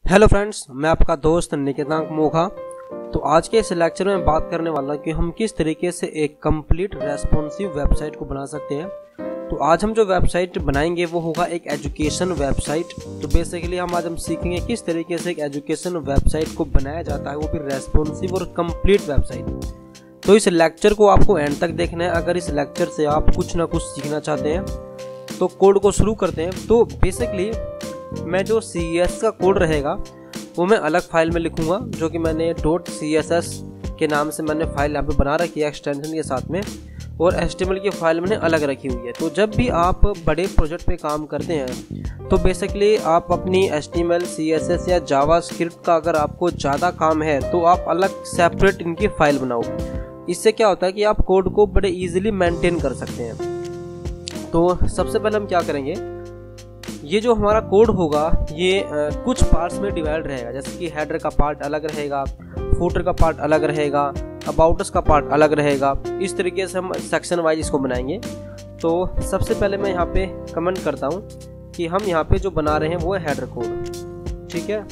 Hello friends, मैं आपका दोस्त निकेतांक मोघा। तो आज के इस लेक्चर में बात करने वाला कि हम किस तरीके से एक कंप्लीट रेस्पॉन्सिव वेबसाइट को बना सकते हैं। तो आज हम जो वेबसाइट बनाएंगे वो होगा एक एजुकेशन वेबसाइट। तो बेसिकली आज हम सीखेंगे किस तरीके से एक एजुकेशन वेबसाइट को बनाया जाता है, वो भी रेस्पॉन्सिव और कंप्लीट वेबसाइट। तो इस लेक्चर को आपको एंड तक देखना है। अगर इस लेक्चर से आप कुछ ना कुछ सीखना चाहते हैं तो कोड को शुरू करते हैं। तो बेसिकली मैं जो CSS का कोड रहेगा वो मैं अलग फाइल में लिखूंगा, जो कि मैंने .css के नाम से मैंने फाइल यहाँ पे बना रखी है एक्सटेंशन के साथ में, और HTML की फाइल मैंने अलग रखी हुई है। तो जब भी आप बड़े प्रोजेक्ट पे काम करते हैं तो बेसिकली आप अपनी HTML, CSS या जावास्क्रिप्ट का अगर आपको ज़्यादा काम है तो आप अलग सेपरेट इनकी फाइल बनाओ। इससे क्या होता है कि आप कोड को बड़े ईजिली मेंटेन कर सकते हैं। तो सबसे पहले हम क्या करेंगे, ये जो हमारा कोड होगा ये कुछ पार्ट्स में डिवाइड रहेगा। जैसे कि हेडर का पार्ट अलग रहेगा, फूटर का पार्ट अलग रहेगा, अबाउट अस का पार्ट अलग रहेगा। इस तरीके से हम सेक्शन वाइज इसको बनाएंगे। तो सबसे पहले मैं यहाँ पे कमेंट करता हूँ कि हम यहाँ पे जो बना रहे हैं वो है हेडर कोड। ठीक है,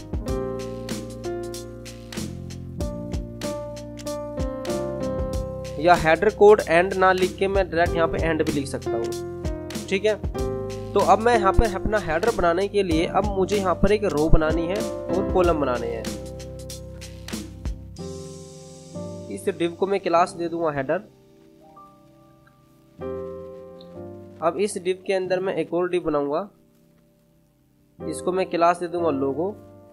या हेडर कोड एंड ना लिख के मैं डायरेक्ट यहाँ पे एंड भी लिख सकता हूँ। ठीक है, तो अब मैं यहाँ पर अपना हेडर बनाने के लिए अब मुझे यहाँ पर एक रो बनानी है और कॉलम बनाने हैं। इस डिव को मैं क्लास दे दूंगा हेडर। अब इस डिव के अंदर मैं एक और डिव बनाऊंगा, इसको मैं क्लास दे दूंगा लोगो।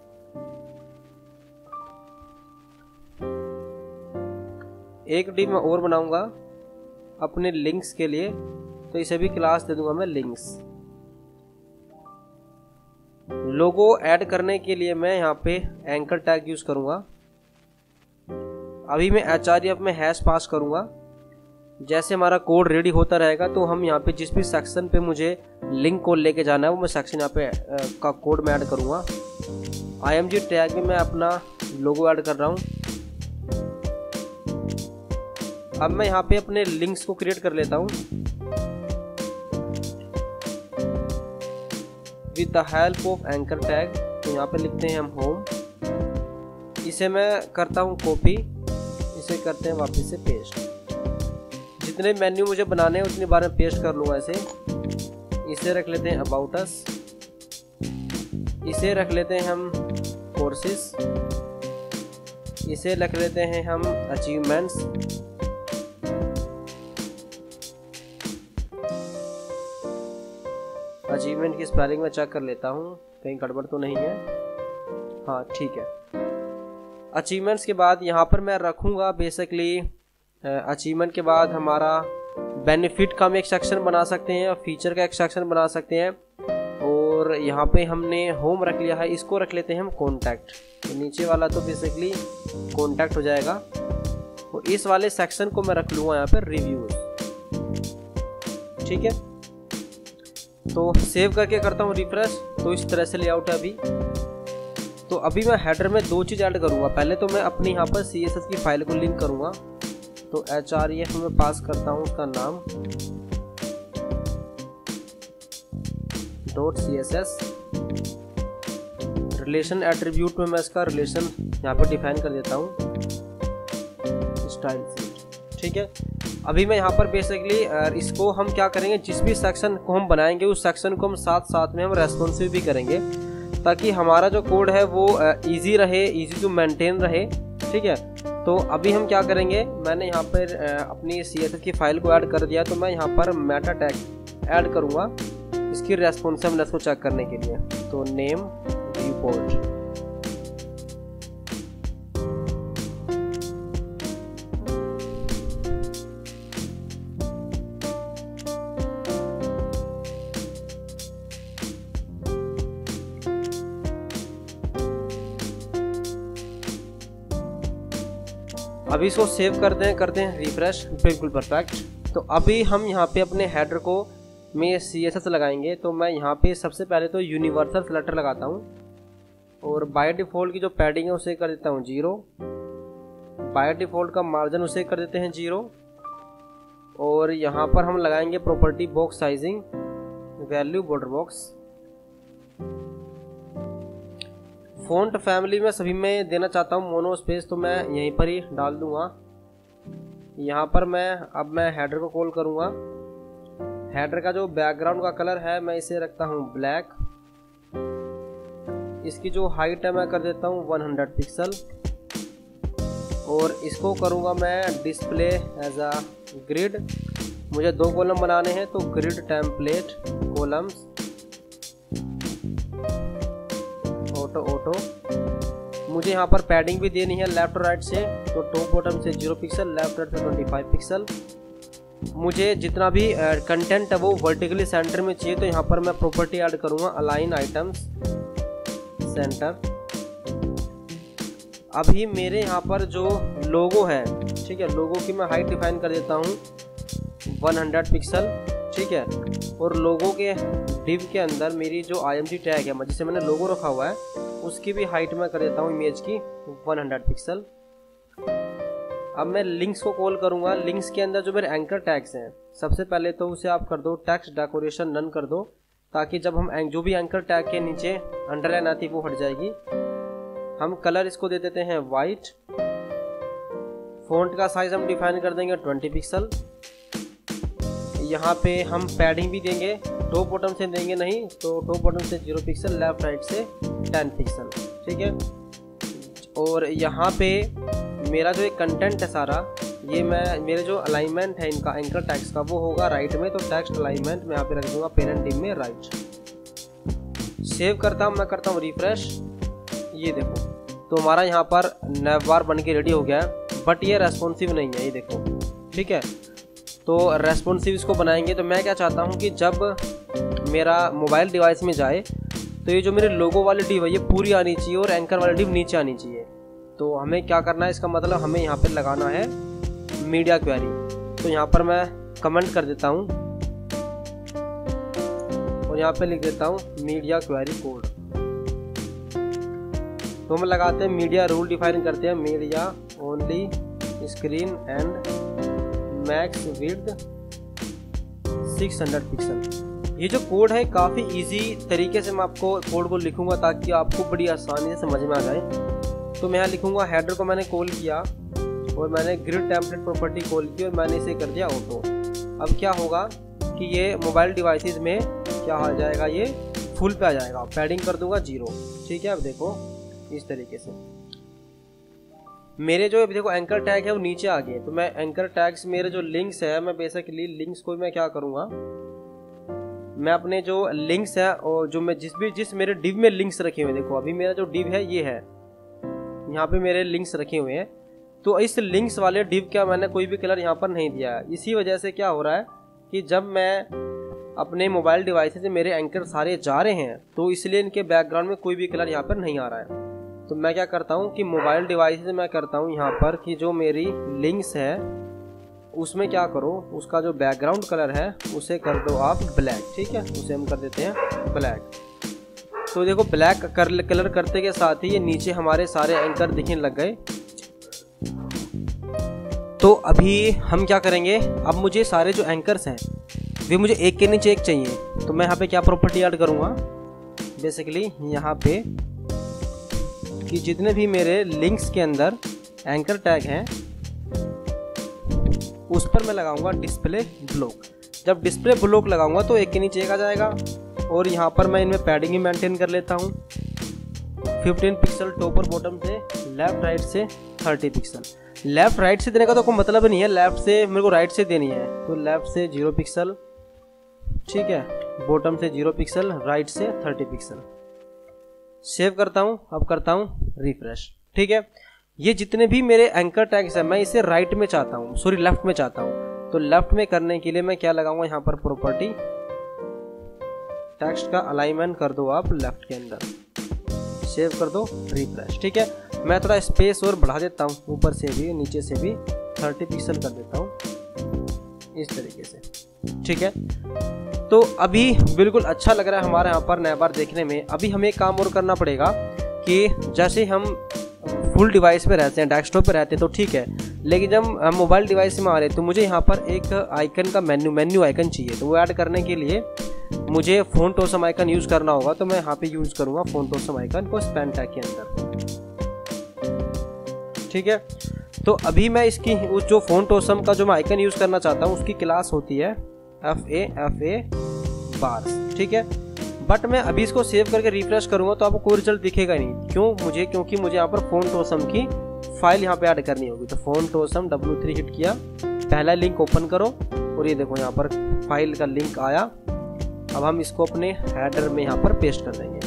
एक डिव मैं और बनाऊंगा अपने लिंक्स के लिए, तो इसे भी क्लास दे दूंगा मैं लिंक्स। लोगो ऐड करने के लिए मैं यहाँ पे एंकर टैग यूज करूंगा। अभी मैं href में हैश पास करूंगा। जैसे हमारा कोड रेडी होता रहेगा तो हम यहाँ पे जिस भी सेक्शन पे मुझे लिंक को लेके जाना है वो मैं सेक्शन यहाँ पे का कोड में ऐड करूंगा। img टैग में मैं अपना लोगो ऐड कर रहा हूँ। अब मैं यहाँ पे अपने लिंक्स को क्रिएट कर लेता हूँ with the help of anchor tag. तो यहाँ पे लिखते हैं हम होम। इसे मैं करता हूँ कॉपी, इसे करते हैं वापस से पेस्ट। जितने मेन्यू मुझे बनाने हैं उतनी बार मैं पेस्ट कर लूँगा ऐसे। इसे रख लेते हैं अबाउट अस, इसे रख लेते हैं हम कोर्सेस, इसे रख लेते हैं हम अचीवमेंट्स, अचीवमेंट की स्पेलिंग में चेक कर लेता हूँ कहीं गड़बड़ तो नहीं है। हाँ ठीक है। अचीवमेंट्स के बाद यहाँ पर मैं रखूँगा बेसिकली अचीवमेंट के बाद हमारा बेनिफिट का हम एक सेक्शन बना सकते हैं, फीचर का एक सेक्शन बना सकते हैं। और यहाँ पे हमने होम रख लिया है, इसको रख लेते हैं हम कॉन्टैक्ट। तो नीचे वाला तो बेसिकली कॉन्टैक्ट हो जाएगा। और इस वाले सेक्शन को मैं रख लूँगा यहाँ पर रिव्यूज। ठीक है, तो सेव करके करता हूँ रिफ्रेश। तो इस तरह से लेआउट है अभी। तो अभी मैं हेडर में दो चीज़ ऐड करूँगा। पहले तो मैं अपनी यहाँ पर CSS की फाइल को लिंक करूँगा। तो href में पास करता हूँ उसका नाम .css। रिलेशन एट्रीब्यूट में मैं इसका रिलेशन यहाँ पर डिफाइन कर देता हूँ स्टाइल से। ठीक है, अभी मैं यहाँ पर बेसिकली इसको हम क्या करेंगे, जिस भी सेक्शन को हम बनाएंगे उस सेक्शन को हम साथ साथ में हम रेस्पॉन्सिव भी करेंगे, ताकि हमारा जो कोड है वो इजी रहे, इजी टू मेंटेन रहे। ठीक है, तो अभी हम क्या करेंगे, मैंने यहाँ पर अपनी CSS की फाइल को ऐड कर दिया। तो मैं यहाँ पर मेटा टैग ऐड करूँगा इसकी रेस्पॉन्सिवनेस को चेक करने के लिए। तो नेम व्यू पोर्ट। अभी इसको सेव करते हैं रिफ्रेश। बिल्कुल परफेक्ट। तो अभी हम यहाँ पे अपने हेडर को में CSS लगाएंगे। तो मैं यहाँ पे सबसे पहले तो यूनिवर्सल सेलेक्टर लगाता हूँ, और बाय डिफ़ॉल्ट की जो पैडिंग है उसे कर देता हूँ 0। बाय डिफ़ॉल्ट का मार्जिन उसे कर देते हैं 0। और यहाँ पर हम लगाएंगे property box sizing value border box font family में सभी में देना चाहता हूँ मोनो स्पेस, तो मैं यहीं पर ही डाल दूँगा। यहाँ पर मैं हेडर को कॉल करूँगा। हेडर का जो बैकग्राउंड का कलर है मैं इसे रखता हूँ ब्लैक। इसकी जो हाइट है मैं कर देता हूँ 100 पिक्सल और इसको करूँगा मैं डिस्प्ले एज अ ग्रिड। मुझे 2 कॉलम बनाने हैं तो ग्रिड टेम्पलेट कॉलम्स ऑटो। मुझे यहाँ पर पैडिंग भी देनी है लेफ्ट और राइट से, तो टॉप बॉटम से 0 पिक्सल, लेफ्ट राइट से 25 पिक्सल। मुझे जितना भी कंटेंट है वो वर्टिकली सेंटर में चाहिए, तो यहाँ पर मैं प्रॉपर्टी ऐड करूँगा अलाइन आइटम्स सेंटर। अभी मेरे यहाँ पर जो लोगो है, ठीक है, लोगो की मैं हाइट डिफाइन कर देता हूँ 100 पिक्सल, ठीक है। और लोगो के डिव के अंदर मेरी जो IMG टैग है जिसे मैंने लोगो रखा हुआ है उसकी भी हाइट मैं कर देता हूँ इमेज की 100 पिक्सल। अब मैं लिंक्स को कॉल करूँगा। लिंक्स के अंदर जो मेरे एंकर टैग्स हैं, सबसे पहले तो उसे आप कर दो टेक्स्ट डेकोरेशन नन कर दो, ताकि जब हम जो भी एंकर टैग के नीचे अंडरलाइन आती है वो हट जाएगी। हम कलर इसको दे देते हैं वाइट। फ़ॉन्ट का साइज हम डिफाइन कर देंगे 20 पिक्सल। यहाँ पे हम पैडिंग भी देंगे, टॉप बॉटम से देंगे नहीं, तो टॉप बॉटम से 0 पिक्सल, लेफ्ट राइट से 10 पिक्सल, ठीक है। और यहाँ पे मेरा जो एक कंटेंट है सारा, ये मेरे जो अलाइनमेंट है इनका एंकर टैक्स का वो होगा राइट में, तो टेक्स्ट अलाइनमेंट मैं यहाँ पे रख दूंगा पेरेंट डिव में राइट। सेव करता हूँ, मैं करता हूँ रिफ्रेश। ये देखो, तो हमारा यहाँ पर नैवबार बन के रेडी हो गया है, बट ये रेस्पॉन्सिव नहीं है, ये देखो, ठीक है। तो रेस्पॉन्सिव इसको बनाएंगे। तो मैं क्या चाहता हूँ कि जब मेरा मोबाइल डिवाइस में जाए तो ये जो मेरे लोगो वाली डिव है ये पूरी आनी चाहिए और एंकर वाली डिव नीचे आनी चाहिए। तो हमें क्या करना है, इसका मतलब हमें यहाँ पे लगाना है मीडिया क्वेरी। तो यहाँ पर मैं कमेंट कर देता हूँ और यहाँ पे लिख देता हूँ मीडिया क्वेरी कोड। तो हम लगाते हैं मीडिया रूल डिफाइन करते हैं, media only screen and max width 600 pixel. ये जो कोड है काफ़ी इजी तरीके से मैं आपको कोड को लिखूंगा ताकि आपको बड़ी आसानी से समझ में आ जाए। तो मैं यहाँ लिखूंगा हेडर को मैंने कॉल किया और मैंने ग्रिड टेम्पलेट प्रॉपर्टी कॉल की और मैंने इसे कर दिया ऑटो। अब क्या होगा कि ये मोबाइल डिवाइसेस में क्या आ जाएगा, ये फुल पे आ जाएगा। पैडिंग कर दूंगा 0, ठीक है। अब देखो इस तरीके से मेरे जो देखो एंकर टैग है वो नीचे आ गए। तो मैं एंकर टैग्स मेरे जो लिंक्स है, मैं बेसिकली लिंक्स को मैं क्या करूँगा, मैं अपने जो लिंक्स है और जो मैं जिस मेरे डिव में लिंक्स रखे हुए, देखो अभी मेरा जो डिव है ये है, यहाँ पे मेरे लिंक्स रखे हुए हैं। तो इस लिंक्स वाले डिव का मैंने कोई भी कलर यहाँ पर नहीं दिया है। इसी वजह से क्या हो रहा है कि जब मैं अपने मोबाइल डिवाइस से मेरे एंकर सारे जा रहे हैं तो इसलिए इनके बैकग्राउंड में कोई भी कलर यहाँ पर नहीं आ रहा है। तो मैं क्या करता हूँ कि मोबाइल डिवाइस से मैं करता हूँ यहाँ पर कि जो मेरी लिंक्स है उसमें क्या करो, उसका जो बैकग्राउंड कलर है उसे कर दो आप ब्लैक, ठीक है। उसे हम कर देते हैं ब्लैक। तो देखो ब्लैक कलर करते के साथ ही ये नीचे हमारे सारे एंकर दिखने लग गए। तो अभी हम क्या करेंगे, अब मुझे सारे जो एंकर्स हैं वे मुझे एक के नीचे एक चाहिए। तो मैं यहाँ पे क्या प्रॉपर्टी ऐड करूँगा, बेसिकली यहाँ पे कि जितने भी मेरे लिंक्स के अंदर एंकर टैग हैं उस पर मैं लगाऊंगा डिस्प्ले ब्लॉक। जब डिस्प्ले ब्लॉक लगाऊंगा तो एक के नीचे एक आ जाएगा। और यहाँ पर मैं इनमें पैडिंग ही मेंटेन कर लेता हूँ 15 पिक्सल टॉप और बॉटम से, लेफ्ट राइट से 30 पिक्सल। लेफ्ट राइट से देने का तो कोई मतलब नहीं है, लेफ्ट से मेरे को राइट से देनी है। तो लेफ्ट से 0 पिक्सल, ठीक है, बॉटम से 0 पिक्सल, राइट से 30 पिक्सल। सेव करता हूँ, अब करता हूँ रिफ्रेश, ठीक है। ये जितने भी मेरे एंकर टैग्स हैं मैं इसे राइट में चाहता हूँ, सॉरी लेफ्ट में चाहता हूँ। तो लेफ्ट में करने के लिए मैं क्या लगाऊंगा, यहाँ पर प्रॉपर्टी टेक्स्ट का अलाइनमेंट कर दो आप लेफ्ट के अंदर, सेव कर दो रिफ्रेश, ठीक है। मैं थोड़ा स्पेस और बढ़ा देता हूँ, ऊपर से भी नीचे से भी 30 पिक्सल कर देता हूँ इस तरीके से, ठीक है। तो अभी बिल्कुल अच्छा लग रहा है हमारे यहाँ पर नैवबार देखने में। अभी हमें एक काम और करना पड़ेगा कि जैसे हम फुल डिवाइस पे रहते हैं, डेस्कटॉप पे रहते हैं तो ठीक है, लेकिन जब हम मोबाइल डिवाइस में आ रहे हैं तो मुझे यहाँ पर एक आइकन का मेन्यू आइकन चाहिए। तो वो ऐड करने के लिए मुझे फ़ॉन्ट ऑसम आइकन यूज़ करना होगा तो मैं यहाँ पे यूज़ करूँगा फ़ॉन्ट ऑसम आइकन को स्पैन टैग के अंदर। ठीक है, तो अभी मैं इसकी उस जो फ़ॉन्ट ऑसम का जो मैं आइकन यूज़ करना चाहता हूँ उसकी क्लास होती है FA बार्स। ठीक है, बट मैं अभी इसको सेव करके रिफ्रेश करूँगा तो आपको कोई रिजल्ट दिखेगा नहीं। क्योंकि मुझे यहाँ पर फ़ॉन्ट ऑसम की फाइल यहाँ पे ऐड करनी होगी। तो फ़ॉन्ट ऑसम W3 हिट किया, पहला लिंक ओपन करो और ये देखो यहाँ पर फाइल का लिंक आया। अब हम इसको अपने हेडर में यहाँ पर पेस्ट कर देंगे।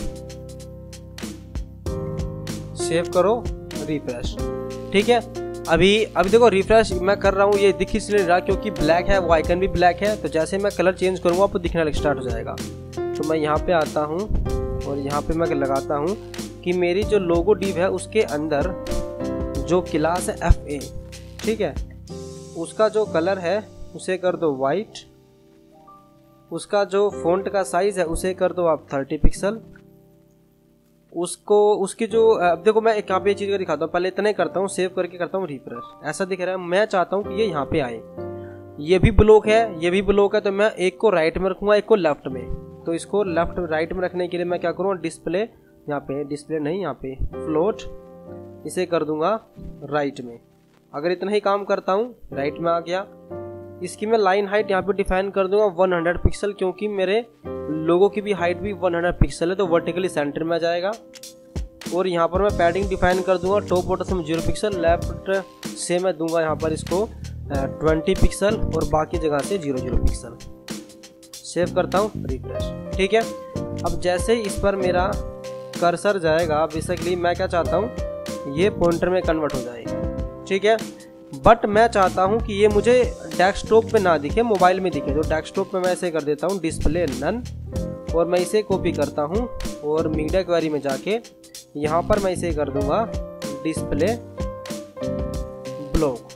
सेव करो, रिफ्रेश। ठीक है, अभी देखो रिफ्रेश मैं कर रहा हूँ, ये दिख इसलिए रहा क्योंकि ब्लैक है, वो आइकन भी ब्लैक है। तो जैसे मैं कलर चेंज करूँगा आपको दिखना स्टार्ट हो जाएगा। तो मैं यहाँ पे आता हूँ और यहाँ पे मैं लगाता हूँ कि मेरी जो लोगो डिव है उसके अंदर जो क्लास है FA, ठीक है, उसका जो कलर है उसे कर दो वाइट, उसका जो फ़ॉन्ट का साइज़ है उसे कर दो आप 30 पिक्सल। उसकी जो अब देखो मैं एक यहाँ पे चीज़ का दिखाता हूँ, पहले इतना ही करता हूँ, सेव करके करता हूँ रिफ्रेश। ऐसा दिख रहा है, मैं चाहता हूँ कि ये यहाँ पे आए। ये भी ब्लॉक है, ये भी ब्लॉक है, तो मैं एक को राइट में रखूँगा, एक को लेफ्ट में। तो इसको लेफ्ट राइट में रखने के लिए मैं क्या करूँगा, डिस्प्ले यहाँ पे, डिस्प्ले नहीं यहाँ पे फ्लोट, इसे कर दूंगा राइट में। अगर इतना ही काम करता हूँ, राइट में आ गया। इसकी मैं लाइन हाइट यहाँ पे डिफाइन कर दूंगा 100 पिक्सल, क्योंकि मेरे लोगो की भी हाइट भी 100 पिक्सल है, तो वर्टिकली सेंटर में आ जाएगा। और यहाँ पर मैं पैडिंग डिफाइन कर दूंगा टॉप बॉटम 0 पिक्सल, लेफ्ट से मैं दूंगा यहाँ पर इसको 20 पिक्सल और बाकी जगह से 0 पिक्सल। सेव करता हूँ, रिफ्रेश। ठीक है, अब जैसे इस पर मेरा कर्सर जाएगा, बेसिकली मैं क्या चाहता हूँ, ये पॉइंटर में कन्वर्ट हो जाए। ठीक है, बट मैं चाहता हूँ कि ये मुझे डेस्कटॉप पे ना दिखे, मोबाइल में दिखे। तो डेस्कटॉप पे मैं ऐसे कर देता हूँ डिस्प्ले नन, और मैं इसे कॉपी करता हूँ और मीडिया क्वेरी में जाके यहाँ पर मैं इसे कर दूंगा डिस्प्ले ब्लॉक।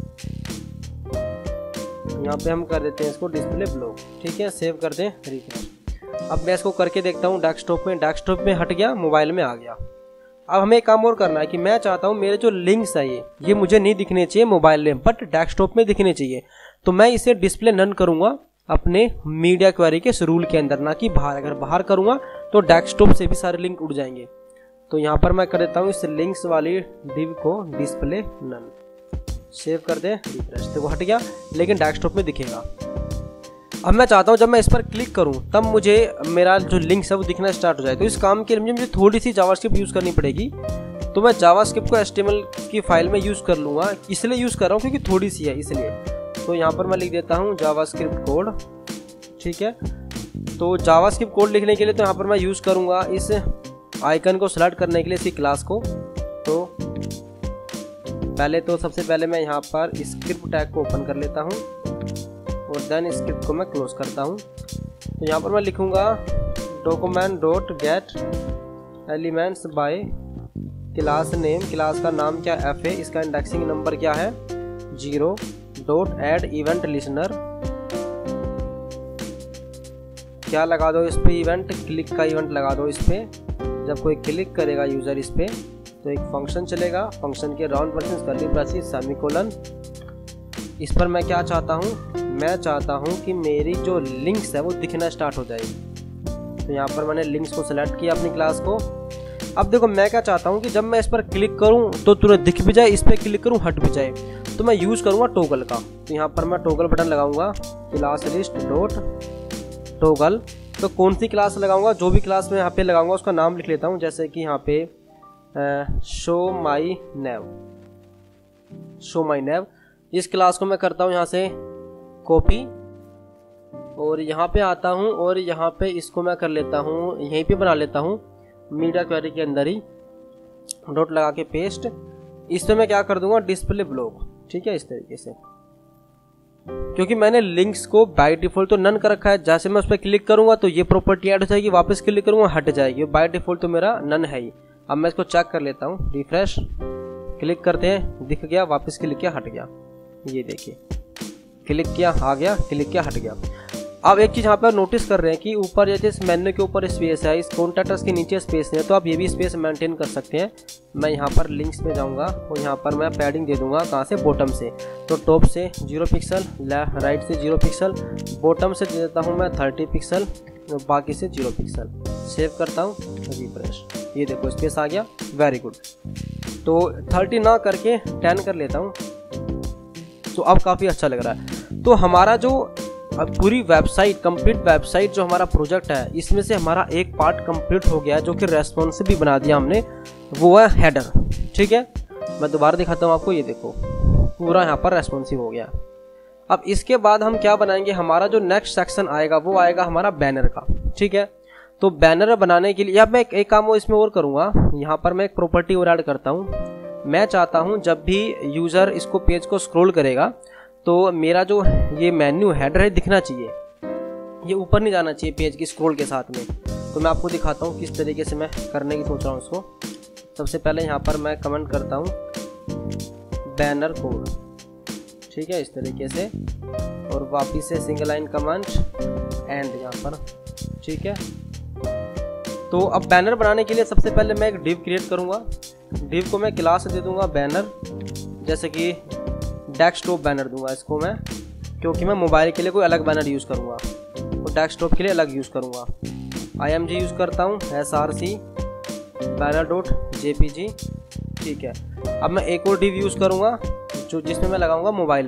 यहाँ पे हम कर देते हैं इसको डिस्प्ले ब्लॉक। ठीक है, सेव कर दें, रिफ्रेश। अब मैं इसको करके देखता हूँ डेस्कटॉप में हट गया, मोबाइल में आ गया। अब हमें एक काम और करना है कि मैं चाहता हूँ मेरे जो लिंक्स है ये मुझे नहीं दिखने चाहिए मोबाइल में, बट डेस्कटॉप में दिखने चाहिए। तो मैं इसे डिस्प्ले नन करूँगा अपने मीडिया क्वेरी के इस रूल के अंदर, ना कि बाहर। अगर बाहर करूँगा तो डेस्कटॉप से भी सारे लिंक उड़ जाएंगे। तो यहाँ पर मैं कर देता हूँ इस लिंक्स वाली डिव को डिस्प्ले नन। सेव कर दें, रिफ्रेश। तो वो हट गया, लेकिन डेस्कटॉप में दिखेगा। अब मैं चाहता हूँ जब मैं इस पर क्लिक करूँ तब मुझे मेरा जो लिंक्स है वो दिखना स्टार्ट हो जाए। तो इस काम के लिए मुझे थोड़ी सी जावास्क्रिप्ट यूज़ करनी पड़ेगी। तो मैं जावास्क्रिप्ट को HTML की फाइल में यूज़ कर लूँगा, इसलिए यूज़ कर रहा हूँ क्योंकि थोड़ी सी है इसलिए। तो यहाँ पर मैं लिख देता हूँ जावास्क्रिप्ट कोड। ठीक है, तो जावास्क्रिप्ट कोड लिखने के लिए तो यहाँ पर मैं यूज़ करूँगा इस आइकन को सेलेक्ट करने के लिए इसी क्लास को। तो सबसे पहले मैं यहाँ पर स्क्रिप्ट टैग को ओपन कर लेता हूँ और देन स्क्रिप्ट को मैं क्लोज करता हूँ। तो यहाँ पर मैं लिखूँगा document dot get elements by class name, class का नाम क्या FA, इसका इंडेक्सिंग नंबर क्या है 0, डॉट ऐड इवेंट लिसनर, क्या लगा दो इस पे इवेंट, क्लिक का इवेंट लगा दो इस पे। जब कोई क्लिक करेगा यूज़र इस पे तो एक फंक्शन चलेगा, फंक्शन के round braces curly braces semicolon. इस पर मैं क्या चाहता हूँ, मैं चाहता हूँ कि मेरी जो लिंक्स है वो दिखना स्टार्ट हो जाए। तो यहाँ पर मैंने लिंक्स को सिलेक्ट किया अपनी क्लास को। अब देखो मैं क्या चाहता हूँ कि जब मैं इस पर क्लिक करूँ तो तुरंत दिख भी जाए, इस पर क्लिक करूँ हट भी जाए। तो मैं यूज़ करूँगा टॉगल का। तो यहाँ पर मैं टॉगल बटन लगाऊंगा, क्लास लिस्ट डॉट टॉगल। तो कौन सी क्लास लगाऊंगा, जो भी क्लास में यहाँ पे लगाऊंगा उसका नाम लिख लेता हूँ, जैसे कि यहाँ पे शो माई नेव। इस क्लास को मैं करता हूँ यहाँ से कॉपी और यहाँ पे आता हूँ और यहाँ पे इसको मैं कर लेता हूँ, यहीं पे बना लेता हूँ मीडिया क्वेरी के अंदर ही डॉट लगा के पेस्ट। इस पे मैं क्या कर दूंगा डिस्प्ले ब्लॉक। ठीक है, इस तरीके से, क्योंकि मैंने लिंक्स को बाय डिफॉल्ट तो नन कर रखा है। जैसे मैं उस पर क्लिक करूंगा तो ये प्रॉपर्टी ऐड हो जाएगी, वापस क्लिक करूंगा हट जाएगी। बाय डिफॉल्ट तो मेरा नन है ही। अब मैं इसको चेक कर लेता हूँ, रिफ्रेश क्लिक करते हैं, दिख गया, वापस क्लिक किया हट गया। ये देखिए, क्लिक किया आ गया, क्लिक किया हट गया। आप एक चीज़ यहाँ पर नोटिस कर रहे हैं कि ऊपर जैसे इस मेन्यू के ऊपर स्पेस है, इस कॉन्टैक्ट्स के नीचे स्पेस है, तो आप ये भी स्पेस मेंटेन कर सकते हैं। मैं यहाँ पर लिंक्स में जाऊँगा और यहाँ पर मैं पैडिंग दे दूँगा, कहाँ से, बॉटम से। तो टॉप से 0 पिक्सल, राइट से 0 पिक्सल, बॉटम से दे देता हूँ मैं 30 पिक्सल, बाकी से 0 पिक्सल। सेव करता हूँ, रिफ्रेश, ये देखो स्पेस आ गया, वेरी गुड। तो 30 ना करके 10 कर लेता हूँ, तो अब काफ़ी अच्छा लग रहा है। तो हमारा जो अब पूरी वेबसाइट, कंप्लीट वेबसाइट जो हमारा प्रोजेक्ट है, इसमें से हमारा एक पार्ट कंप्लीट हो गया है, जो कि रेस्पॉन्सिव भी बना दिया हमने, वो है हेडर। ठीक है, मैं दोबारा दिखाता हूँ आपको, ये देखो पूरा यहाँ पर रेस्पॉन्सिव हो गया। अब इसके बाद हम क्या बनाएंगे, हमारा जो नेक्स्ट सेक्शन आएगा वो आएगा हमारा बैनर का। ठीक है, तो बैनर बनाने के लिए अब मैं एक काम वो इसमें और करूँगा, यहाँ पर मैं एक प्रॉपर्टी और ऐड करता हूँ। मैं चाहता हूँ जब भी यूज़र इसको पेज को स्क्रॉल करेगा तो मेरा जो ये मेन्यू हेडर है दिखना चाहिए, ये ऊपर नहीं जाना चाहिए पेज की स्क्रॉल के साथ में। तो मैं आपको दिखाता हूँ किस तरीके से मैं करने की सोच रहा हूँ इसको। सबसे पहले यहाँ पर मैं कमेंट करता हूँ बैनर कोड, ठीक है, इस तरीके से, और वापिस से सिंगल लाइन कमेंट एंड यहाँ पर। ठीक है, तो अब बैनर बनाने के लिए सबसे पहले मैं एक डिव क्रिएट करूँगा। डिव को मैं क्लास दे दूँगा बैनर, जैसे कि डेस्कटॉप बैनर दूंगा इसको मैं, क्योंकि मैं मोबाइल के लिए कोई अलग बैनर यूज़ करूंगा और डेस्कटॉप के लिए अलग यूज़ करूंगा। IMG यूज़ करता हूँ, SRC banner.jpg। ठीक है, अब मैं एक और डिव यूज़ करूंगा जो जिसमें मैं लगाऊंगा मोबाइल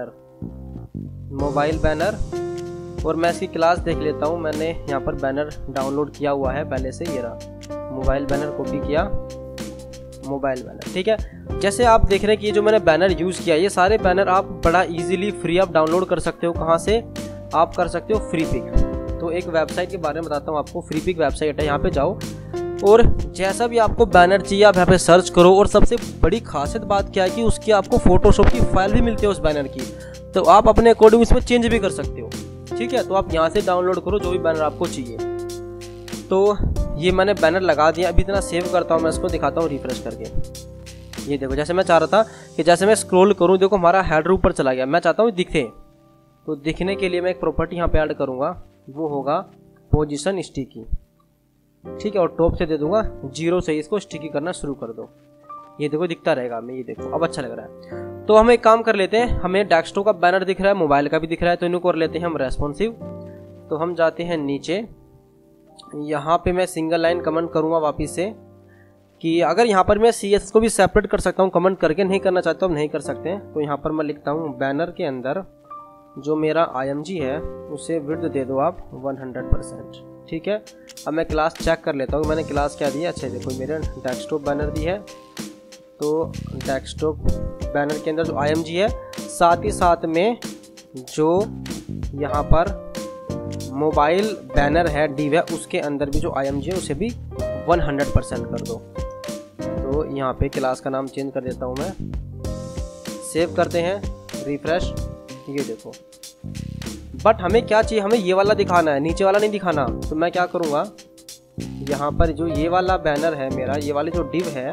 बैनर, और मैं इसकी क्लास देख लेता हूँ। मैंने यहाँ पर बैनर डाउनलोड किया हुआ है पहले से, ये रहा मोबाइल बैनर, कॉपी किया मोबाइल बैनर। ठीक है, जैसे आप देख रहे हैं कि ये जो मैंने बैनर यूज़ किया, ये सारे बैनर आप बड़ा इजीली फ्री आप डाउनलोड कर सकते हो। कहाँ से आप कर सकते हो, फ्री पिक। तो एक वेबसाइट के बारे में बताता हूँ आपको, फ्री पिक वेबसाइट है, यहाँ पे जाओ और जैसा भी आपको बैनर चाहिए आप यहाँ पे सर्च करो। और सबसे बड़ी खासियत बात क्या है कि उसकी आपको फोटोशॉप की फाइल भी मिलती है उस बैनर की, तो आप अपने अकॉर्डिंग इसमें चेंज भी कर सकते हो। ठीक है, तो आप यहाँ से डाउनलोड करो जो भी बैनर आपको चाहिए। तो ये मैंने बैनर लगा दिया, अभी इतना सेव करता हूँ मैं, इसको दिखाता हूँ रिफ्रेश करके। ये देखो, जैसे मैं चाह रहा था कि जैसे मैं स्क्रॉल करूँ, देखो हमारा हेडर ऊपर चला गया, मैं चाहता हूँ दिखे। तो दिखने के लिए मैं एक प्रॉपर्टी यहाँ पे ऐड करूँगा, वो होगा पोजीशन स्टिकी। ठीक है, और टॉप से दे दूंगा 0 से, इसको स्टिकी करना शुरू कर दो। ये देखो दिखता रहेगा, मैं ये देखो अब अच्छा लग रहा है। तो हम एक काम कर लेते हैं, हमें डेस्कटॉप का बैनर दिख रहा है, मोबाइल का भी दिख रहा है, तो इनको कर लेते हैं हम रेस्पॉन्सिव। तो हम जाते हैं नीचे, यहाँ पे मैं सिंगल लाइन कमेंट करूँगा वापिस से, कि अगर यहाँ पर मैं CSS को भी सेपरेट कर सकता हूँ, कमेंट करके नहीं करना चाहता हूँ नहीं कर सकते हैं। तो यहाँ पर मैं लिखता हूँ बैनर के अंदर जो मेरा IMG है उसे विड्थ दे दो आप 100%। ठीक है, अब मैं क्लास चेक कर लेता हूँ, मैंने क्लास क्या दी है। अच्छा देखो, मेरे डेस्कटॉप बैनर दी है, तो डेस्कटॉप बैनर के अंदर जो IMG है, साथ ही साथ में जो यहाँ पर मोबाइल बैनर है डिव है, उसके अंदर भी जो IMG है उसे भी 100% कर दो। तो यहाँ पे क्लास का नाम चेंज कर देता हूँ मैं, सेव करते हैं, रिफ्रेश। ये देखो, बट हमें क्या चाहिए, हमें ये वाला दिखाना है, नीचे वाला नहीं दिखाना। तो मैं क्या करूँगा, यहाँ पर जो ये वाला बैनर है मेरा, ये वाली जो डिव है,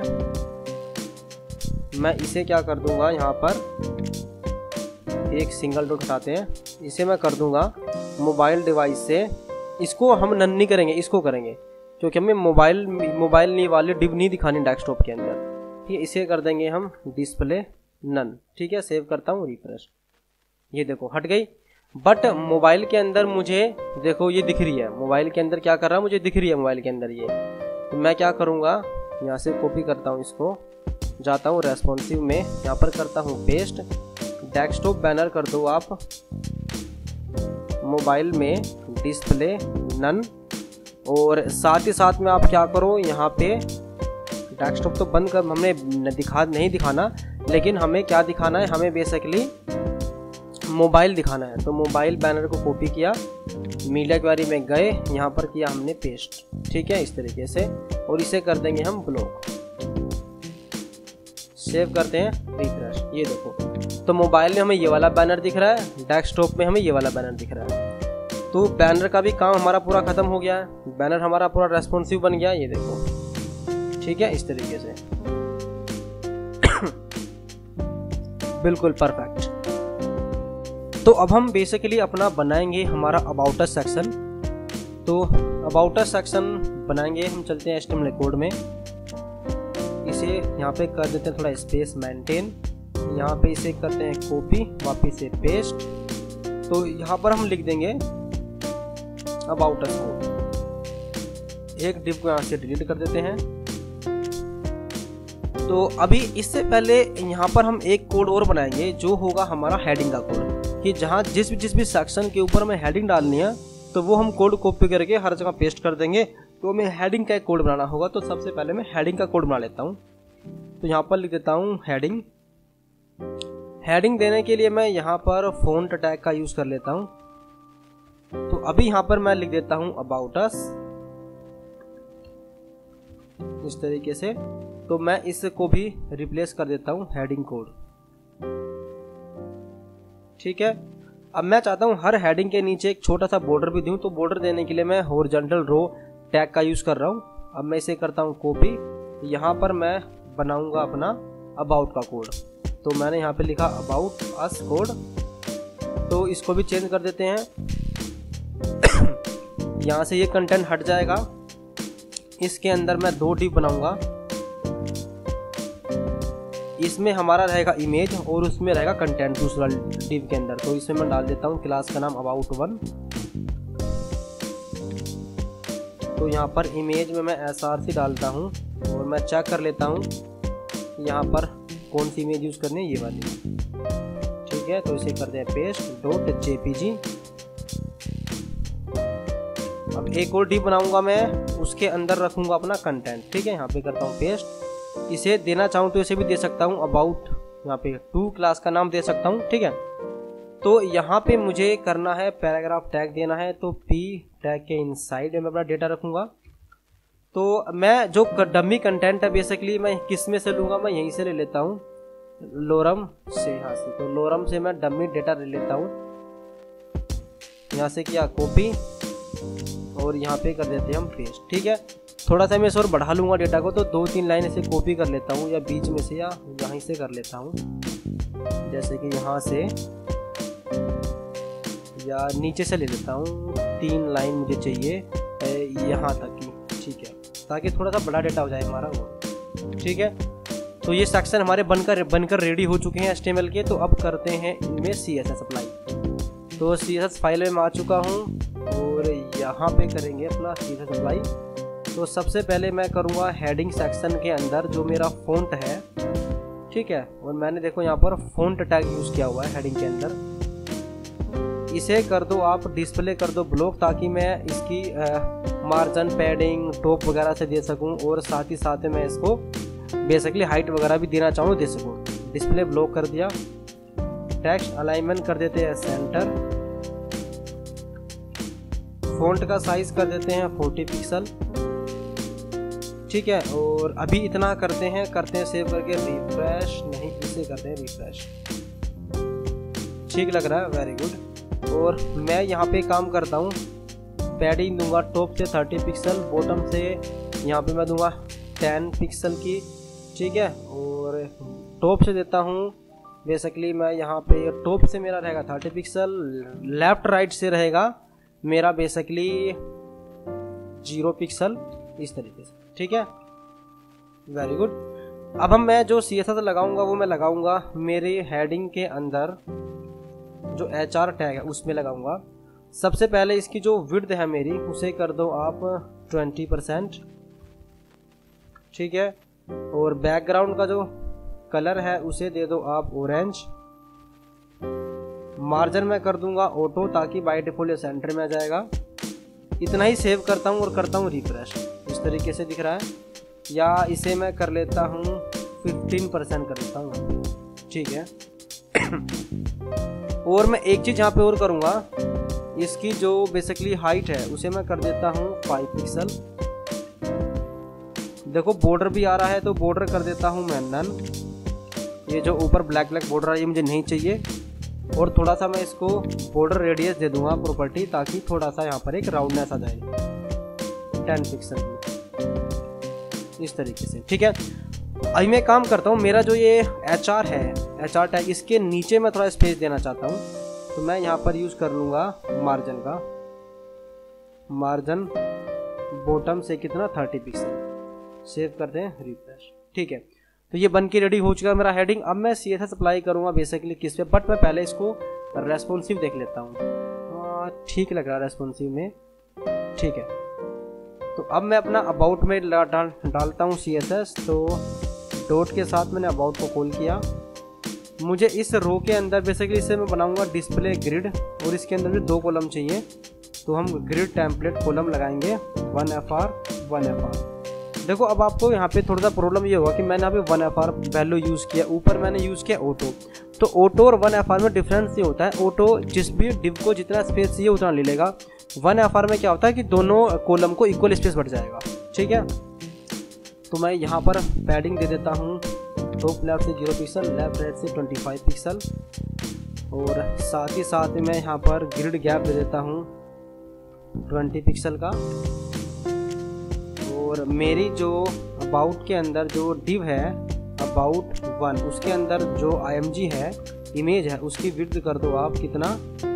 मैं इसे क्या कर दूंगा, यहाँ पर एक सिंगल डॉट हटाते हैं, इसे मैं कर दूंगा मोबाइल डिवाइस से। इसको हम नन नहीं करेंगे, इसको करेंगे, क्योंकि हमें मोबाइल नहीं वाली डिव नहीं दिखानी डेस्कटॉप के अंदर। ठीक है, इसे कर देंगे हम डिस्प्ले नन। ठीक है, सेव करता हूँ, रिफ्रेश। ये देखो हट गई, बट मोबाइल के अंदर मुझे देखो ये दिख रही है, मोबाइल के अंदर क्या कर रहा है, मुझे दिख रही है मोबाइल के अंदर ये। तो मैं क्या करूँगा, यहाँ से कॉपी करता हूँ इसको, जाता हूँ रेस्पॉन्सिव में, यहाँ पर करता हूँ पेस्ट, डेस्कटॉप बैनर कर दो आप मोबाइल में डिस्प्ले नन, और साथ ही साथ में आप क्या करो, यहाँ पे डेस्कटॉप तो बंद कर, हमने नहीं दिखाना, लेकिन हमें क्या दिखाना है, हमें बेसिकली मोबाइल दिखाना है। तो मोबाइल बैनर को कॉपी किया, मीडिया क्वेरी में गए, यहाँ पर किया हमने पेस्ट। ठीक है, इस तरीके से, और इसे कर देंगे हम ब्लॉक। सेव करते हैं, रिफ्रेश। ये देखो, तो मोबाइल में हमें ये वाला बैनर दिख रहा है, डेस्कटॉप में हमें ये वाला बैनर दिख रहा है। तो बैनर का भी काम हमारा पूरा खत्म हो गया है, बैनर हमारा पूरा रेस्पॉन्सिव बन गया। ये देखो, ठीक है, इस तरीके से बिल्कुल परफेक्ट। तो अब हम बेसिकली अपना बनाएंगे हमारा अबाउट अस सेक्शन। तो अबाउट अस सेक्शन बनाएंगे हम, चलते हैं HTML कोड में, इसे यहाँ पे कर देते हैं थोड़ा स्पेस मेंटेन, यहाँ पे इसे करते हैं कॉपी, वापिस से पेस्ट। तो यहाँ पर हम लिख देंगे अबाउट अस कोड, एक डिव को यहाँ से डिलीट कर देते हैं। तो अभी इससे पहले यहाँ पर हम एक कोड और बनाएंगे जो होगा हमारा हेडिंग का कोड, कि जहाँ जिस भी सेक्शन के ऊपर हमें हेडिंग डालनी है तो वो हम कोड कॉपी करके हर जगह पेस्ट कर देंगे। तो हमें हेडिंग का एक कोड बनाना होगा। तो सबसे पहले मैं हेडिंग का कोड बना लेता हूँ। तो यहाँ पर लिख देता हूँ हेडिंग। हेडिंग देने के लिए मैं यहाँ पर फॉन्ट टैग का यूज कर लेता हूँ। तो अभी यहाँ पर मैं लिख देता हूँ अबाउट अस, इस तरीके से। तो मैं इसको भी रिप्लेस कर देता हूँ हेडिंग कोड, ठीक है। अब मैं चाहता हूँ हर हेडिंग के नीचे एक छोटा सा बॉर्डर भी दूं। तो बॉर्डर देने के लिए मैं हॉरिजॉन्टल रो टैग का यूज कर रहा हूँ। अब मैं इसे करता हूँ कॉपी, यहाँ पर मैं बनाऊंगा अपना अबाउट का कोड। तो मैंने यहाँ पे लिखा अबाउट अस कोड, तो इसको भी चेंज कर देते हैं। यहाँ से ये कंटेंट हट जाएगा। इसके अंदर मैं 2 डिव बनाऊंगा, इसमें हमारा रहेगा इमेज और उसमें रहेगा कंटेंट दूसरा डिव के अंदर। तो इसमें मैं डाल देता हूँ क्लास का नाम अबाउट 1। तो यहाँ पर इमेज में मैं src डालता हूँ और मैं चेक कर लेता हूँ यहाँ पर कौन सी इमेज यूज करनी है, ये वाली, ठीक है। तो इसे करते हैं paste.jpg। अब एक और डिव बनाऊंगा मैं, उसके अंदर रखूंगा अपना कंटेंट, ठीक है। यहाँ पे करता हूँ पेस्ट। इसे देना चाहूँ तो इसे भी दे सकता हूँ अबाउट, यहाँ पे 2 क्लास का नाम दे सकता हूँ, ठीक है। तो यहाँ पे मुझे करना है पैराग्राफ टैग देना है। तो p टैग के इनसाइड में अपना डेटा रखूंगा। तो मैं जो डमी कंटेंट है बेसिकली मैं किस में से लूँगा, मैं यहीं से ले लेता हूँ, लोरम से। यहाँ से तो लोरम से मैं डमी डेटा ले लेता हूँ। यहाँ से किया कॉपी और यहाँ पे कर देते हैं हम पेस्ट, ठीक है। थोड़ा सा मैं इस और बढ़ा लूँगा डेटा को। तो 2-3 लाइन इसे कॉपी कर लेता हूँ, या बीच में से या यहीं से कर लेता हूँ, जैसे कि यहाँ से या नीचे से ले लेता हूँ। 3 लाइन मुझे चाहिए यहाँ तक की, ठीक है, ताकि थोड़ा सा बड़ा डेटा हो जाए हमारा वो, ठीक है। तो ये सेक्शन हमारे बनकर रेडी हो चुके हैं HTML के। तो अब करते हैं इनमें CSS अप्लाई। तो CSS फाइल में आ चुका हूँ और यहाँ पे करेंगे अपना CSS अप्लाई। तो सबसे पहले मैं करूँगा हेडिंग सेक्शन के अंदर जो मेरा फ़ॉन्ट है, ठीक है। और मैंने देखो यहाँ पर फ़ॉन्ट टैग यूज़ किया हुआ है हेडिंग के अंदर। इसे कर दो आप डिस्प्ले कर दो ब्लॉक, ताकि मैं इसकी मार्जिन, पैडिंग, टॉप वगैरह से दे सकूँ। और साथ ही साथ मैं इसको बेसिकली हाइट वगैरह भी देना चाहूँ दे सकूँ। डिस्प्ले ब्लॉक कर दिया। टेक्स्ट अलाइनमेंट कर देते हैं सेंटर। फ़ॉन्ट का साइज कर देते हैं 40 पिक्सल, ठीक है। और अभी इतना करते हैं सेव करके रिफ्रेश, नहीं इसे करते हैं रिफ्रेश, ठीक लग रहा है, वेरी गुड। और मैं यहाँ पे काम करता हूँ, पैडिंग दूंगा टॉप से 30 पिक्सल, बॉटम से यहाँ पे मैं दूंगा 10 पिक्सल की, ठीक है। और टॉप से देता हूँ बेसिकली मैं यहाँ पे टॉप से मेरा रहेगा 30 पिक्सल, लेफ्ट राइट से रहेगा मेरा बेसिकली 0 पिक्सल, इस तरीके से, ठीक है, वेरी गुड। अब मैं जो CSS लगाऊंगा वो मैं लगाऊंगा मेरे हेडिंग के अंदर, जो HR टैग है उसमें लगाऊंगा। सबसे पहले इसकी जो विड्थ है मेरी उसे कर दो आप 20%, ठीक है। और बैकग्राउंड का जो कलर है उसे दे दो आप ऑरेंज। मार्जिन में कर दूंगा ऑटो, ताकि बाय डिफॉल्ट ये सेंटर में आ जाएगा। इतना ही सेव करता हूँ और करता हूँ रिफ्रेश, इस तरीके से दिख रहा है। या इसे मैं कर लेता हूँ 15% कर लेता हूँ, ठीक है। और मैं एक चीज़ यहाँ पे और करूँगा, इसकी जो बेसिकली हाइट है उसे मैं कर देता हूँ 5 पिक्सल। देखो बॉर्डर भी आ रहा है, तो बॉर्डर कर देता हूँ मैं नन। ये जो ऊपर ब्लैक ब्लैक बॉर्डर है ये मुझे नहीं चाहिए। और थोड़ा सा मैं इसको बॉर्डर रेडियस दे दूंगा प्रॉपर्टी, ताकि थोड़ा सा यहाँ पर एक राउंडनेस आ जाए 10 पिक्सल, इस तरीके से, ठीक है। अभी मैं काम करता हूँ, मेरा जो ये HR है, HR टैग, इसके नीचे मैं थोड़ा स्पेस देना चाहता हूँ। तो मैं यहाँ पर यूज़ कर लूँगा मार्जिन का, मार्जिन बॉटम से कितना 30 पिक्सल। सेव करते हैं, रिफ्रेश। ठीक है, तो ये बन के रेडी हो चुका है मेरा हेडिंग। अब मैं CSS अप्लाई करूँगा बेसिकली किस पे, बट मैं पहले इसको रेस्पॉन्सिव देख लेता हूँ। ठीक लग रहा है रेस्पॉन्सिव में। ठीक है, तो अब मैं अपना अबाउट में डालता हूँ CSS। तो डॉट के साथ मैंने अबाउट को कॉल किया। मुझे इस रो के अंदर बेसिकली इसे मैं बनाऊंगा डिस्प्ले ग्रिड, और इसके अंदर भी 2 कॉलम चाहिए। तो हम ग्रिड टेम्पलेट कॉलम लगाएंगे 1FR 1FR। देखो अब आपको यहाँ पे थोड़ा सा प्रॉब्लम ये होगा कि मैंने यहाँ पे 1FR वैल्यू यूज़ किया, ऊपर मैंने यूज़ किया ऑटो। तो ऑटो और 1FR में डिफरेंस ये होता है, ऑटो जिस भी डिव को जितना स्पेस चाहिए उतना ले लेगा। 1FR में क्या होता है कि दोनों कॉलम को इक्वल स्पेस बढ़ जाएगा। ठीक है, तो मैं यहाँ पर पैडिंग दे देता हूँ, टॉप लेफ्ट से 0 पिक्सल, लेफ्ट राइट से 25 पिक्सल, और साथ ही साथ में मैं यहाँ पर ग्रिड गैप दे देता हूँ 20 पिक्सल का। और मेरी जो अबाउट के अंदर जो डिव है अबाउट 1, उसके अंदर जो IMG है, इमेज है, उसकी विड्थ कर दो आप कितना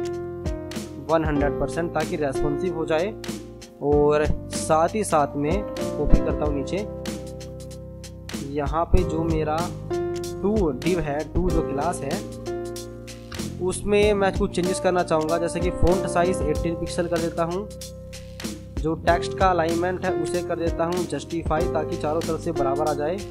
100%, ताकि रेस्पॉन्सिव हो जाए। और साथ ही साथ में कॉपी करता हूँ नीचे, यहाँ पे जो मेरा 2 डिव है, 2 जो क्लास है, उसमें मैं कुछ चेंजेस करना चाहूँगा। जैसे कि फ़ॉन्ट साइज़ 18 पिक्सल कर देता हूँ, जो टेक्स्ट का अलाइनमेंट है उसे कर देता हूँ जस्टिफाई, ताकि चारों तरफ से बराबर आ जाए।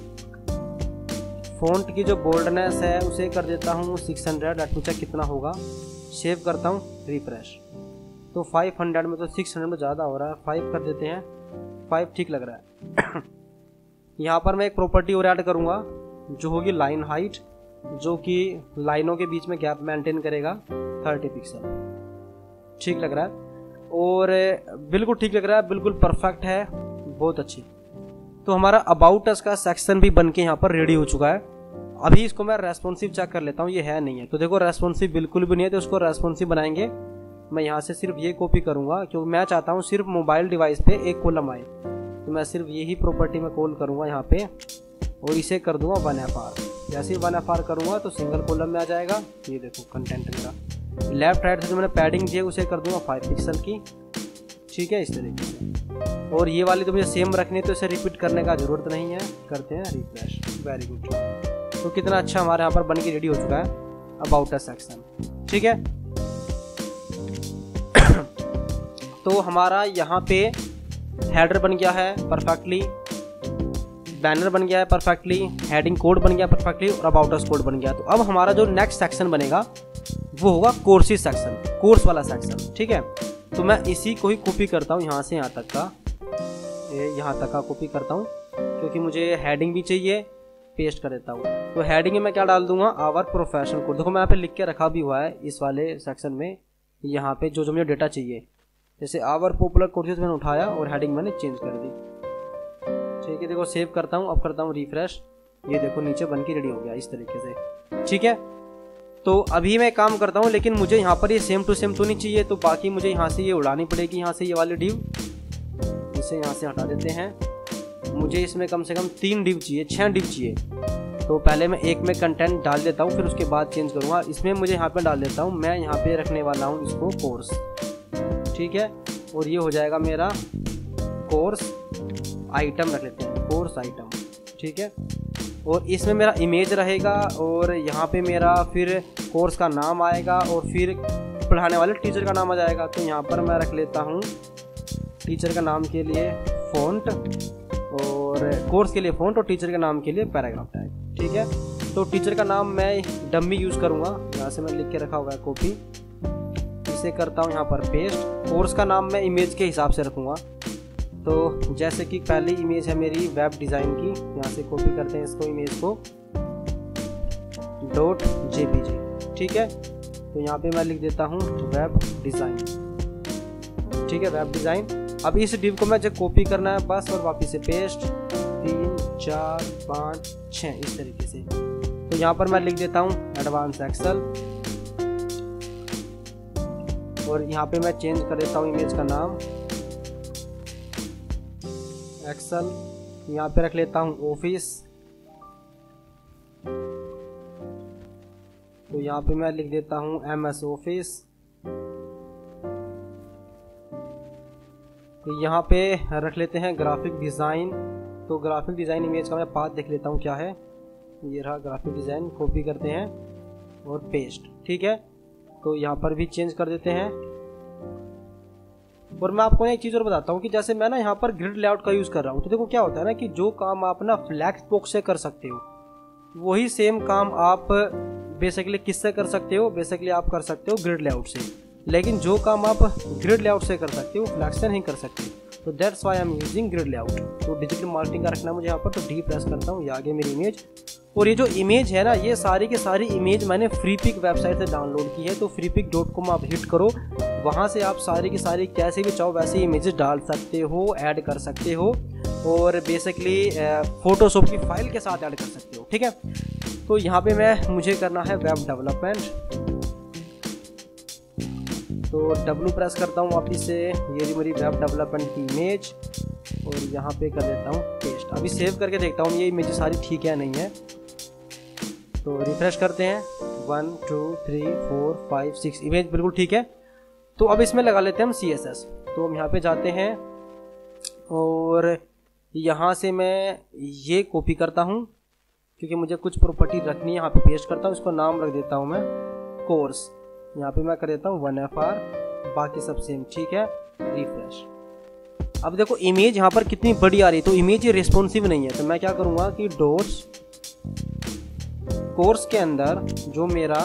फ़ॉन्ट की जो बोल्डनेस है उसे कर देता हूँ 600, लेट मी चेक कितना होगा। सेव करता हूँ, रिफ्रेश। तो 500 में तो 600 में ज़्यादा हो रहा है, 5 कर देते हैं, 5 ठीक लग रहा है। यहाँ पर मैं एक प्रॉपर्टी और ऐड करूँगा जो होगी लाइन हाइट, जो कि लाइनों के बीच में गैप मेंटेन करेगा 30 पिक्सल। ठीक लग रहा है, और बिल्कुल ठीक लग रहा है, बिल्कुल परफेक्ट है, बहुत अच्छी। तो हमारा अबाउट अस का सेक्शन भी बन के यहाँ पर रेडी हो चुका है। अभी इसको मैं रेस्पॉन्सिव चेक कर लेता हूँ, ये है नहीं है। तो देखो रेस्पॉन्सिव बिल्कुल भी नहीं है, तो उसको रेस्पॉन्सिव बनाएंगे। मैं यहाँ से सिर्फ ये कॉपी करूँगा, क्योंकि मैं चाहता हूँ सिर्फ मोबाइल डिवाइस पे एक कॉलम आए। तो मैं सिर्फ यही प्रॉपर्टी में कॉल करूँगा यहाँ पे, और इसे कर दूंगा 1FR। जैसे ही 1FR करूँगा तो सिंगल कॉलम में आ जाएगा। ये देखो कंटेंट मेरा। लेफ्ट राइट से जो मैंने पैडिंग दी है उसे कर दूंगा 5 पिक्सल की। ठीक है, इस तरीके से। और ये वाली तो मुझे सेम रखनी है, तो इसे रिपीट करने का ज़रूरत नहीं है। करते हैं रिफ्रेश, वेरी गुड। तो कितना अच्छा हमारे यहाँ पर बन के रेडी हो चुका है अबाउट अस सेक्शन। ठीक है, तो हमारा यहाँ पे हेडर बन गया है परफेक्टली, बैनर बन गया है परफेक्टली, हेडिंग कोड बन गया परफेक्टली, और अबाउट अस कोड बन गया। तो अब हमारा जो नेक्स्ट सेक्शन बनेगा वो होगा कोर्सेज सेक्शन, कोर्स वाला सेक्शन। ठीक है, तो मैं इसी को ही कॉपी करता हूँ, यहाँ से यहाँ तक का, यहाँ तक का कॉपी करता हूँ, क्योंकि मुझे हेडिंग भी चाहिए। पेस्ट कर देता हूँ। तो हेडिंग में मैं क्या डाल दूंगा, आवर प्रोफेशनल कोड। देखो मैं यहाँ पे लिख के रखा भी हुआ है इस वाले सेक्शन में, यहाँ पे जो जो मुझे डेटा चाहिए। जैसे आवर पॉपुलर कोर्सेज मैंने उठाया और हेडिंग मैंने चेंज कर दी। ठीक है, देखो सेव करता हूँ, अब करता हूँ रिफ्रेश। ये देखो नीचे बन के रेडी हो गया इस तरीके से। ठीक है, तो अभी मैं काम करता हूँ, लेकिन मुझे यहाँ पर ये सेम टू सेम तो नहीं चाहिए, तो बाकी मुझे यहाँ से ये उड़ानी पड़ेगी, यहाँ से ये वाली डिव, इसे यहाँ से हटा देते हैं। मुझे इसमें कम से कम 3 डिव चाहिए, 6 डिव चाहिए। तो पहले मैं एक में कंटेंट डाल देता हूँ, फिर उसके बाद चेंज करूँगा। इसमें मुझे यहाँ पे डाल देता हूँ, मैं यहाँ पे रखने वाला हूँ इसको कोर्स। ठीक है, और ये हो जाएगा मेरा कोर्स आइटम, रख लेते हैं कोर्स आइटम। ठीक है, और इसमें मेरा इमेज रहेगा, और यहाँ पे मेरा फिर कोर्स का नाम आएगा, और फिर पढ़ाने वाले टीचर का नाम आ जाएगा। तो यहाँ पर मैं रख लेता हूँ टीचर का नाम के लिए फ़ॉन्ट, और कोर्स के लिए फ़ॉन्ट, और टीचर के नाम के लिए पैराग्राफ टैग। ठीक है, तो टीचर का नाम मैं डम्मी यूज़ करूँगा, यहाँ से मैं लिख के रखा हुआ है कॉपी, इसे करता हूँ यहाँ पर पेस्ट। कोर्स का नाम मैं इमेज के हिसाब से रखूँगा। तो जैसे कि पहली इमेज है मेरी वेब डिज़ाइन की, यहाँ से कॉपी करते हैं इसको, इमेज को .jpg। ठीक है, तो यहाँ पे मैं लिख देता हूँ वेब डिज़ाइन। ठीक है, वेब डिज़ाइन। अब इस डिव को मैं जब कॉपी करना है बस, और वापस से पेस्ट, 3 4 5 6 इस तरीके से। तो यहाँ पर मैं लिख देता हूँ एडवांस एक्सेल, और यहाँ पे मैं चेंज कर देता हूँ इमेज का नाम एक्सेल। यहाँ पे रख लेता हूँ ऑफिस, तो यहाँ पे मैं लिख देता हूँ MS ऑफिस। तो यहाँ पे रख लेते हैं ग्राफिक डिज़ाइन। तो ग्राफिक डिज़ाइन इमेज का मैं पाथ देख लेता हूँ क्या है। ये रहा ग्राफिक डिज़ाइन, कॉपी करते हैं और पेस्ट। ठीक है, तो यहाँ पर भी चेंज कर देते हैं। और मैं आपको एक चीज़ और बताता हूँ कि जैसे मैं ना यहाँ पर ग्रिड लेआउट का यूज़ कर रहा हूँ, तो देखो क्या होता है ना कि जो काम आप ना फ्लैक्स बॉक्स से कर सकते हो, वही सेम काम आप बेसिकली किससे कर सकते हो, बेसिकली आप कर सकते हो ग्रिड लेआउट से। लेकिन जो काम आप ग्रिड लेआउट से कर सकते हो फ्लैक्स से नहीं कर सकते। तो that's why I am using grid layout. तो डिजिटल मार्केटिंग का रखना मुझे यहाँ पर, तो डी प्रेस करता हूँ, ये आ गई मेरी इमेज। और ये जो इमेज है ना, ये सारी की सारी इमेज मैंने फ्रीपिक वेबसाइट से डाउनलोड की है। तो freepik.com आप हिट करो, वहाँ से आप सारी की सारी कैसे भी चाहो वैसे इमेजेस डाल सकते हो, ऐड कर सकते हो, और बेसिकली फोटोशॉप की फाइल के साथ ऐड कर सकते हो। ठीक है, तो यहाँ पे मुझे करना है वेब डेवलपमेंट। तो W प्रेस करता हूँ वापिस से, ये मेरी वेब डेवलपमेंट की इमेज, और यहाँ पे कर देता हूँ पेस्ट। अभी सेव करके देखता हूँ ये इमेज सारी ठीक है नहीं है। तो रिफ्रेश करते हैं, 1 2 3 4 5 6 इमेज बिल्कुल ठीक है। तो अब इसमें लगा लेते हैं हम CSS। तो हम यहाँ पे जाते हैं और यहाँ से मैं ये कॉपी करता हूँ क्योंकि मुझे कुछ प्रॉपर्टी रखनी है। यहाँ पे पेस्ट करता हूँ, इसको नाम रख देता हूँ मैं कोर्स। यहाँ पे मैं कर देता हूँ 1FR, बाकी सब सेम ठीक है। रिफ्रेश। अब देखो इमेज यहाँ पर कितनी बड़ी आ रही है, तो इमेज ये रिस्पॉन्सिव नहीं है। तो मैं क्या करूँगा कि डॉट्स कोर्स के अंदर जो मेरा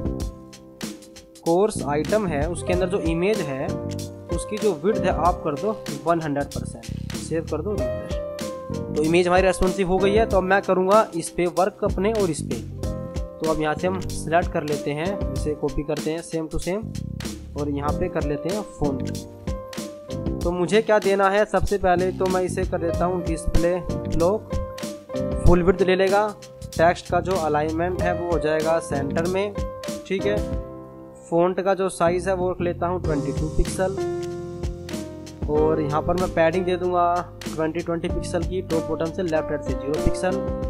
कोर्स आइटम है उसके अंदर जो इमेज है उसकी जो विड्थ है आप कर दो 100%। सेव कर दो, रिफ्रेश। तो इमेज हमारी रेस्पॉन्सिव हो गई है। तो अब मैं करूँगा इस पे वर्क अपने और इस पे। तो अब यहाँ से हम सिलेक्ट कर लेते हैं, इसे कॉपी करते हैं सेम टू सेम, और यहाँ पे कर लेते हैं फ़ॉन्ट। तो मुझे क्या देना है, सबसे पहले तो मैं इसे कर देता हूँ डिस्प्ले ब्लॉक, फुल विड्थ ले लेगा। टेक्स्ट का जो अलाइनमेंट है वो हो जाएगा सेंटर में। ठीक है, फ़ॉन्ट का जो साइज़ है वो रख लेता हूँ 22 पिक्सल, और यहाँ पर मैं पैडिंग दे दूँगा 20 पिक्सल की, टॉप बॉटम से लेफ्ट हैंड से 0 पिक्सल।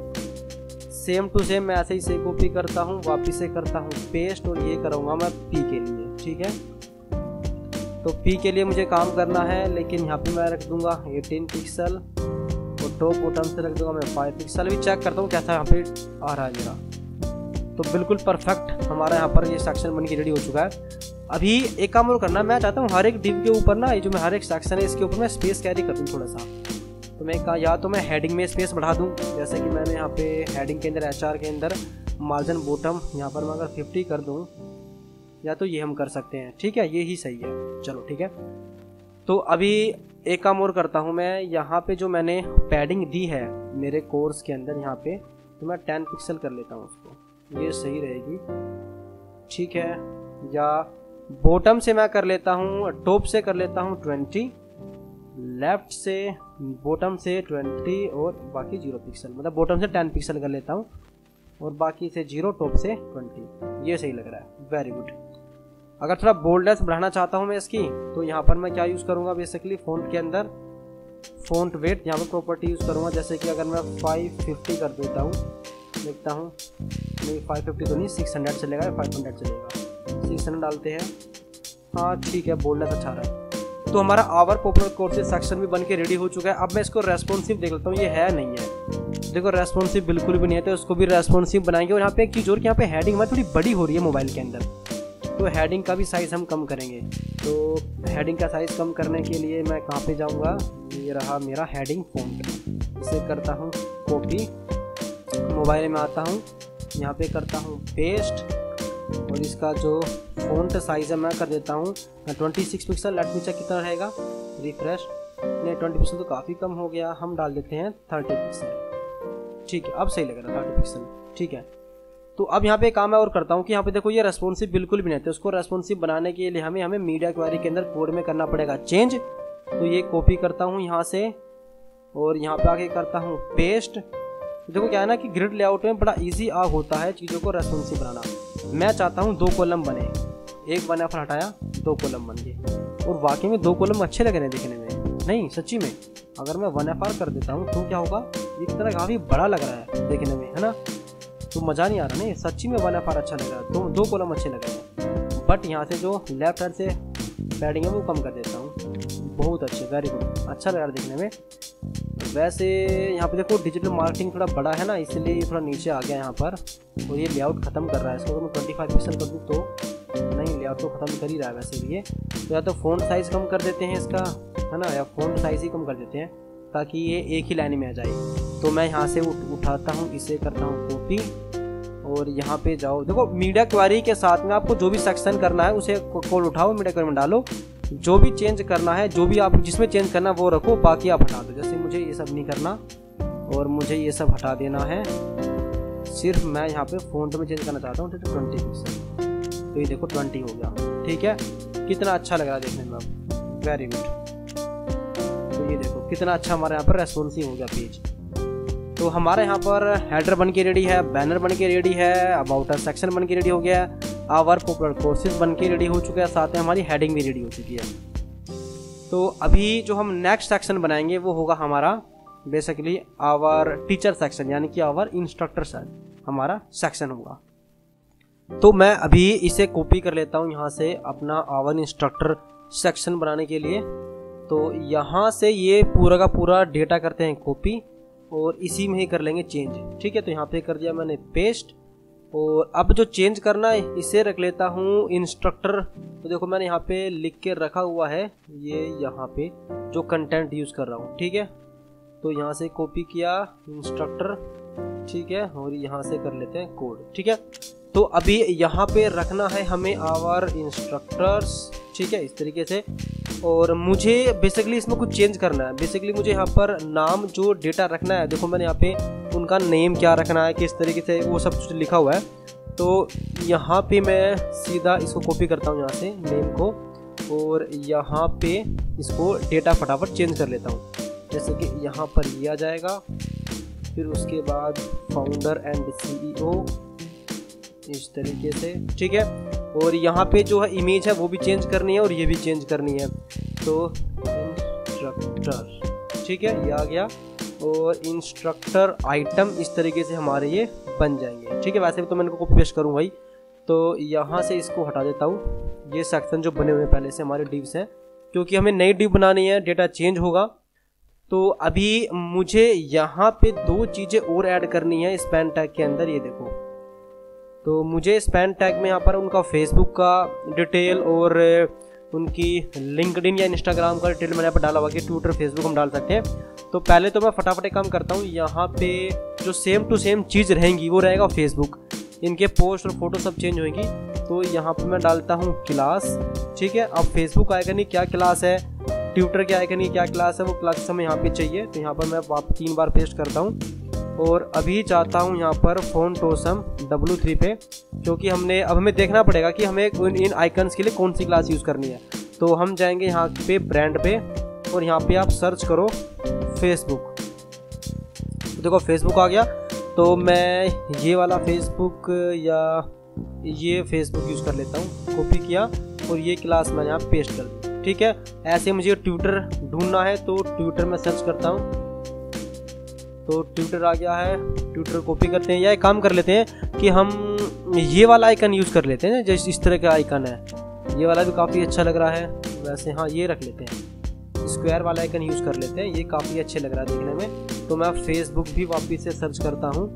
सेम टू सेम मैं ऐसे ही से कॉपी करता हूँ, वापिस से करता हूँ पेस्ट, और ये करूँगा मैं P के लिए। ठीक है, तो P के लिए मुझे काम करना है, लेकिन यहाँ पे मैं रख दूँगा 18 पिक्सल, और टॉप बॉटम से रख दूँगा मैं 5 पिक्सल। भी चेक करता हूँ कैसा यहाँ पे आ रहा है मेरा। तो बिल्कुल परफेक्ट हमारा यहाँ पर ये सेक्शन बन के रेडी हो चुका है। अभी एक काम और करना, मैं चाहता हूँ हर एक डिव के ऊपर ना, ये जो मैं हर एक सेक्शन है इसके ऊपर मैं स्पेस कैरी कर दूँ थोड़ा सा। तो मैं कहा या तो मैं हेडिंग में स्पेस बढ़ा दूं, जैसे कि मैंने यहाँ पे हेडिंग के अंदर HR के अंदर मार्जिन बॉटम यहाँ पर मैं अगर 50 कर दूं, या तो ये हम कर सकते हैं। ठीक है, ये ही सही है। चलो ठीक है, तो अभी एक काम और करता हूँ मैं, यहाँ पे जो मैंने पैडिंग दी है मेरे कोर्स के अंदर यहाँ पे, तो मैं 10 पिक्सल कर लेता हूँ उसको, ये सही रहेगी। ठीक है, या बॉटम से मैं कर लेता हूँ, टॉप से कर लेता हूँ 20, लेफ्ट से बॉटम से 20, और बाकी 0 पिक्सल, मतलब बॉटम से 10 पिक्सल कर लेता हूँ, और बाकी से 0, टॉप से 20। ये सही लग रहा है, वेरी गुड। अगर थोड़ा बोल्डनेस बढ़ाना चाहता हूँ मैं इसकी, तो यहाँ पर मैं क्या यूज़ करूँगा, बेसिकली फ़ॉन्ट के अंदर फ़ॉन्ट वेट यहाँ पर प्रॉपर्टी यूज़ करूँगा। जैसे कि अगर मैं 550 कर देता हूँ, देखता हूँ, नहीं 550 तो नहीं, 600 चलेगा, 500 चलेगा, 600 डालते हैं। हाँ ठीक है, बोल्डनेस अच्छा रहा है। तो हमारा आवर पॉपुलर कोर्सेज सेक्शन भी बन के रेडी हो चुका है। अब मैं इसको रेस्पॉन्सिव देख लेता हूँ, ये है नहीं है। देखो रेस्पॉन्सिव बिल्कुल भी नहीं है, तो इसको भी रेस्पॉन्सिव बनाएंगे। और यहाँ पे एक चीज़ और कि यहाँ पे हेडिंग हमारी थोड़ी बड़ी हो रही है मोबाइल के अंदर, तो हेडिंग का भी साइज़ हम कम करेंगे। तो हेडिंग का साइज़ कम करने के लिए मैं कहाँ पे जाऊँगा, ये रहा मेरा हेडिंग फ़ॉन्ट। इसे करता हूँ कॉपी, मोबाइल में आता हूँ, यहाँ पे करता हूँ पेस्ट, और इसका जो फ़ॉन्ट साइज़ है मैं कर देता हूँ 26 पिक्सल। लेट मी चेक कितना रहेगा, रिफ्रेश। नहीं 20 पिक्सल तो काफ़ी कम हो गया, हम डाल देते हैं 30 पिक्सल। ठीक है, अब सही लग रहा है 30 पिक्सल। ठीक है, तो अब यहाँ पे काम मैं और करता हूँ कि यहाँ पे देखो ये रेस्पॉन्सिव बिल्कुल भी नहीं है। तो उसको रेस्पॉन्सिव बनाने के लिए हमें मीडिया क्वेरी के अंदर कोड में करना पड़ेगा चेंज। तो ये कॉपी करता हूँ यहाँ से, और यहाँ पे आके करता हूँ पेस्ट। देखो क्या है ना कि ग्रिड लेआउट में बड़ा इजी होता है चीज़ों को रेस्पॉन्सिव बनाना। मैं चाहता हूँ 2 कॉलम बने, एक 1FR हटाया, 2 कॉलम बन गए, और वाकई में 2 कॉलम अच्छे लग रहे हैं देखने में। नहीं सच्ची में, अगर मैं 1FR कर देता हूँ तो क्या होगा, ये कितना काफ़ी बड़ा लग रहा है देखने में, है ना। तो मज़ा नहीं आ रहा ना, सच्ची में 1 FR अच्छा लग रहा है, दो कॉलम अच्छे लग रहे हैं। बट यहाँ से जो लेफ्ट हैंड से पैडिंग है वो कम कर देता हूँ। बहुत अच्छे, वेरी गुड, अच्छा लग रहा है देखने में। वैसे यहाँ पे देखो डिजिटल मार्केटिंग थोड़ा बड़ा है ना, इसलिए थोड़ा नीचे आ गया यहाँ पर, और ये लेआउट ख़त्म कर रहा है। इसको अगर मैं 25 पिक्सल कर दूँ तो नहीं, लेआउट तो ख़त्म कर ही रहा है वैसे भी ये। तो या तो फ़ॉन्ट साइज़ कम कर देते हैं इसका, है ना, या फ़ॉन्ट साइज़ ही कम कर देते हैं ताकि ये एक ही लाइन में आ जाए। तो मैं यहाँ से उठाता हूँ, इसे करता हूँ कॉपी, और यहाँ पे जाओ। देखो मीडिया क्वेरी के साथ में आपको जो भी सेक्शन करना है उसे कोड उठाओ, मीडिया क्वेरी में डालो, जो भी चेंज करना है, जो भी आप जिसमें चेंज करना है वो रखो, बाकी आप हटा दो। जैसे मुझे ये सब नहीं करना और मुझे ये सब हटा देना है, सिर्फ मैं यहाँ पे फ़ॉन्ट में चेंज करना चाहता हूँ 20 पिक्सल। तो ये देखो 20 हो गया, ठीक है। कितना अच्छा लग रहा है देखने में अब, वेरी गुड। तो ये देखो कितना अच्छा हमारे यहाँ पर रेस्पॉन्सिव हो गया पेज। तो हमारे यहाँ पर हेडर बन के रेडी है, बैनर बन के रेडी है, अबाउट अस सेक्शन बन के रेडी हो गया है, आवर पॉपुलर कोर्सेज बन के रेडी हो चुका है, साथ में हमारी हेडिंग भी रेडी हो चुकी है। तो अभी जो हम नेक्स्ट सेक्शन बनाएंगे वो होगा हमारा बेसिकली आवर टीचर सेक्शन, यानी कि आवर इंस्ट्रक्टर हमारा सेक्शन होगा। तो मैं अभी इसे कॉपी कर लेता हूँ यहाँ से अपना आवर इंस्ट्रक्टर सेक्शन बनाने के लिए। तो यहाँ से ये पूरा का पूरा डेटा करते हैं कॉपी, और इसी में ही कर लेंगे चेंज, ठीक है। तो यहाँ पे कर दिया मैंने पेस्ट, और अब जो चेंज करना है इसे रख लेता हूँ इंस्ट्रक्टर। तो देखो मैंने यहाँ पे लिख के रखा हुआ है, ये यहाँ पे जो कंटेंट यूज़ कर रहा हूँ, ठीक है। तो यहाँ से कॉपी किया इंस्ट्रक्टर, ठीक है, और यहाँ से कर लेते हैं कोड, ठीक है। तो अभी यहाँ पे रखना है हमें आवर इंस्ट्रक्टर्स, ठीक है, इस तरीके से। और मुझे बेसिकली इसमें कुछ चेंज करना है। बेसिकली मुझे यहाँ पर नाम जो डेटा रखना है, देखो मैंने यहाँ पे उनका नेम क्या रखना है, किस तरीके से, वो सब कुछ लिखा हुआ है। तो यहाँ पे मैं सीधा इसको कॉपी करता हूँ यहाँ से नेम को, और यहाँ पे इसको डेटा फटाफट चेंज कर लेता हूँ। जैसे कि यहाँ पर ये आ जाएगा, फिर उसके बाद फाउंडर एंड CEO, इस तरीके से, ठीक है। और यहाँ पे जो है इमेज है वो भी चेंज करनी है, और ये भी चेंज करनी है। तो इंस्ट्रक्टर, ठीक है, ये आ गया। और इंस्ट्रक्टर आइटम, इस तरीके से हमारे ये बन जाएंगे, ठीक है। वैसे भी तो मैं इनको कॉपी पेस्ट करूँगा ही। तो यहाँ से इसको हटा देता हूँ, ये सेक्शन जो बने हुए पहले से हमारे डिव्स हैं, क्योंकि हमें नई डिव बनानी है, डेटा चेंज होगा। तो अभी मुझे यहाँ पे 2 चीज़ें और ऐड करनी है स्पैन टैग के अंदर, ये देखो। तो मुझे स्पैन टैग में यहाँ पर उनका फेसबुक का डिटेल और उनकी लिंक्डइन या इंस्टाग्राम का डिटेल मैंने यहाँ पर डाला हुआ कि ट्विटर फेसबुक हम डाल सकते हैं। तो पहले तो मैं फटाफट एक काम करता हूँ, यहाँ पे जो सेम टू सेम चीज़ रहेंगी वो रहेगा फेसबुक, इनके पोस्ट और फोटो सब चेंज होंगी। तो यहाँ पे मैं डालता हूँ क्लास, ठीक है। अब फेसबुक आएगा नहीं क्या क्लास है, ट्विटर क्या आएगा नहीं क्या क्लास है, वो क्लास हमें यहाँ पे चाहिए। तो यहाँ पर मैं 3 बार पेस्ट करता हूँ, और अभी जाता हूँ यहाँ पर फ़ॉन्ट ऑसम W3 पे, क्योंकि अब हमें देखना पड़ेगा कि हमें इन आइकन्स के लिए कौन सी क्लास यूज़ करनी है। तो हम जाएंगे यहाँ पे ब्रांड पे, और यहाँ पे आप सर्च करो फेसबुक। तो देखो फेसबुक आ गया। तो मैं ये वाला फेसबुक या ये फेसबुक यूज़ कर लेता हूँ, कॉपी किया, और ये क्लास मैंने यहाँ पेस्ट कर दी, ठीक है। ऐसे मुझे ट्विटर ढूंढना है, तो ट्विटर में सर्च करता हूँ, तो ट्विटर आ गया है, ट्विटर कॉपी करते हैं। या एक काम कर लेते हैं कि हम ये वाला आइकन यूज़ कर लेते हैं, जैसे इस तरह का आइकन है, ये वाला भी काफ़ी अच्छा लग रहा है वैसे। हाँ, ये रख लेते हैं, स्क्वायर वाला आइकन यूज़ कर लेते हैं, ये काफ़ी अच्छे लग रहा है देखने में। तो मैं फेसबुक भी वापस से सर्च करता हूँ,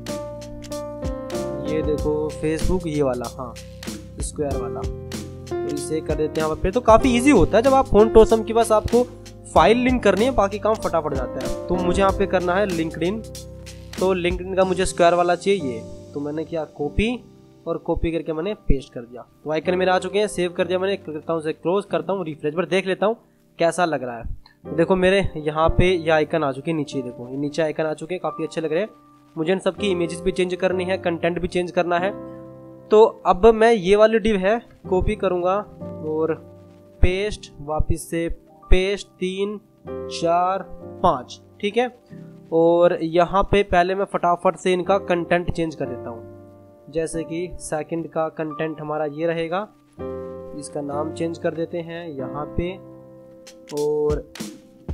ये देखो फेसबुक, ये वाला, हाँ स्क्वायर वाला। तो इसे कर देते हैं यहाँ पर। तो काफ़ी ईजी होता है जब आप फ़ॉन्ट ऑसम की बस आपको फाइल लिंक करनी है, बाकी काम फटाफट जाता है। तो मुझे यहाँ पे करना है लिंक्डइन। तो लिंक्डइन का मुझे स्क्वायर वाला चाहिए, तो मैंने किया कॉपी, और कॉपी करके मैंने पेस्ट कर दिया। तो आइकन मेरे आ चुके हैं, सेव कर दिया मैंने। करता हूँ, उसे क्लोज करता हूँ, रिफ्रेश पर देख लेता हूँ कैसा लग रहा है। तो देखो मेरे यहाँ पे ये आइकन आ चुके हैं नीचे, देखो ये नीचे आइकन आ चुके हैं, काफ़ी अच्छे लग रहे हैं। मुझे इन सबकी इमेजेस भी चेंज करनी है, कंटेंट भी चेंज करना है। तो अब मैं ये वाली डिव है कॉपी करूँगा और पेस्ट, वापस से पेस्ट, 3 4 5, ठीक है। और यहाँ पे पहले मैं फटाफट से इनका कंटेंट चेंज कर देता हूँ। जैसे कि सेकंड का कंटेंट हमारा ये रहेगा, इसका नाम चेंज कर देते हैं यहाँ पे। और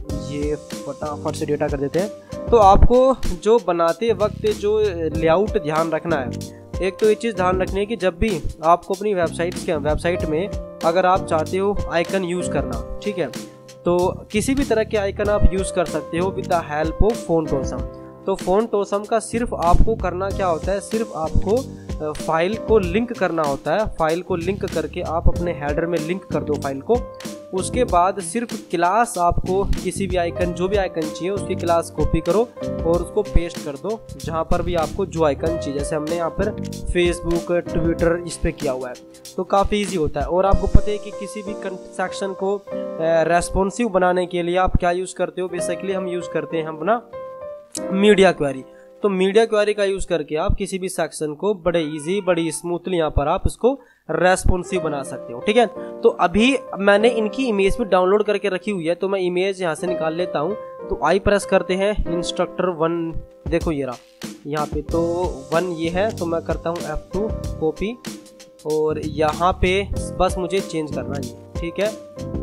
ये फटाफट से डेटा कर देते हैं। तो आपको जो बनाते वक्त जो लेआउट ध्यान रखना है, एक तो ये चीज़ ध्यान रखनी है कि जब भी आपको अपनी वेबसाइट में अगर आप चाहते हो आइकन यूज़ करना, ठीक है, तो किसी भी तरह के आइकन आप यूज़ कर सकते हो with the help of font awesome. तो फ़ॉन्ट ऑसम का सिर्फ आपको करना क्या होता है, सिर्फ आपको फाइल को लिंक करना होता है। फाइल को लिंक करके आप अपने हेडर में लिंक कर दो फाइल को। उसके बाद सिर्फ क्लास, आपको किसी भी आइकन, जो भी आइकन चाहिए उसकी क्लास कॉपी करो और उसको पेस्ट कर दो जहाँ पर भी आपको जो आइकन चाहिए। जैसे हमने यहाँ पर फेसबुक, ट्विटर इस पर किया हुआ है, तो काफ़ी ईजी होता है। और आपको पता है कि किसी भी सेक्शन को रेस्पॉन्सिव बनाने के लिए आप क्या यूज़ करते हो, बेसिकली हम यूज़ करते हैं अपना मीडिया क्वेरी। तो मीडिया क्वेरी का यूज़ करके आप किसी भी सेक्शन को बड़े इजी, बड़ी स्मूथली यहाँ पर आप इसको रेस्पॉन्सिव बना सकते हो, ठीक है। तो अभी मैंने इनकी इमेज भी डाउनलोड करके रखी हुई है, तो मैं इमेज यहाँ से निकाल लेता हूँ। तो आई प्रेस करते हैं, इंस्ट्रक्टर1 देखो ये रहा यहाँ पे, तो 1 ये है, तो मैं करता हूँ F2 कॉपी और यहाँ पे बस मुझे चेंज करना है, ठीक है।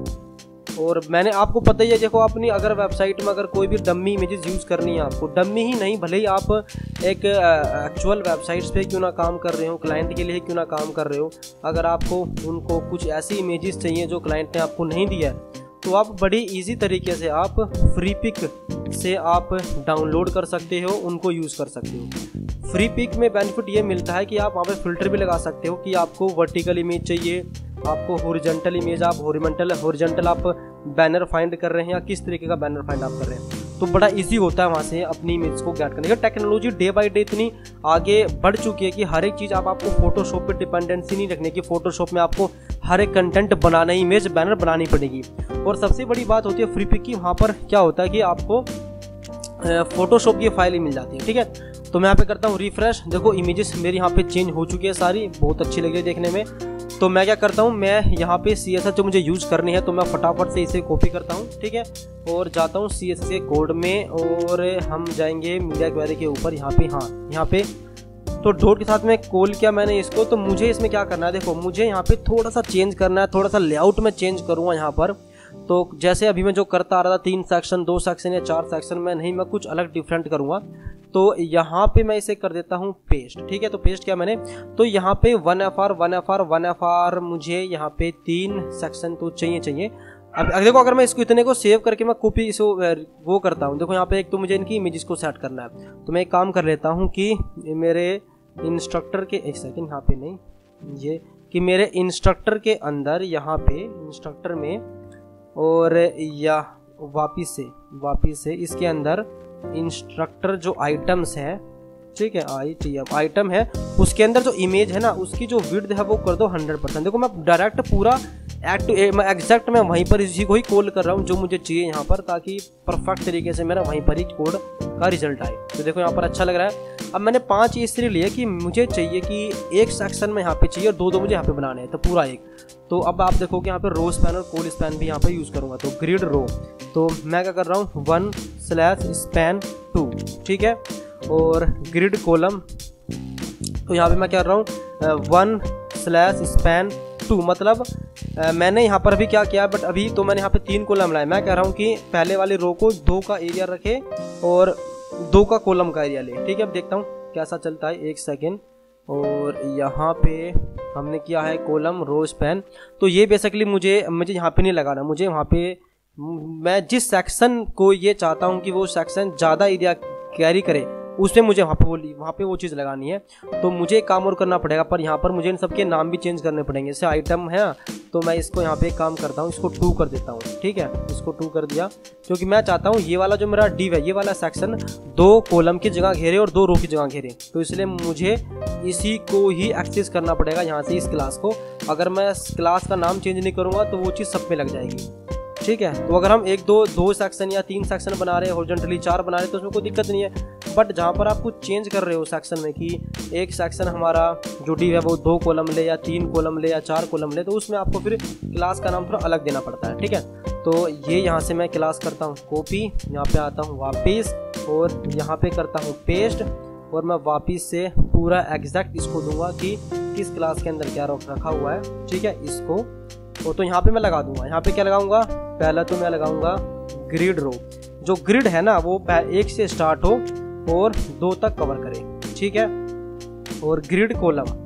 और मैंने, आपको पता ही है, देखो अपनी अगर वेबसाइट में अगर कोई भी डम्मी इमेजेस यूज़ करनी है आपको, डम्मी ही नहीं, भले ही आप एक एक्चुअल वेबसाइट्स पे क्यों ना काम कर रहे हो, क्लाइंट के लिए क्यों ना काम कर रहे हो, अगर आपको उनको कुछ ऐसी इमेजेस चाहिए जो क्लाइंट ने आपको नहीं दिया है, तो आप बड़ी इजी तरीके से आप फ्री पिक से आप डाउनलोड कर सकते हो, उनको यूज़ कर सकते हो। फ्री पिक में बेनिफिट ये मिलता है कि आप वहाँ पे फिल्टर भी लगा सकते हो कि आपको वर्टिकल इमेज चाहिए, आपको हॉरिजॉन्टल इमेज, आप हॉरिजॉन्टल आप बैनर फाइंड कर रहे हैं या किस तरीके का बैनर फाइंड आप कर रहे हैं, तो बड़ा इजी होता है वहाँ से अपनी इमेज को गेट करने का। टेक्नोलॉजी डे बाय डे इतनी आगे बढ़ चुकी है कि हर एक चीज़ आपको फोटोशॉप पे डिपेंडेंसी नहीं रखने की, फोटोशॉप में आपको हर एक कंटेंट बनाना, इमेज बैनर बनानी पड़ेगी। और सबसे बड़ी बात होती है फ्री पिक की, वहाँ पर क्या होता है कि आपको फोटोशॉप की फाइल ही मिल जाती है, ठीक है। तो मैं यहाँ पे करता हूँ रिफ्रेश, देखो इमेजेस मेरी यहाँ पे चेंज हो चुकी है सारी, बहुत अच्छी लग रही है देखने में। तो मैं क्या करता हूँ, मैं यहाँ पे CSS जो मुझे यूज़ करनी है, तो मैं फटाफट से इसे कॉपी करता हूँ, ठीक है, और जाता हूँ CSS के कोड में और हम जाएंगे मीडिया क्वेरी के ऊपर, यहाँ पे, हाँ यहाँ पे, तो डॉट के साथ में कॉल किया मैंने इसको। तो मुझे इसमें क्या करना है, देखो मुझे यहाँ पे थोड़ा सा चेंज करना है, थोड़ा सा लेआउट में चेंज करूँगा यहाँ पर। तो जैसे अभी मैं जो करता आ रहा था 3 सेक्शन, 2 सेक्शन या 4 सेक्शन में नहीं, मैं कुछ अलग डिफरेंट करूँगा। तो यहाँ पे मैं इसे कर देता हूँ पेस्ट, ठीक है। तो पेस्ट किया मैंने, तो यहाँ पे 1FR मुझे यहाँ पे 3 सेक्शन तो चाहिए। अब देखो अगर मैं इसको इतने को सेव करके मैं कॉपी इसको वो करता हूँ, देखो यहाँ पे एक तो मुझे इनकी इमेजेस को सेट करना है। तो मैं एक काम कर लेता हूँ कि मेरे इंस्ट्रक्टर के, एक सेकेंड, यहाँ पे नहीं, ये कि मेरे इंस्ट्रक्टर के अंदर यहाँ पे इंस्ट्रक्टर में, और या वापिस से इसके अंदर इंस्ट्रक्टर जो आइटम्स है, ठीक है, आइटम है, उसके अंदर जो इमेज है ना, उसकी जो विड्थ है वो कर दो 100%। देखो मैं डायरेक्ट पूरा एग्जैक्ट मैं वहीं पर इसी को ही कॉल कर रहा हूँ जो मुझे चाहिए यहाँ पर, ताकि परफेक्ट तरीके से मेरा वहीं पर ही कोड का रिजल्ट आए। तो देखो यहाँ पर अच्छा लग रहा है। अब मैंने 5 इसलिए लिए कि मुझे चाहिए कि एक सेक्शन में यहाँ पे चाहिए और 2 मुझे यहाँ पे बनाने हैं, तो पूरा एक। तो अब आप देखो कि यहाँ पे रो स्पैन और कॉल स्पैन भी यहाँ पे यूज़ करूँगा। तो ग्रिड रो, तो मैं क्या कर रहा हूँ 1/span2, ठीक है, और ग्रिड कॉलम, तो यहाँ पे मैं क्या कर रहा हूँ 1/span2, मतलब मैंने यहाँ पर अभी क्या किया, बट अभी तो मैंने यहाँ पे 3 कॉलम लाए। मैं कह रहा हूँ कि पहले वाली रो को 2 का एरिया रखे और 2 का कॉलम का एरिया ले, ठीक है। अब देखता हूँ कैसा चलता है, एक सेकेंड। और यहाँ पे हमने किया है कॉलम रो स्पैन, तो ये बेसिकली मुझे यहाँ पे नहीं लगाना, मुझे वहाँ पे मैं जिस सेक्शन को ये चाहता हूँ कि वो सेक्शन ज़्यादा एरिया कैरी करे, उसमें मुझे वहाँ पे वो चीज़ लगानी है। तो मुझे एक काम और करना पड़ेगा, पर यहाँ पर मुझे इन सबके नाम भी चेंज करने पड़ेंगे। जैसे आइटम है, तो मैं इसको यहाँ पे एक काम करता हूँ, इसको 2 कर देता हूँ, ठीक है, इसको 2 कर दिया, क्योंकि मैं चाहता हूँ ये वाला जो मेरा डिव है, ये वाला सेक्शन 2 कॉलम की जगह घेरे और 2 रो की जगह घेरे। तो इसलिए मुझे इसी को ही एक्सेस करना पड़ेगा यहाँ से, इस क्लास को। अगर मैं क्लास का नाम चेंज नहीं करूँगा तो वो चीज़ सब में लग जाएगी, ठीक है। तो अगर हम 2 सेक्शन या 3 सेक्शन बना रहे हैं, हॉरिजॉन्टली 4 बना रहे हैं, तो उसमें कोई दिक्कत नहीं है। बट जहाँ पर आप कुछ चेंज कर रहे हो सेक्शन में कि एक सेक्शन हमारा जो डिव है वो 2 कॉलम ले या 3 कॉलम ले या 4 कॉलम ले, तो उसमें आपको फिर क्लास का नाम थोड़ा अलग देना पड़ता है, ठीक है। तो ये यहाँ से मैं क्लास करता हूँ कॉपी, यहाँ पे आता हूँ वापिस और यहाँ पे करता हूँ पेस्ट, और मैं वापिस से पूरा एग्जैक्ट इसको दूंगा कि किस क्लास के अंदर क्या रखा हुआ है, ठीक है, इसको। और तो यहाँ पे मैं लगा दूंगा, यहाँ पे क्या लगाऊंगा, पहला तो मैं लगाऊंगा ग्रिड रो, जो ग्रिड है ना वो 1 से स्टार्ट हो और 2 तक कवर करे, ठीक है। और ग्रिड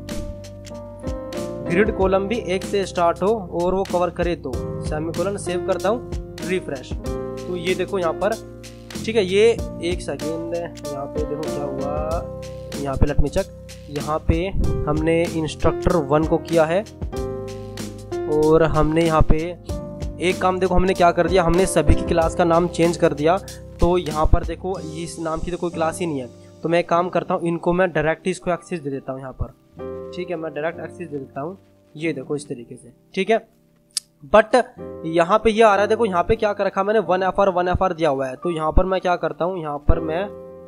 कॉलम भी 1 से स्टार्ट हो और वो कवर करे 2, सेमीकोलन, सेव करता हूँ, रिफ्रेश। तो ये देखो यहाँ पर, ठीक है। ये 1 सेकेंड, यहाँ पे देखो क्या हुआ, यहाँ पे लेट मी चेक। यहाँ पे हमने इंस्ट्रक्टर 1 को किया है और हमने यहाँ पे एक काम देखो हमने क्या कर दिया, हमने सभी की क्लास का नाम चेंज कर दिया। तो यहाँ पर देखो इस नाम की तो कोई क्लास ही नहीं है, तो मैं एक काम करता हूँ, इनको मैं डायरेक्ट इसको एक्सेस दे देता हूँ यहाँ पर, ठीक है। मैं डायरेक्ट एक्सेस दे देता हूँ, ये देखो इस तरीके से, ठीक है। बट यहाँ पे ये आ रहा है, देखो यहाँ पे क्या कर रखा मैंने, 1FR दिया हुआ है। तो यहाँ पर मैं क्या करता हूँ, यहाँ पर मैं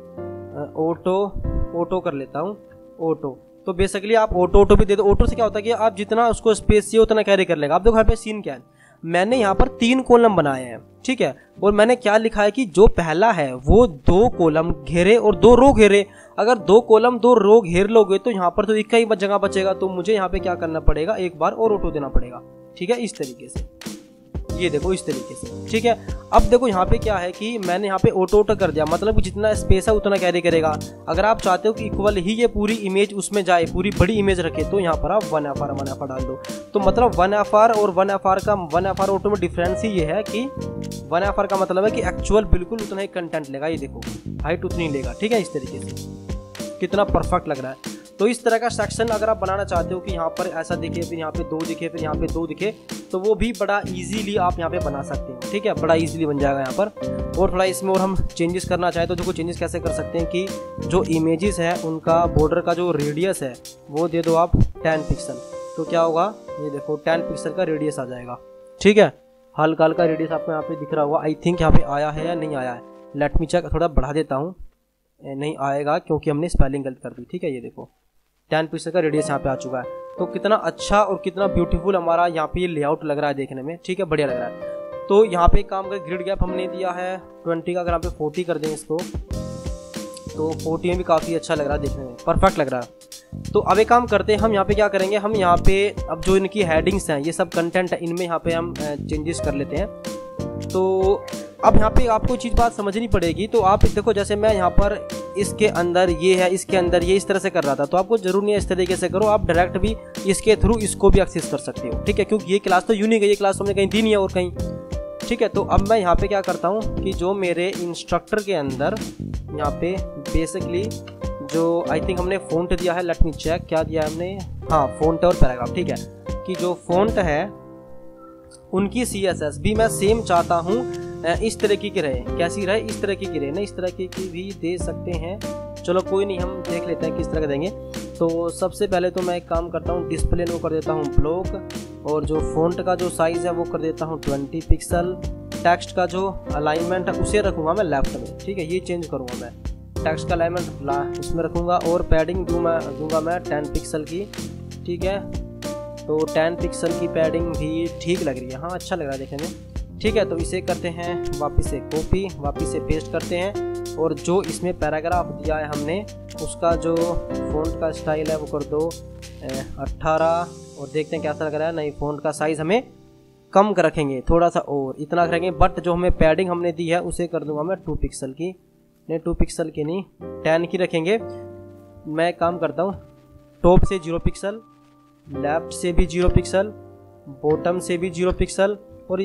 ऑटो कर लेता हूँ, ऑटो। तो बेसिकली आप ऑटो भी दे दो। ऑटो से क्या होता है कि आप जितना उसको स्पेस चाहिए उतना कैरी कर लेगा। आप देखो यहाँ पे सीन क्या है, मैंने यहाँ पर 3 कॉलम बनाए हैं, ठीक है। और मैंने क्या लिखा है कि जो पहला है वो 2 कॉलम घेरे और 2 रो घेरे। अगर 2 कॉलम 2 रो घेर लोगे तो यहाँ पर तो एक ही जगह बचेगा, तो मुझे यहाँ पे क्या करना पड़ेगा, एक बार और ऑटो देना पड़ेगा, ठीक है। इस तरीके से, ये देखो इस तरीके से, ठीक है। अब देखो यहाँ पे क्या है कि मैंने यहाँ पे ऑटो कर दिया, मतलब जितना स्पेस है उतना कैरी करेगा। अगर आप चाहते हो कि इक्वल ही ये पूरी इमेज उसमें जाए, पूरी बड़ी इमेज रखे, तो यहाँ पर आप 1FR डाल दो। तो मतलब 1FR और 1FR ऑटो में डिफरेंस ही ये है कि 1FR का मतलब है कि एक्चुअल बिल्कुल उतना ही कंटेंट लेगा, ये देखो हाइट उतनी लेगा, ठीक है। इस तरीके से कितना परफेक्ट लग रहा है। तो इस तरह का सेक्शन अगर आप बनाना चाहते हो कि यहाँ पर ऐसा दिखे, फिर यहाँ पे 2 दिखे, फिर यहाँ पे 2 दिखे, तो वो भी बड़ा इजीली आप यहाँ पे बना सकते हैं, ठीक है। बड़ा इजीली बन जाएगा यहाँ पर। और थोड़ा इसमें और हम चेंजेस करना चाहें तो देखो चेंजेस कैसे कर सकते हैं कि जो इमेजेस है उनका बॉर्डर का जो रेडियस है वो दे दो आप 10 पिक्सल। तो क्या होगा, ये देखो 10 पिक्सल का रेडियस आ जाएगा, ठीक है। हल्का हल्का रेडियस आपको यहाँ पे दिख रहा होगा। आई थिंक यहाँ पे आया है या नहीं आया है, लेट मी चेक। थोड़ा बढ़ा देता हूँ, नहीं आएगा क्योंकि हमने स्पेलिंग गलत कर दी, ठीक है। ये देखो 10 पिक्सल का रेडियस यहाँ पे आ चुका है। तो कितना अच्छा और कितना ब्यूटीफुल हमारा यहाँ पे ये लेआउट लग रहा है देखने में, ठीक है, बढ़िया लग रहा है। तो यहाँ पे काम का ग्रिड गैप हमने दिया है 20 का, अगर यहाँ पे 40 कर दें इसको, तो 40 में भी काफ़ी अच्छा लग रहा है देखने में, परफेक्ट लग रहा है। तो अब एक काम करते हैं, हम यहाँ पे क्या करेंगे, हम यहाँ पे अब जो इनकी हेडिंग्स हैं, ये सब कंटेंट है, इनमें यहाँ पे हम चेंजेस कर लेते हैं। तो अब यहाँ पे आपको चीज़ बात समझनी पड़ेगी। तो आप देखो जैसे मैं यहाँ पर इसके अंदर ये है, इसके अंदर ये, इस तरह से कर रहा था, तो आपको जरूर नहीं है इस तरीके से करो, आप डायरेक्ट भी इसके थ्रू इसको भी एक्सेस कर सकते हो, ठीक है। क्योंकि ये क्लास तो यूनिक है, ये क्लास तो हमने कहीं दी नहीं है और कहीं, ठीक है। तो अब मैं यहाँ पे क्या करता हूँ कि जो मेरे इंस्ट्रक्टर के अंदर यहाँ पे बेसिकली जो आई थिंक हमने फ़ॉन्ट दिया है, लेट मी चेक क्या दिया है हमने, हाँ फ़ॉन्ट और पैराग्राफ, ठीक है। कि जो फ़ॉन्ट है उनकी CSS भी मैं सेम चाहता हूँ इस तरह की रहे, कैसी रहे, इस तरह की रहे ना, इस तरह की भी दे सकते हैं। चलो कोई नहीं, हम देख लेते हैं किस तरह का देंगे। तो सबसे पहले तो मैं एक काम करता हूँ, डिस्प्ले को कर देता हूँ ब्लॉक, और जो फ़ॉन्ट का जो साइज़ है वो कर देता हूँ 20 पिक्सल। टेक्स्ट का जो अलाइनमेंट है उसे रखूँगा मैं लेफ्ट में, ठीक है, ये चेंज करूँगा मैं, टेक्स्ट का अलाइनमेंट उसमें रखूँगा। और पैडिंग दूंगा मैं 10 पिक्सल की, ठीक है। तो 10 पिक्सल की पैडिंग भी ठीक लग रही है, हाँ अच्छा लग रहा है देखने में, ठीक है। तो इसे करते हैं वापस से कॉपी, वापस से पेस्ट करते हैं। और जो इसमें पैराग्राफ दिया है हमने, उसका जो फ़ॉन्ट का स्टाइल है वो कर दो 18, और देखते हैं कैसा लग रहा है। नहीं, फ़ॉन्ट का साइज़ हमें कम कर रखेंगे थोड़ा सा, और इतना करेंगे। बट जो हमें पैडिंग हमने दी है उसे कर दूंगा मैं 2 पिक्सल की, नहीं 2 पिक्सल की नहीं 10 की रखेंगे। मैं काम करता हूँ, टॉप से 0 पिक्सल, लेफ्ट से भी 0 पिक्सल, बॉटम से भी 0 पिक्सल, और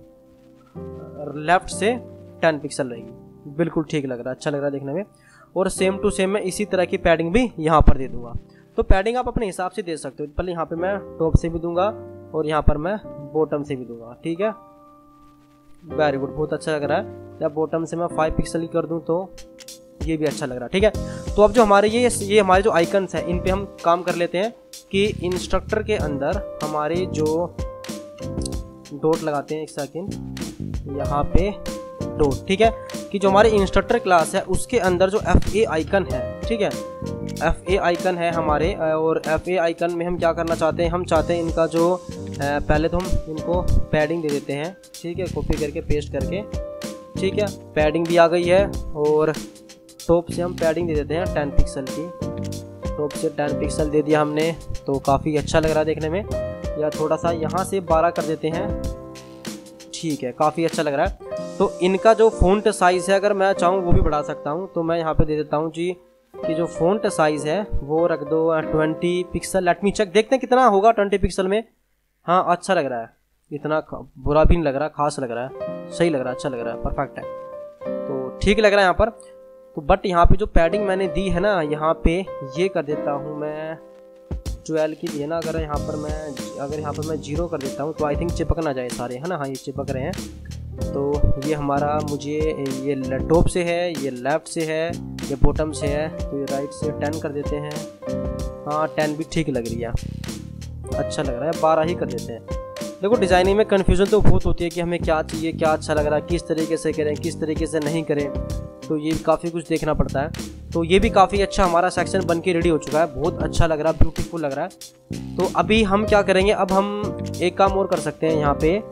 लेफ्ट से 10 पिक्सल रहेगी। बिल्कुल ठीक लग रहा है, अच्छा लग रहा है देखने में। और सेम टू सेम मैं इसी तरह की पैडिंग भी यहाँ पर दे दूंगा। तो पैडिंग आप अपने हिसाब से दे सकते हो, पहले यहाँ पे मैं टॉप से भी दूंगा और यहाँ पर मैं बॉटम से भी दूंगा, ठीक है। वेरी गुड, बहुत अच्छा लग रहा है। जब बॉटम से मैं 5 पिक्सल ही कर दूँ तो ये भी अच्छा लग रहा है, ठीक है। तो अब जो हमारे ये हमारे जो आइकन्स हैं, इन पे हम काम कर लेते हैं कि इंस्ट्रक्टर के अंदर हमारे जो डॉट लगाते हैं, एक सेकेंड, यहाँ पे डॉट, ठीक है। कि जो हमारे इंस्ट्रक्टर क्लास है उसके अंदर जो FA आइकन है, ठीक है, FA आइकन है हमारे। और FA आइकन में हम क्या करना चाहते हैं, हम चाहते हैं इनका जो पहले तो हम इनको पैडिंग दे देते हैं, ठीक है, कॉपी करके पेस्ट करके, ठीक है। पैडिंग भी आ गई है। और टॉप से हम पैडिंग दे देते हैं 10 पिक्सल की, टॉप से 10 पिक्सल दे दिया हमने, तो काफ़ी अच्छा लग रहा है देखने में। या थोड़ा सा यहाँ से 12 कर देते हैं, ठीक है, काफ़ी अच्छा लग रहा है। तो इनका जो फ़ॉन्ट साइज़ है अगर मैं चाहूँ वो भी बढ़ा सकता हूँ। तो मैं यहाँ पे दे देता हूँ जी कि जो फ़ॉन्ट साइज़ है वो रख दो 20 पिक्सल। लेट मी चेक, देखते हैं कितना होगा 20 पिक्सल में। हाँ अच्छा लग रहा है, इतना बुरा भी नहीं लग रहा, खास लग रहा है, सही लग रहा है, अच्छा लग रहा है, परफेक्ट है, तो ठीक लग रहा है यहाँ पर। तो बट यहाँ पे जो पैडिंग मैंने दी है ना, यहाँ पे ये कर देता हूँ मैं 12 की दी है ना, अगर यहाँ पर मैं 0 कर देता हूँ तो आई थिंक चिपक ना जाए सारे, है ना। हाँ ये चिपक रहे हैं। तो ये हमारा मुझे ये टॉप से है, ये लेफ़्ट से है, ये बॉटम से है, तो ये राइट से 10 कर देते हैं। हाँ 10 भी ठीक लग रही है, अच्छा लग रहा है, 12 ही कर देते हैं। देखो डिज़ाइनिंग में कन्फ्यूज़न तो बहुत होती है कि हमें क्या चाहिए, क्या अच्छा लग रहा है, किस तरीके से करें, किस तरीके से नहीं करें, तो ये काफ़ी कुछ देखना पड़ता है। तो ये भी काफ़ी अच्छा हमारा सेक्शन बन के रेडी हो चुका है, बहुत अच्छा लग रहा है, ब्यूटीफुल लग रहा है। तो अभी हम क्या करेंगे, अब हम एक काम और कर सकते हैं,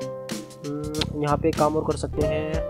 यहाँ पे एक काम और कर सकते हैं।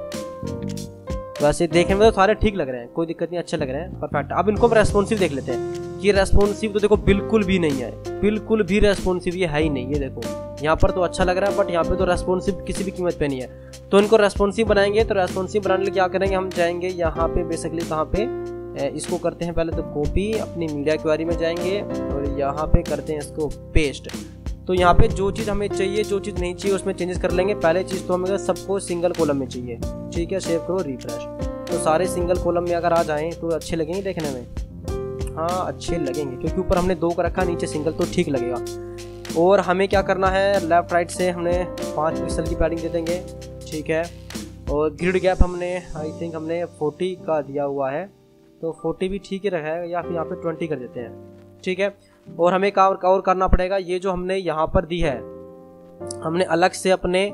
वैसे देखने में तो सारे ठीक लग रहे हैं, कोई दिक्कत नहीं, अच्छे लग रहे हैं, परफेक्ट। अब इनको हम रेस्पॉन्सिव देख लेते हैं। ये रेस्पॉन्सिव तो देखो बिल्कुल भी नहीं है, बिल्कुल भी रेस्पॉन्सिव ये है ही नहीं। ये देखो यहाँ पर तो अच्छा लग रहा है, बट यहाँ पे तो रेस्पॉन्सिव किसी भी कीमत पे नहीं है। तो इनको रेस्पॉन्सिव बनाएंगे, तो रेस्पॉन्सिव बनाने के लिए क्या करेंगे, हम जाएंगे यहाँ पे बेसिकली कहाँ पे, इसको करते हैं पहले तो कॉपी, अपनी मीडिया क्वेरी में जाएंगे और यहाँ पे करते हैं इसको पेस्ट। तो यहाँ पे जो चीज़ हमें चाहिए, जो चीज़ नहीं चाहिए उसमें चेंजेस कर लेंगे। पहले चीज़ तो हमें सबको सिंगल कॉलम में चाहिए, ठीक है। सेव करो, रिफ्रेश, तो सारे सिंगल कॉलम में अगर आ जाएं तो अच्छे लगेंगे देखने में। हाँ अच्छे लगेंगे, क्योंकि ऊपर हमने 2 का रखा, नीचे सिंगल, तो ठीक लगेगा। और हमें क्या करना है, लेफ्ट राइट से हमने 5 पिक्सल की पैडिंग दे देंगे, ठीक है। और ग्रिड गैप हमने आई थिंक हमने 40 का दिया हुआ है, तो 40 भी ठीक ही रखा है, या फिर यहाँ पे 20 कर देते हैं, ठीक है। और हमें क्या और करना पड़ेगा, ये जो हमने यहाँ पर दी है, हमने अलग से अपने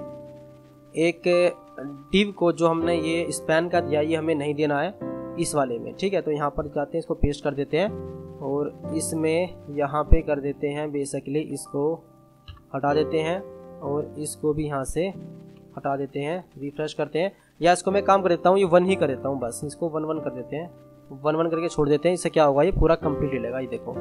एक डिव को जो हमने ये स्पैन का दिया, ये हमें नहीं देना है इस वाले में, ठीक है। तो यहाँ पर जाते हैं, इसको पेस्ट कर देते हैं और इसमें यहाँ पे कर देते हैं, बेसिकली इसको हटा देते हैं और इसको भी यहाँ से हटा देते हैं, रिफ्रेश करते हैं। या इसको मैं काम कर देता हूँ, ये 1 ही कर देता हूँ, बस इसको 1 कर देते हैं, 1 करके छोड़ देते हैं। इससे क्या होगा, ये पूरा कंप्लीट ही लेगा। ये देखो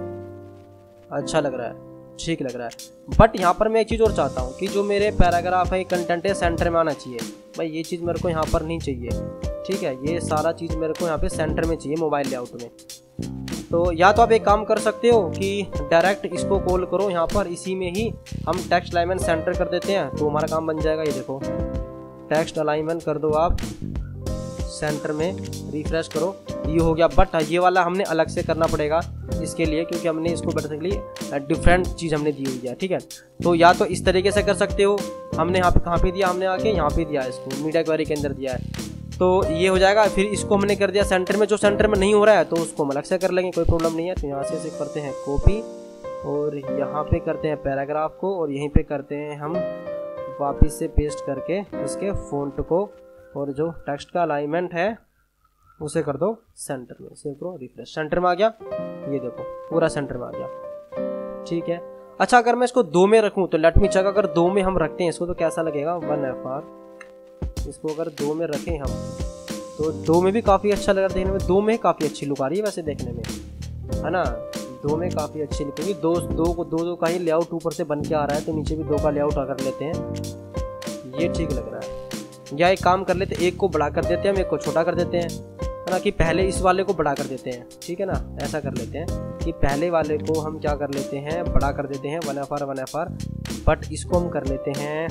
अच्छा लग रहा है, ठीक लग रहा है। बट यहाँ पर मैं एक चीज़ और चाहता हूँ कि जो मेरे पैराग्राफ है, कंटेंट है, सेंटर में आना चाहिए भाई। ये चीज़ मेरे को यहाँ पर नहीं चाहिए, ठीक है। ये सारा चीज़ मेरे को यहाँ पे सेंटर में चाहिए, मोबाइल लेआउट में। तो या तो आप एक काम कर सकते हो कि डायरेक्ट इसको कॉल करो, यहाँ पर इसी में ही हम टेक्स्ट अलाइनमेंट सेंटर कर देते हैं, तो हमारा काम बन जाएगा। ये देखो टेक्स्ट अलाइनमेंट कर दो आप सेंटर में, रिफ्रेश करो, ये हो गया। बट ये वाला हमने अलग से करना पड़ेगा इसके लिए, क्योंकि हमने इसको बेसिकली डिफरेंट चीज़ हमने दी हुई है, ठीक है। तो या तो इस तरीके से कर सकते हो, हमने यहाँ पे कहाँ पे दिया, हमने आके यहाँ पे दिया, इसको मीडिया क्वेरी के अंदर दिया है, तो ये हो जाएगा। फिर इसको हमने कर दिया सेंटर में, जो सेंटर में नहीं हो रहा है तो उसको हम अलग से कर लेंगे, कोई प्रॉब्लम नहीं है। तो यहाँ से करते हैं कॉपी और यहाँ पे करते हैं पैराग्राफ को, और यहीं पे करते हैं हम वापस से पेस्ट करके इसके फ़ॉन्ट को, और जो टेक्स्ट का अलाइनमेंट है उसे कर दो सेंटर में। सेव करो, रिफ्रेश, सेंटर में आ गया, ये देखो पूरा सेंटर में आ गया, ठीक है। अच्छा अगर मैं इसको 2 में रखूं तो लेट मी चेक, अगर 2 में हम रखते हैं इसको तो कैसा लगेगा। 1FR, इसको अगर 2 में रखें हम तो 2 में भी काफ़ी अच्छा लगा देखने में, 2 में काफ़ी अच्छी लुक आ रही है वैसे देखने में, है ना। 2 में काफ़ी अच्छी लुक, क्योंकि 2 का ही लेआउट ऊपर से बन के आ रहा है, तो नीचे भी 2 का लेआउट कर लेते हैं, ये ठीक लग रहा है। या एक काम कर लेते, एक को बड़ा कर देते हैं हम, एक को छोटा कर देते हैं, है ना, कि पहले इस वाले को बड़ा कर देते हैं, ठीक है ना। ऐसा कर लेते हैं कि पहले वाले को हम क्या कर लेते हैं, बड़ा कर देते हैं 1FR, बट इसको हम कर लेते हैं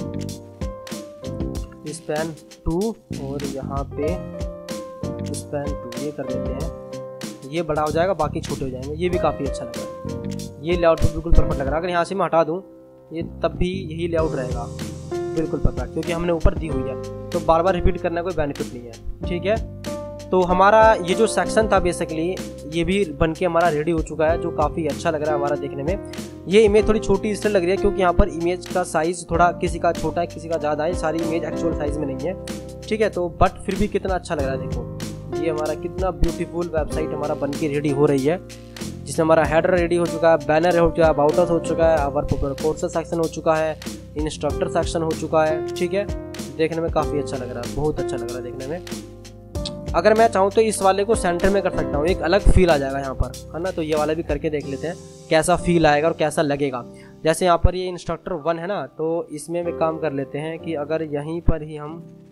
स्पैन 2, और यहाँ पे स्पैन 2 ये कर देते हैं, ये बड़ा हो जाएगा, बाकी छोटे हो जाएंगे। ये भी काफ़ी अच्छा लग रहा है, ये लेआउट भी बिल्कुल परफेक्ट लग रहा है। अगर यहाँ से मैं हटा दूँ ये तब भी यही लेआउट रहेगा, बिल्कुल परफेक्ट, क्योंकि हमने ऊपर दी हुई है, तो बार बार रिपीट करने का कोई बेनिफिट नहीं है, ठीक है। तो हमारा ये जो सेक्शन था बेसिकली ये भी बनके हमारा रेडी हो चुका है, जो काफ़ी अच्छा लग रहा है हमारा देखने में। ये इमेज थोड़ी छोटी इसलिए लग रही है क्योंकि यहाँ पर इमेज का साइज़ थोड़ा किसी का छोटा है, किसी का ज़्यादा है, सारी इमेज एक्चुअल साइज़ में नहीं है, ठीक है। तो बट फिर भी कितना अच्छा लग रहा है, देखो ये हमारा कितना ब्यूटीफुल वेबसाइट हमारा बनके रेडी हो रही है, जिसमें हमारा हेडर रेडी हो चुका है, बैनर हो चुका है, अबाउट अस हो चुका है, आवर कोर्सेस सेक्शन हो चुका है, इंस्ट्रक्टर सेक्शन हो चुका है, ठीक है। देखने में काफ़ी अच्छा लग रहा है, बहुत अच्छा लग रहा है देखने में। अगर मैं चाहूँ तो इस वाले को सेंटर में कर सकता हूँ, एक अलग फील आ जाएगा यहाँ पर, है ना। तो ये वाला भी करके देख लेते हैं कैसा फील आएगा और कैसा लगेगा। जैसे यहाँ पर ये इंस्ट्रक्टर 1 है ना, तो इसमें भी काम कर लेते हैं कि अगर यहीं पर ही हम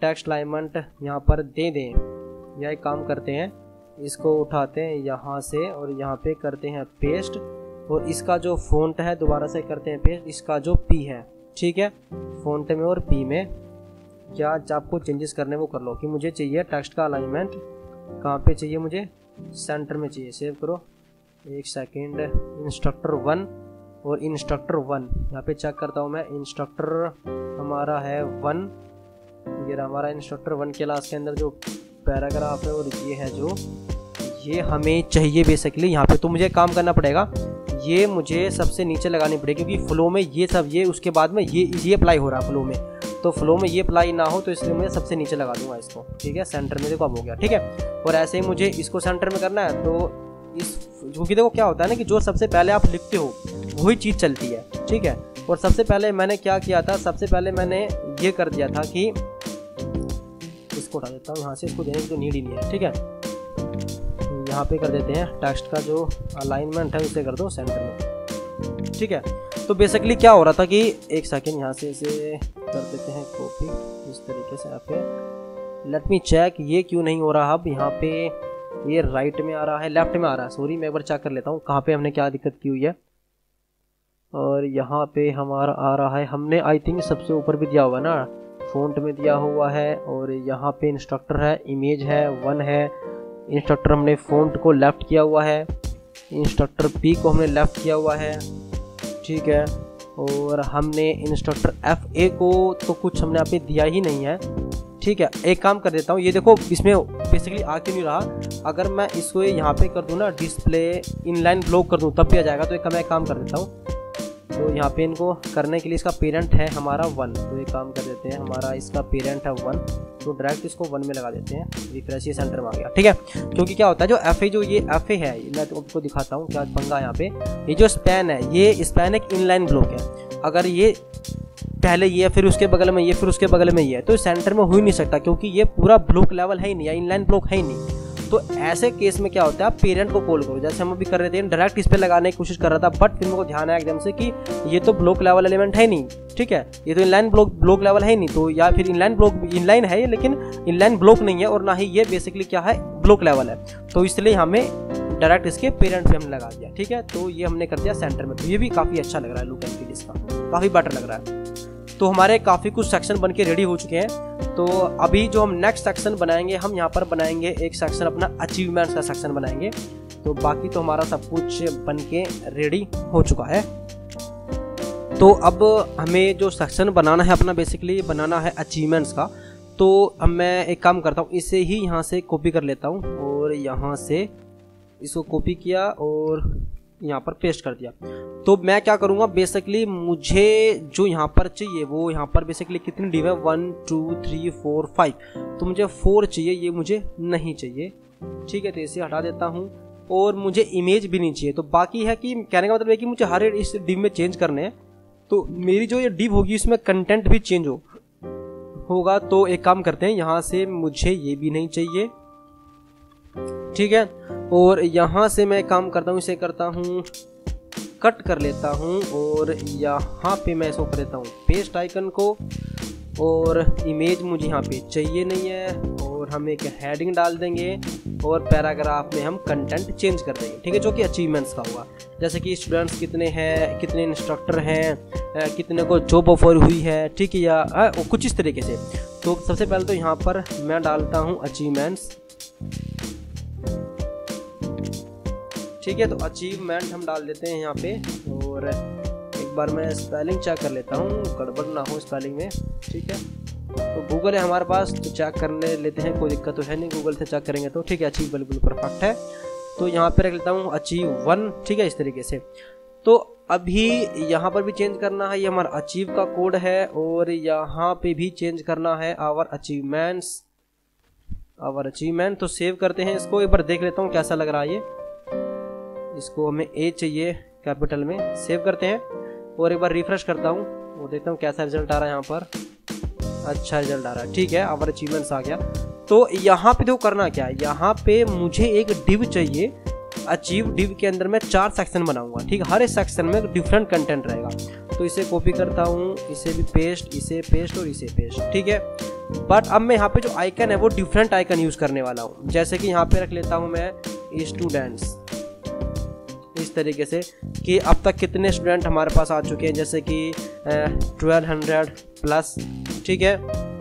टेक्स्ट अलाइनमेंट यहाँ पर दे दें, या एक काम करते हैं, इसको उठाते हैं यहाँ से और यहाँ पे करते हैं पेस्ट, और इसका जो फ़ॉन्ट है दोबारा से करते हैं पेस्ट, इसका जो पी है, ठीक है, फ़ॉन्ट में और पी में क्या आपको चेंजेस करने वो कर लो। कि मुझे चाहिए टेक्स्ट का अलाइनमेंट कहाँ पे चाहिए, मुझे सेंटर में चाहिए। सेव करो, एक सेकेंड। इंस्ट्रक्टर 1 और इंस्ट्रक्टर 1 यहाँ पे चेक करता हूँ मैं। इंस्ट्रक्टर हमारा है 1, ये हमारा इंस्ट्रक्टर 1 क्लास के अंदर जो पैराग्राफ है, और ये है जो ये हमें चाहिए बेसिकली यहाँ पे। तो मुझे काम करना पड़ेगा, ये मुझे सबसे नीचे लगानी पड़ेगी, क्योंकि फ्लो में ये सब ये उसके बाद में ये अप्लाई हो रहा है फ्लो में, तो फ्लो में ये अप्लाई ना हो, तो इसलिए मुझे सबसे नीचे लगा दूंगा इसको, ठीक है। सेंटर में देखो अब हो गया, ठीक है। और ऐसे ही मुझे इसको सेंटर में करना है, तो इस क्योंकि देखो क्या होता है ना कि जो सबसे पहले आप लिखते हो वही चीज़ चलती है, ठीक है। और सबसे पहले मैंने क्या किया था, सबसे पहले मैंने ये कर दिया था कि इसको उठा देता हूँ यहाँ से, इसको देने की तो नीड ही नहीं है, ठीक है। यहाँ पे कर देते हैं टेक्स्ट का जो अलाइनमेंट है उसे कर दो सेंटर में, ठीक है। तो बेसिकली क्या हो रहा था कि एक सेकेंड यहाँ से इसे कर देते हैं कॉपी इस तरीके से। यहाँ पे लेट मी चेक, ये क्यों नहीं हो रहा। अब यहाँ पे ये राइट में आ रहा है, लेफ्ट में आ रहा है, सॉरी मैं एक बार चेक कर लेता हूँ कहाँ पे हमने क्या दिक्कत की हुई है। और यहाँ पे हमारा आ रहा है, हमने आई थिंक सबसे ऊपर भी दिया हुआ ना, फ़ॉन्ट में दिया हुआ है। और यहाँ पे इंस्ट्रक्टर है, इमेज है, 1 है। इंस्ट्रक्टर हमने फ़ॉन्ट को लेफ़्ट किया हुआ है, इंस्ट्रक्टर पी को हमने लेफ़्ट किया हुआ है, ठीक है। और हमने इंस्ट्रक्टर FA को तो कुछ हमने यहाँ पे दिया ही नहीं है, ठीक है। एक काम कर देता हूँ, ये देखो इसमें बेसिकली आ क्यों नहीं रहा। अगर मैं इसको यहाँ पे कर दूँ ना, डिस्प्ले इनलाइन ब्लॉक कर दूँ तब भी आ जाएगा। तो मैं काम कर देता हूँ, तो यहाँ पे इनको करने के लिए इसका पेरेंट है हमारा 1, तो एक काम कर देते हैं, हमारा इसका पेरेंट है 1, तो डायरेक्ट इसको 1 में लगा देते हैं। रिफ्रेश, ये सेंटर में आ गया, ठीक है। क्योंकि क्या होता है जो FA जो ये FA है, मैं तो आपको दिखाता हूँ क्या पंगा यहाँ पे। ये जो स्पैन है, ये स्पैन एक इनलाइन ब्लॉक है। अगर ये पहले ये फिर उसके बगल में ये फिर उसके बगल में ये है, तो सेंटर में हो ही नहीं सकता, क्योंकि ये पूरा ब्लॉक लेवल है ही नहीं या इनलाइन ब्लॉक है ही नहीं। तो ऐसे केस में क्या होता है, आप पेरेंट को कॉल करो, जैसे हम अभी कर रहे थे, डायरेक्ट इस पे लगाने की कोशिश कर रहा था, बट फिर मेरे को ध्यान आया एकदम से कि ये तो ब्लॉक लेवल एलिमेंट है नहीं, ठीक है, ये तो इनलाइन ब्लॉक लेवल है नहीं। तो या फिर इनलाइन है लेकिन इनलाइन ब्लॉक नहीं है, और ना ही ये बेसिकली क्या है ब्लॉक लेवल है। तो इसलिए हमें डायरेक्ट इसके पेरेंट पे हमने लगा दिया, ठीक है। तो ये हमने कर दिया सेंटर में, तो ये भी काफ़ी अच्छा लग रहा है, लुक एंड फील इसका काफ़ी बेटर लग रहा है। तो हमारे काफ़ी कुछ सेक्शन बन के रेडी हो चुके हैं। तो अभी जो हम नेक्स्ट सेक्शन बनाएंगे, हम यहाँ पर बनाएंगे एक सेक्शन अपना अचीवमेंट्स का सेक्शन बनाएंगे। तो बाकी तो हमारा सब कुछ बन के रेडी हो चुका है। तो अब हमें जो सेक्शन बनाना है अपना, बेसिकली बनाना है अचीवमेंट्स का। तो अब मैं एक काम करता हूँ, इसे ही यहाँ से कॉपी कर लेता हूँ, और यहाँ से इसको कॉपी किया और यहाँ पर पेस्ट कर दिया। तो मैं क्या करूँगा, बेसिकली मुझे जो यहाँ पर चाहिए वो यहाँ पर बेसिकली कितनी डिव है, 1 2 3 4 5, तो मुझे 4 चाहिए, ये मुझे नहीं चाहिए, ठीक है। तो इसे हटा देता हूँ, और मुझे इमेज भी नहीं चाहिए। तो बाकी है कि कहने का मतलब है कि मुझे हर इस डिव में चेंज करने हैं। तो मेरी जो ये डिव होगी इसमें कंटेंट भी चेंज होगा। तो एक काम करते हैं, यहाँ से मुझे ये भी नहीं चाहिए, ठीक है। और यहाँ से मैं काम करता हूँ, इसे करता हूँ कट कर लेता हूँ, और यहाँ पे मैं इसको कर देता हूँ पेस्ट आइकन को। और इमेज मुझे यहाँ पे चाहिए नहीं है, और हम एक हेडिंग डाल देंगे, और पैराग्राफ में हम कंटेंट चेंज कर देंगे, ठीक है, जो कि अचीवमेंट्स का हुआ। जैसे कि स्टूडेंट्स कितने हैं, कितने इंस्ट्रक्टर हैं, कितने को जॉब ऑफर हुई है, ठीक है, या कुछ इस तरीके से। तो सबसे पहले तो यहाँ पर मैं डालता हूँ अचीवमेंट्स, ठीक है। तो अचीवमेंट हम डाल देते हैं यहाँ पे, और एक बार मैं स्पेलिंग चेक कर लेता हूँ, गड़बड़ ना हो स्पेलिंग में, ठीक है। तो गूगल है हमारे पास, तो चेक करने लेते हैं, कोई दिक्कत तो है नहीं, गूगल से चेक करेंगे तो, ठीक है। अचीव बिल्कुल परफेक्ट है। तो यहाँ पे रख लेता हूँ अचीव 1, ठीक है, इस तरीके से। तो अभी यहाँ पर भी चेंज करना है, ये हमारा अचीव का कोड है, और यहाँ पे भी चेंज करना है आवर अचीवमेंट। तो सेव करते हैं इसको, एक बार देख लेता हूँ कैसा लग रहा है ये। इसको हमें A चाहिए कैपिटल में, सेव करते हैं, और एक बार रिफ्रेश करता हूँ, वो देखता हूँ कैसा रिजल्ट आ रहा है। यहाँ पर अच्छा रिजल्ट आ रहा है, ठीक है, आवर अचीवमेंट्स आ गया। तो यहाँ पे देखो करना क्या है, यहाँ पे मुझे एक डिव चाहिए, अचीव डिव के अंदर मैं 4 सेक्शन बनाऊंगा, ठीक है। हर एक सेक्शन में डिफरेंट कंटेंट रहेगा। तो इसे कॉपी करता हूँ, इसे भी पेस्ट, इसे पेस्ट और इसे पेस्ट, ठीक है। बट अब मैं यहाँ पे जो आइकन है वो डिफरेंट आइकन यूज़ करने वाला हूँ। जैसे कि यहाँ पे रख लेता हूँ मैं स्टूडेंट्स, इस तरीके से कि अब तक कितने स्टूडेंट हमारे पास आ चुके हैं, जैसे कि 1200 प्लस, ठीक है।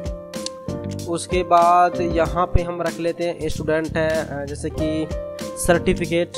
उसके बाद यहाँ पे हम रख लेते हैं स्टूडेंट है, जैसे कि सर्टिफिकेट,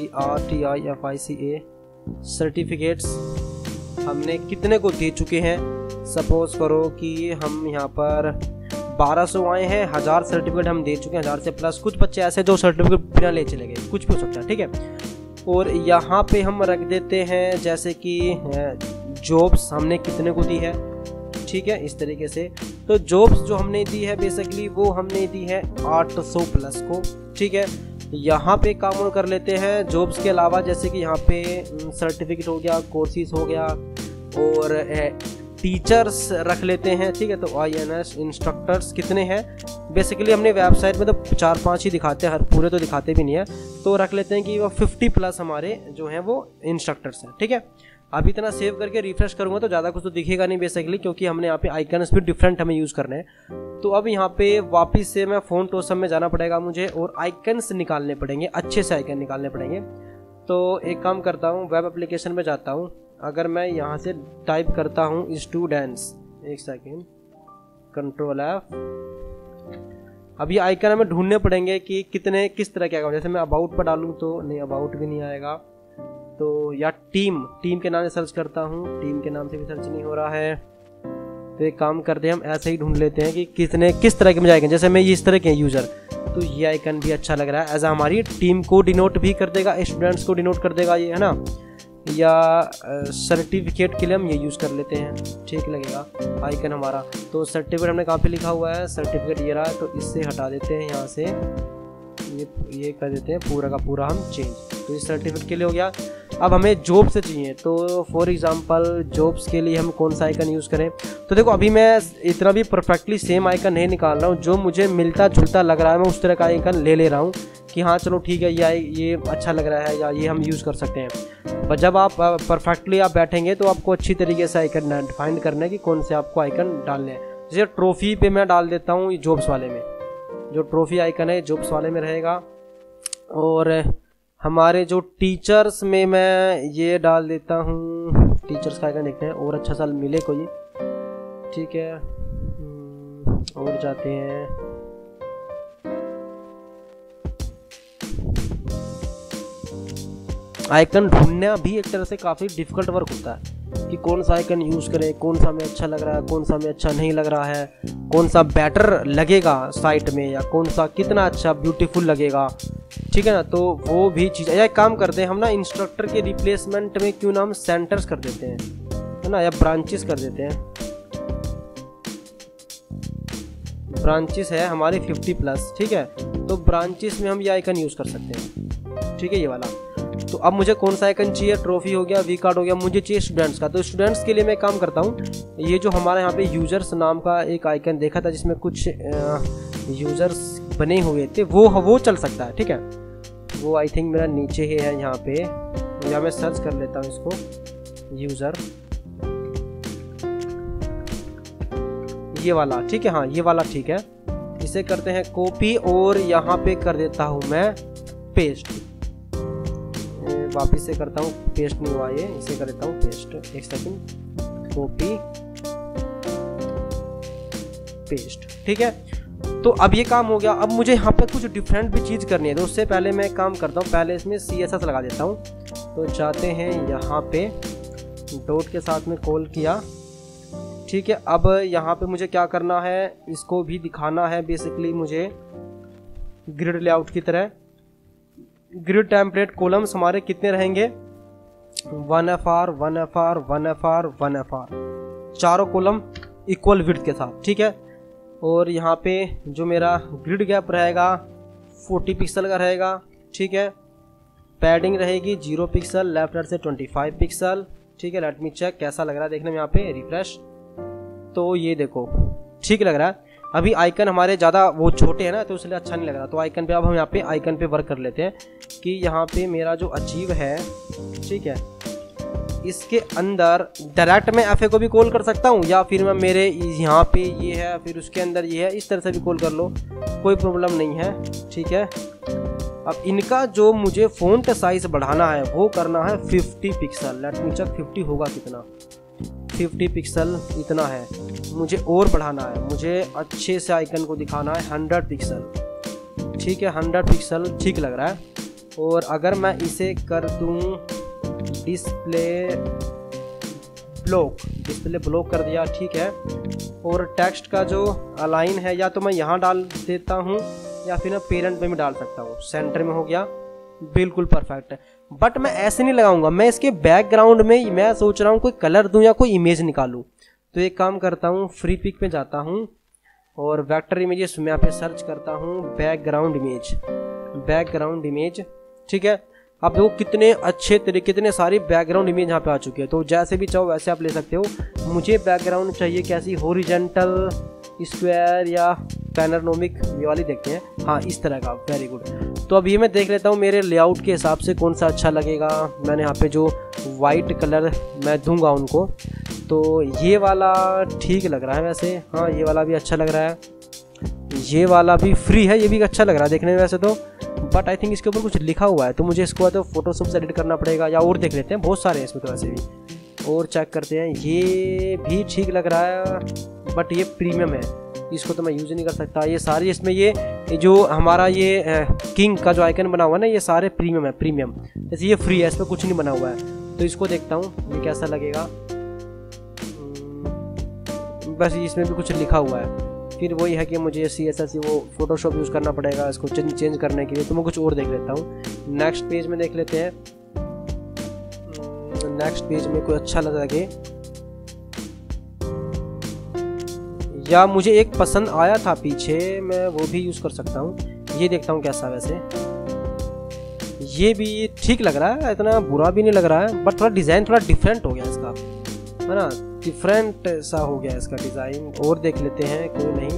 ERTIFICA सर्टिफिकेट्स हमने कितने को दे चुके हैं। सपोज करो कि हम यहाँ पर 1200 आए हैं, 1000 सर्टिफिकेट हम दे चुके हैं, 1000 से प्लस। कुछ बच्चे ऐसे जो सर्टिफिकेट बिना ले चले गए, कुछ भी हो सकता है, ठीक है। और यहाँ पे हम रख देते हैं जैसे कि जॉब्स हमने कितने को दी है, ठीक है, इस तरीके से। तो जॉब्स जो हमने दी है बेसिकली वो हमने दी है 800 प्लस को, ठीक है। यहाँ पे काम और कर लेते हैं जॉब्स के अलावा, जैसे कि यहाँ पे सर्टिफिकेट हो गया, कोर्सेज हो गया और टीचर्स रख लेते हैं, ठीक है। तो INS इंस्ट्रक्टर्स कितने हैं, बेसिकली हमने वेबसाइट में तो 4-5 ही दिखाते हैं, हर पूरे तो दिखाते भी नहीं है, तो रख लेते हैं कि वो 50 प्लस हमारे जो हैं वो इंस्ट्रक्टर्स हैं, ठीक है। अब इतना सेव करके रिफ्रेश करूँगा तो ज़्यादा कुछ तो दिखेगा नहीं बेसिकली, क्योंकि हमने यहाँ पे आइकन्स भी डिफरेंट हमें यूज़ करने हैं। तो अब यहाँ पे वापस से मैं फ़ॉन्ट ऑसम में जाना पड़ेगा मुझे और आइकन्स निकालने पड़ेंगे, अच्छे से आइकन निकालने पड़ेंगे। तो एक काम करता हूँ, वेब एप्लीकेशन में जाता हूँ। अगर मैं यहाँ से टाइप करता हूँ स्टूडेंट्स, एक सेकेंड, Ctrl+F। अब ये आइकन हमें ढूंढने पड़ेंगे कि कितने किस तरह के आएगा। जैसे मैं अबाउट पर डालूँ तो नहीं, अबाउट भी नहीं आएगा। तो या टीम के नाम से सर्च करता हूँ, टीम के नाम से भी सर्च नहीं हो रहा है। तो एक काम करते हैं, हम ऐसे ही ढूंढ लेते हैं कि किस तरह के मुझे आइकन। जैसे मैं ये इस तरह के यूज़र, तो ये आइकन भी अच्छा लग रहा है, एज हमारी टीम को डिनोट भी कर देगा, स्टूडेंट्स को डिनोट कर देगा ये, है ना। या सर्टिफिकेट के लिए हम ये यूज़ कर लेते हैं, ठीक लगेगा आइकन हमारा। तो सर्टिफिकेट हमने कहाँ पे लिखा हुआ है, सर्टिफिकेट ये रहा है, तो इससे हटा देते हैं यहाँ से, ये कर देते हैं पूरा का पूरा हम चेंज। तो ये सर्टिफिकेट के लिए हो गया। अब हमें जॉब से चाहिए, तो फॉर एग्जांपल जॉब्स के लिए हम कौन सा आइकन यूज़ करें। तो देखो अभी मैं इतना भी परफेक्टली सेम आइकन नहीं निकाल रहा हूँ, जो मुझे मिलता जुलता लग रहा है मैं उस तरह का आइकन ले रहा हूँ कि हाँ चलो ठीक है, ये अच्छा लग रहा है या ये हम यूज़ कर सकते हैं। पर जब आप परफेक्टली आप बैठेंगे तो आपको अच्छी तरीके से आइकन डिफाइन करना है कि कौन से आपको आइकन डालने हैं। जैसे ट्रॉफी पे मैं डाल देता हूँ जॉब्स वाले में, जो ट्रॉफी आइकन है जॉब्स वाले में रहेगा। और हमारे जो टीचर्स में मैं ये डाल देता हूँ, टीचर्स का आइकन देखते हैं और अच्छा सा मिले कोई, ठीक है। और जाते हैं, आइकन ढूंढना भी एक तरह से काफ़ी डिफिकल्ट वर्क होता है कि कौन सा आइकन यूज़ करें, कौन सा हमें अच्छा लग रहा है, कौन सा हमें अच्छा नहीं लग रहा है, कौन सा बेटर लगेगा साइट में, या कौन सा कितना अच्छा ब्यूटीफुल लगेगा, ठीक है ना। तो वो भी चीज़, या एक काम करते हैं हम ना, इंस्ट्रक्टर के रिप्लेसमेंट में क्यों ना हम सेंटर्स कर देते हैं, है ना, या ब्रांचेस कर देते हैं। ब्रांचेस है हमारे 50 प्लस, ठीक है। तो ब्रांचेस में हम ये आइकन यूज़ कर सकते हैं, ठीक है, ये वाला। तो अब मुझे कौन सा आइकन चाहिए, ट्रॉफी हो गया, वी कार्ड हो गया, मुझे चाहिए स्टूडेंट्स का। तो स्टूडेंट्स के लिए मैं काम करता हूँ, ये जो हमारे यहाँ पे यूजर्स नाम का एक आइकन देखा था जिसमें कुछ यूजर्स बने हुए थे, वो चल सकता है, ठीक है। वो आई थिंक मेरा नीचे ही है यहाँ पे, या मैं सर्च कर लेता हूँ इसको, यूजर, ये वाला, ठीक है, हाँ ये वाला ठीक है। इसे करते हैं कॉपी और यहाँ पे कर देता हूँ मैं पेस्ट। वापिस से करता हूँ, पेस्ट नहीं हुआ ये, इसे कर देता हूँ पेस्ट। एक सेकंड, कॉपी पेस्ट, ठीक है। तो अब ये काम हो गया। अब मुझे यहाँ पे कुछ डिफरेंट भी चीज़ करनी है, तो उससे पहले मैं काम करता हूँ, पहले इसमें CSS लगा देता हूँ। तो जाते हैं यहाँ पे, डॉट के साथ में कॉल किया, ठीक है। अब यहाँ पे मुझे क्या करना है, इसको भी दिखाना है बेसिकली मुझे ग्रिड लेआउट की तरह। ग्रिड टेम्पलेट कॉलम्स हमारे कितने रहेंगे, 1FR 1FR 1FR 1FR, चारों कॉलम इक्वल विड्थ के साथ, ठीक है। और यहाँ पे जो मेरा ग्रिड गैप रहेगा 40 पिक्सल का रहेगा, ठीक है। पैडिंग रहेगी 0 पिक्सल, लेफ्ट हैंड से 25 पिक्सल, ठीक है। लेट मी चेक कैसा लग रहा है देखने में, यहाँ पे रिफ्रेश, तो ये देखो ठीक लग रहा है। अभी आइकन हमारे ज़्यादा वो छोटे हैं ना, तो इसलिए अच्छा नहीं लग रहा। तो आइकन पे अब हम यहाँ पे आइकन पे वर्क कर लेते हैं कि यहाँ पे मेरा जो अचीव है, ठीक है, इसके अंदर डायरेक्ट मैं एफ को भी कॉल कर सकता हूँ, या फिर मैं मेरे यहाँ पे ये है फिर उसके अंदर ये है, इस तरह से भी कॉल कर लो, कोई प्रॉब्लम नहीं है। ठीक है, अब इनका जो मुझे फ़ॉन्ट साइज़ बढ़ाना है वो करना है 50 पिक्सल। लेट मी चेक 50 होगा कितना, 50 पिक्सल इतना है, मुझे और बढ़ाना है, मुझे अच्छे से आइकन को दिखाना है 100 पिक्सल। ठीक है, 100 पिक्सल ठीक लग रहा है। और अगर मैं इसे कर दूं डिस्प्ले ब्लॉक कर दिया, ठीक है। और टेक्स्ट का जो अलाइन है या तो मैं यहाँ डाल देता हूँ या फिर मैं पेरेंट में भी डाल सकता हूँ, सेंटर में हो गया, बिल्कुल परफेक्ट है। बट मैं ऐसे नहीं लगाऊंगा, मैं इसके बैकग्राउंड में मैं सोच रहा हूँ कोई कलर दूं या कोई इमेज निकालूं। तो एक काम करता हूँ, फ्री पिक में जाता हूँ और वेक्टर इमेजेस में यहाँ पे सर्च करता हूँ बैकग्राउंड इमेज। ठीक है, आप देखो कितने अच्छे तरीके, कितने सारी बैकग्राउंड इमेज यहाँ पे आ चुकी है। तो जैसे भी चाहो वैसे आप ले सकते हो। मुझे बैकग्राउंड चाहिए कैसी, हॉरिजॉन्टल, स्क्वायर या पैनोरामिक, ये वाली देखते हैं। हाँ, इस तरह का, वेरी गुड। तो अब ये मैं देख लेता हूँ मेरे लेआउट के हिसाब से कौन सा अच्छा लगेगा। मैंने यहाँ पे जो वाइट कलर मैं दूंगा उनको, तो ये वाला ठीक लग रहा है वैसे। हाँ, ये वाला भी अच्छा लग रहा है, ये वाला भी फ्री है, ये भी अच्छा लग रहा है देखने में वैसे तो। बट आई थिंक इसके ऊपर कुछ लिखा हुआ है, तो मुझे इसको तो फोटोशॉप से एडिट करना पड़ेगा, या और देख लेते हैं, बहुत सारे हैं इसमें तो वैसे भी। और चेक करते हैं, ये भी ठीक लग रहा है बट ये प्रीमियम है, इसको तो मैं यूज़ नहीं कर सकता। ये सारे इसमें ये जो हमारा ये किंग का जो आइकन बना हुआ है ना, ये सारे प्रीमियम है, प्रीमियम। जैसे ये फ्री है, इसमें कुछ नहीं बना हुआ है। तो इसको देखता हूँ ये कैसा लगेगा। बस इसमें भी कुछ लिखा हुआ है। फिर वही है कि मुझे CSS वो फोटोशॉप यूज़ करना पड़ेगा इसको चेंज करने के लिए। तो मैं कुछ और देख लेता हूँ, नेक्स्ट पेज में देख लेते हैं। नेक्स्ट पेज में कोई अच्छा लगे, या मुझे एक पसंद आया था पीछे, मैं वो भी यूज़ कर सकता हूँ। ये देखता हूँ कैसा, वैसे ये भी ठीक लग रहा है, इतना बुरा भी नहीं लग रहा है। बट थोड़ा डिज़ाइन थोड़ा डिफरेंट हो गया इसका, है ना, डिफरेंट सा हो गया इसका डिज़ाइन। और देख लेते हैं, कोई नहीं।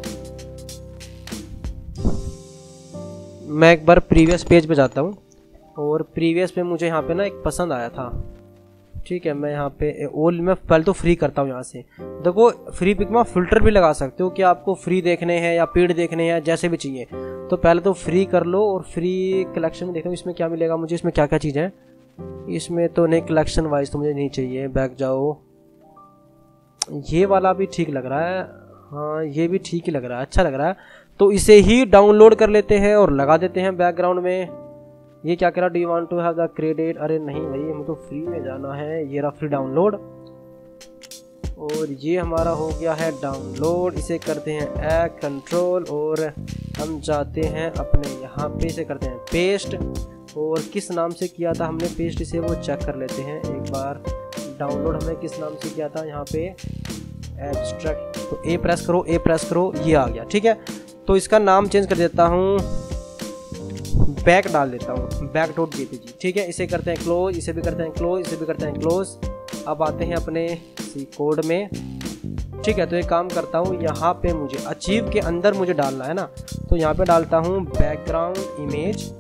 मैं एक बार प्रीवियस पेज पे जाता हूँ, और प्रीवियस पे मुझे यहाँ पे ना एक पसंद आया था। ठीक है, मैं यहाँ पे ऑल में पहले तो फ्री करता हूँ। यहाँ से देखो, फ्री पिक में फिल्टर भी लगा सकते हो कि आपको फ्री देखने हैं या पेड देखने हैं, जैसे भी चाहिए। तो पहले तो फ्री कर लो और फ्री कलेक्शन में देखो इसमें क्या मिलेगा मुझे, इसमें क्या क्या चीज़ें हैं। इसमें तो नहीं, कलेक्शन वाइज तो मुझे नहीं चाहिए। बैक जाओ, ये वाला भी ठीक लग रहा है। हाँ, ये भी ठीक ही लग रहा है, अच्छा लग रहा है। तो इसे ही डाउनलोड कर लेते हैं और लगा देते हैं बैकग्राउंड में। ये क्या कह रहा, do you want to have the credit? अरे नहीं भाई, हमें तो फ्री में जाना है। ये रहा फ्री डाउनलोड, और ये हमारा हो गया है डाउनलोड। इसे करते हैं कंट्रोल, और हम जाते हैं अपने यहाँ पे, इसे करते हैं पेस्ट। और किस नाम से किया था हमने पेस्ट, इसे वो चेक कर लेते हैं एक बार। डाउनलोड हमने किस नाम से किया था, यहाँ पे एब्स्ट्रैक्ट। तो ए प्रेस करो, ये आ गया। ठीक है, तो इसका नाम चेंज कर देता हूँ, बैक डाल देता हूँ, back.jpg। ठीक है, इसे करते हैं क्लोज, इसे भी करते हैं क्लोज, इसे भी करते हैं क्लोज। अब आते हैं अपने सी कोड में। ठीक है, तो एक काम करता हूँ, यहाँ पे मुझे अचीव के अंदर मुझे डालना है ना, तो यहाँ पे डालता हूँ बैकग्राउंड इमेज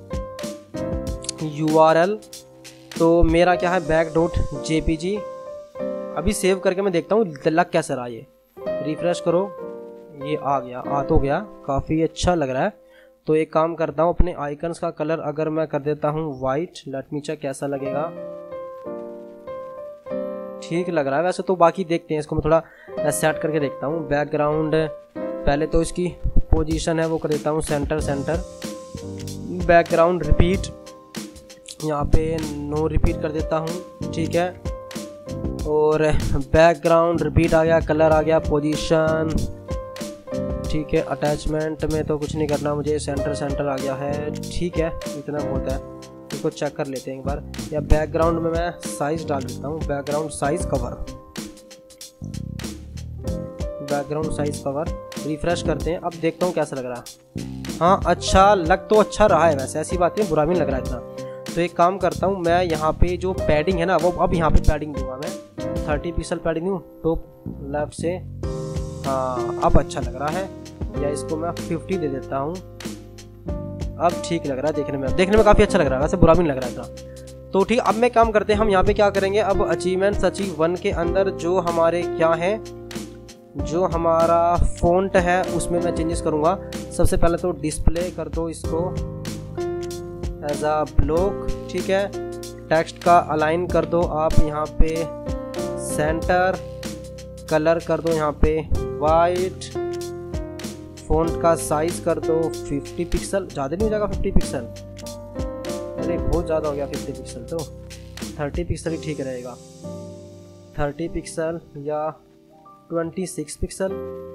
URL। तो मेरा क्या है, back.jpg। अभी सेव करके मैं देखता हूँ लग कैसा रहा। ये रिफ्रेश करो, ये आ गया, तो गया, काफ़ी अच्छा लग रहा है। तो एक काम करता हूँ, अपने आइकन्स का कलर अगर मैं कर देता हूँ वाइट, लेट मी चेक कैसा लगेगा। ठीक लग रहा है वैसे तो, बाकी देखते हैं, इसको मैं थोड़ा सेट करके देखता हूँ। बैकग्राउंड पहले तो इसकी पोजीशन है वो कर देता हूँ सेंटर। बैकग्राउंड रिपीट, यहाँ पे नो रिपीट कर देता हूँ। ठीक है, और बैकग्राउंड रिपीट आ गया, कलर आ गया, पोजीशन। ठीक है, अटैचमेंट में तो कुछ नहीं करना मुझे, सेंटर आ गया है। ठीक है, इतना बहुत है। इसको चेक कर लेते हैं एक बार। या बैकग्राउंड में मैं साइज डाल देता हूँ, बैकग्राउंड साइज कवर। रिफ्रेश करते हैं, अब देखता हूँ कैसा लग रहा है। हाँ, अच्छा लग तो अच्छा रहा है वैसे, ऐसी बात नहीं, बुरा भी नहीं लग रहा इतना। तो एक काम करता हूँ, मैं यहाँ पे जो पैडिंग है ना, वो अब यहाँ पे पैडिंग दूंगा मैं, 30 पिक्सल पैडिंग दूँ टॉप लेफ्ट से। हाँ, अब अच्छा लग रहा है। या इसको मैं 50 दे देता हूँ। अब ठीक लग रहा है देखने में काफ़ी अच्छा लग रहा है वैसे, बुरा भी नहीं लग रहा था। तो ठीक, अब मैं काम करते हैं, हम यहाँ पे क्या करेंगे, अब अचीवमेंट्स अचीव 1 के अंदर जो हमारे क्या है, जो हमारा फ़ॉन्ट है उसमें मैं चेंजेस करूँगा। सबसे पहले तो डिस्प्ले कर दो इसको एज अ ब्लॉक, ठीक है। टेक्स्ट का अलाइन कर दो आप यहाँ पे सेंटर, कलर कर दो यहाँ पे वाइट, फ़ॉन्ट का साइज़ कर दो 50 पिक्सल, ज़्यादा नहीं हो जाएगा 50 पिक्सल, अरे बहुत ज़्यादा हो गया 50 पिक्सल, तो 30 पिक्सल ही ठीक रहेगा, 30 पिक्सल या 26 पिक्सल,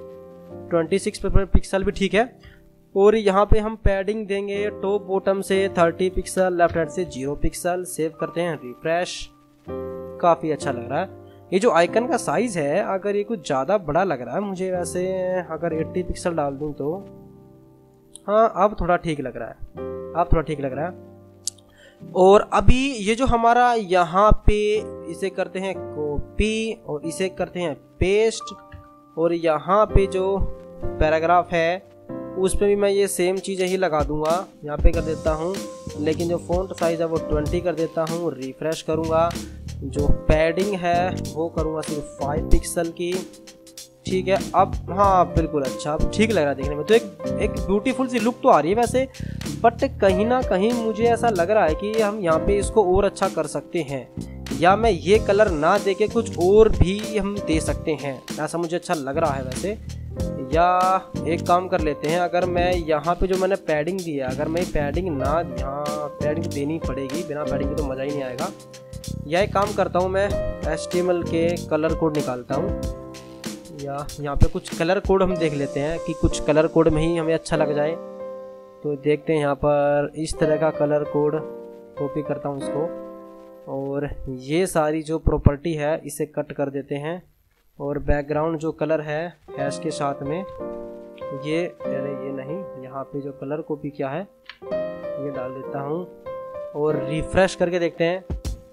26 पिक्सल भी ठीक है। और यहाँ पे हम पैडिंग देंगे टॉप बॉटम से 30 पिक्सल, लेफ्ट हैंड से 0 पिक्सल। सेव करते हैं, रिफ्रेश, काफ़ी अच्छा लग रहा है। ये जो आइकन का साइज़ है, अगर ये कुछ ज़्यादा बड़ा लग रहा है मुझे वैसे, अगर 80 पिक्सल डाल दूँ तो हाँ अब थोड़ा ठीक लग रहा है, अब थोड़ा ठीक लग रहा है। और अभी ये जो हमारा यहाँ पे इसे करते हैं कॉपी और इसे करते हैं पेस्ट, और यहाँ पे जो पैराग्राफ है उस पे भी मैं ये सेम चीज़ें ही लगा दूंगा, यहाँ पे कर देता हूँ, लेकिन जो फ़ॉन्ट साइज़ है वो 20 कर देता हूँ। रिफ्रेश करूँगा, जो पैडिंग है वो करूँगा सिर्फ 5 पिक्सल की, ठीक है। अब हाँ बिल्कुल अच्छा, अब ठीक लग रहा है देखने में, तो एक ब्यूटीफुल सी लुक तो आ रही है वैसे, बट कहीं ना कहीं मुझे ऐसा लग रहा है कि हम यहाँ पे इसको और अच्छा कर सकते हैं, या मैं ये कलर ना दे के कुछ और भी हम दे सकते हैं, ऐसा मुझे अच्छा लग रहा है वैसे। या एक काम कर लेते हैं, अगर मैं यहाँ पे जो मैंने पैडिंग दी है, अगर मैं पैडिंग ना, यहाँ पैडिंग देनी पड़ेगी, बिना पैडिंग के तो मज़ा ही नहीं आएगा। या एक काम करता हूँ, मैं HTML के कलर कोड निकालता हूँ, या यहाँ पे कुछ कलर कोड हम देख लेते हैं कि कुछ कलर कोड में ही हमें अच्छा लग जाए। तो देखते हैं यहाँ पर इस तरह का कलर कोड, कॉपी करता हूँ इसको, और ये सारी जो प्रॉपर्टी है इसे कट कर देते हैं, और बैकग्राउंड जो कलर है हैश के साथ में ये, अरे ये नहीं, यहाँ पे जो कलर कॉपी किया है ये डाल देता हूँ, और रिफ्रेश करके देखते हैं।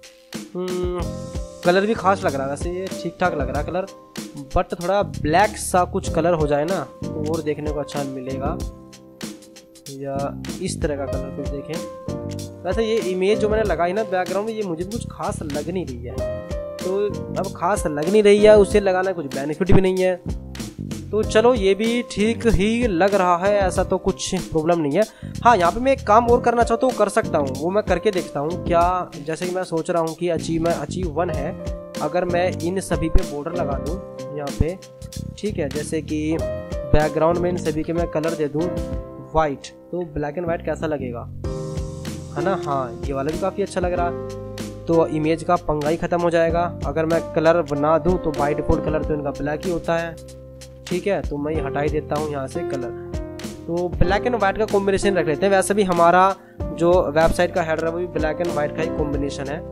कलर भी खास लग रहा है वैसे, ये ठीक ठाक लग रहा है कलर, बट थोड़ा ब्लैक सा कुछ कलर हो जाए ना तो और देखने को अच्छा मिलेगा, या इस तरह का कलर कुछ देखें। वैसे ये इमेज जो मैंने लगाई ना बैकग्राउंड में, ये मुझे कुछ खास लग नहीं रही है, तो अब खास लग नहीं रही है, उसे लगाना कुछ बेनिफिट भी नहीं है, तो चलो ये भी ठीक ही लग रहा है, ऐसा तो कुछ प्रॉब्लम नहीं है। हाँ यहाँ पे मैं एक काम और करना चाहता हूँ, कर सकता हूँ, वो मैं करके देखता हूँ क्या। जैसे कि मैं सोच रहा हूँ कि अचीव 1 है, अगर मैं इन सभी पे बॉर्डर लगा दूँ यहाँ पे, ठीक है, जैसे कि बैकग्राउंड में इन सभी के मैं कलर दे दूँ वाइट, तो ब्लैक एंड वाइट कैसा लगेगा, है ना। हाँ ये वाला भी काफ़ी अच्छा लग रहा है, तो इमेज का पंगा ही ख़त्म हो जाएगा। अगर मैं कलर बना दूं तो बाय डिफ़ॉल्ट कलर तो इनका ब्लैक ही होता है, ठीक है, तो मैं हटा ही देता हूं यहाँ से कलर, तो ब्लैक एंड वाइट का कॉम्बिनेशन रख लेते हैं। वैसे भी हमारा जो वेबसाइट का हेडर है वो भी ब्लैक एंड वाइट का ही कॉम्बिनेशन है।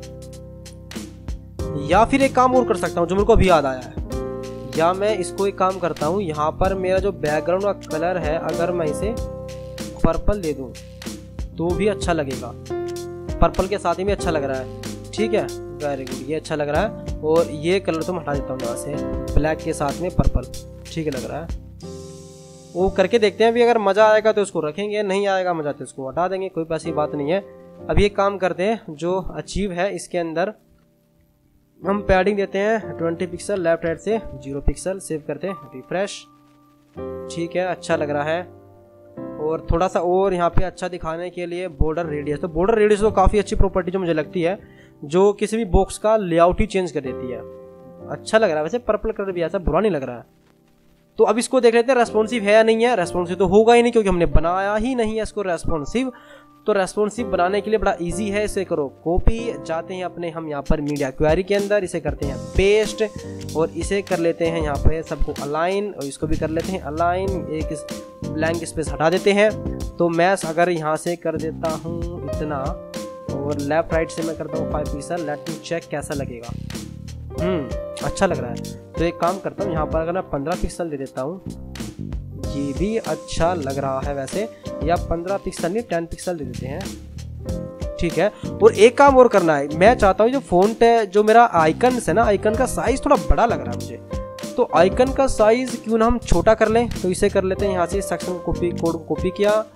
या फिर एक काम और कर सकता हूँ जो मेरे को अभी याद आया है, या मैं इसको एक काम करता हूँ, यहाँ पर मेरा जो बैकग्राउंड का कलर है अगर मैं इसे पर्पल दे दूँ तो भी अच्छा लगेगा, पर्पल के साथ ही भी अच्छा लग रहा है, ठीक है, वेरी गुड, ये अच्छा लग रहा है। और ये कलर तो मैं हटा देता हूँ यहाँ से, ब्लैक के साथ में पर्पल, ठीक है लग रहा है। वो करके देखते हैं, अभी अगर मज़ा आएगा तो उसको रखेंगे, नहीं आएगा मज़ा तो उसको हटा देंगे, कोई ऐसी बात नहीं है। अभी एक काम करते हैं, जो अचीव है इसके अंदर हम पैडिंग देते हैं 20 पिक्सल, लेफ्ट हैंड से 0 पिक्सल, सेव करते हैं, रिफ्रेश, ठीक है, अच्छा लग रहा है। और थोड़ा सा और यहाँ पे अच्छा दिखाने के लिए बॉर्डर रेडियस, तो बॉर्डर रेडियस तो काफ़ी अच्छी प्रॉपर्टी जो मुझे लगती है, जो किसी भी बॉक्स का लेआउट ही चेंज कर देती है, अच्छा लग रहा है। वैसे पर्पल कलर भी ऐसा बुरा नहीं लग रहा है। तो अब इसको देख लेते हैं रेस्पॉन्सिव है या नहीं है। रेस्पॉन्सिव तो होगा ही नहीं क्योंकि हमने बनाया ही नहीं है इसको रेस्पॉन्सिव। तो रेस्पॉन्सिव बनाने के लिए बड़ा इजी है, इसे करो कॉपी, जाते हैं अपने हम यहाँ पर मीडिया क्वेरी के अंदर, इसे करते हैं पेस्ट, और इसे कर लेते हैं यहाँ पे सबको अलाइन, और इसको भी कर लेते हैं अलाइन, एक ब्लैंक स्पेस हटा देते हैं। तो मैं अगर यहाँ से कर देता हूँ इतना, और लेफ्ट राइट से मैं करता हूँ 5 पिक्सल, लेट मी चेक कैसा लगेगा। अच्छा लग रहा है। तो एक काम करता हूँ, यहाँ पर अगर मैं 15 पिक्सल दे देता हूँ, ये भी अच्छा लग रहा है वैसे, या 15 पिक्सल नहीं 10 पिक्सल दे देते हैं, ठीक है। और एक काम और करना है, मैं चाहता हूँ जो फ़ॉन्ट है, जो मेरा आइकन है ना, आइकन का साइज़ थोड़ा बड़ा लग रहा है मुझे, तो आइकन का साइज़ क्यों ना हम छोटा कर लें। तो इसे कर लेते हैं, यहाँ से सेक्शन कॉपी कोड कॉपी किया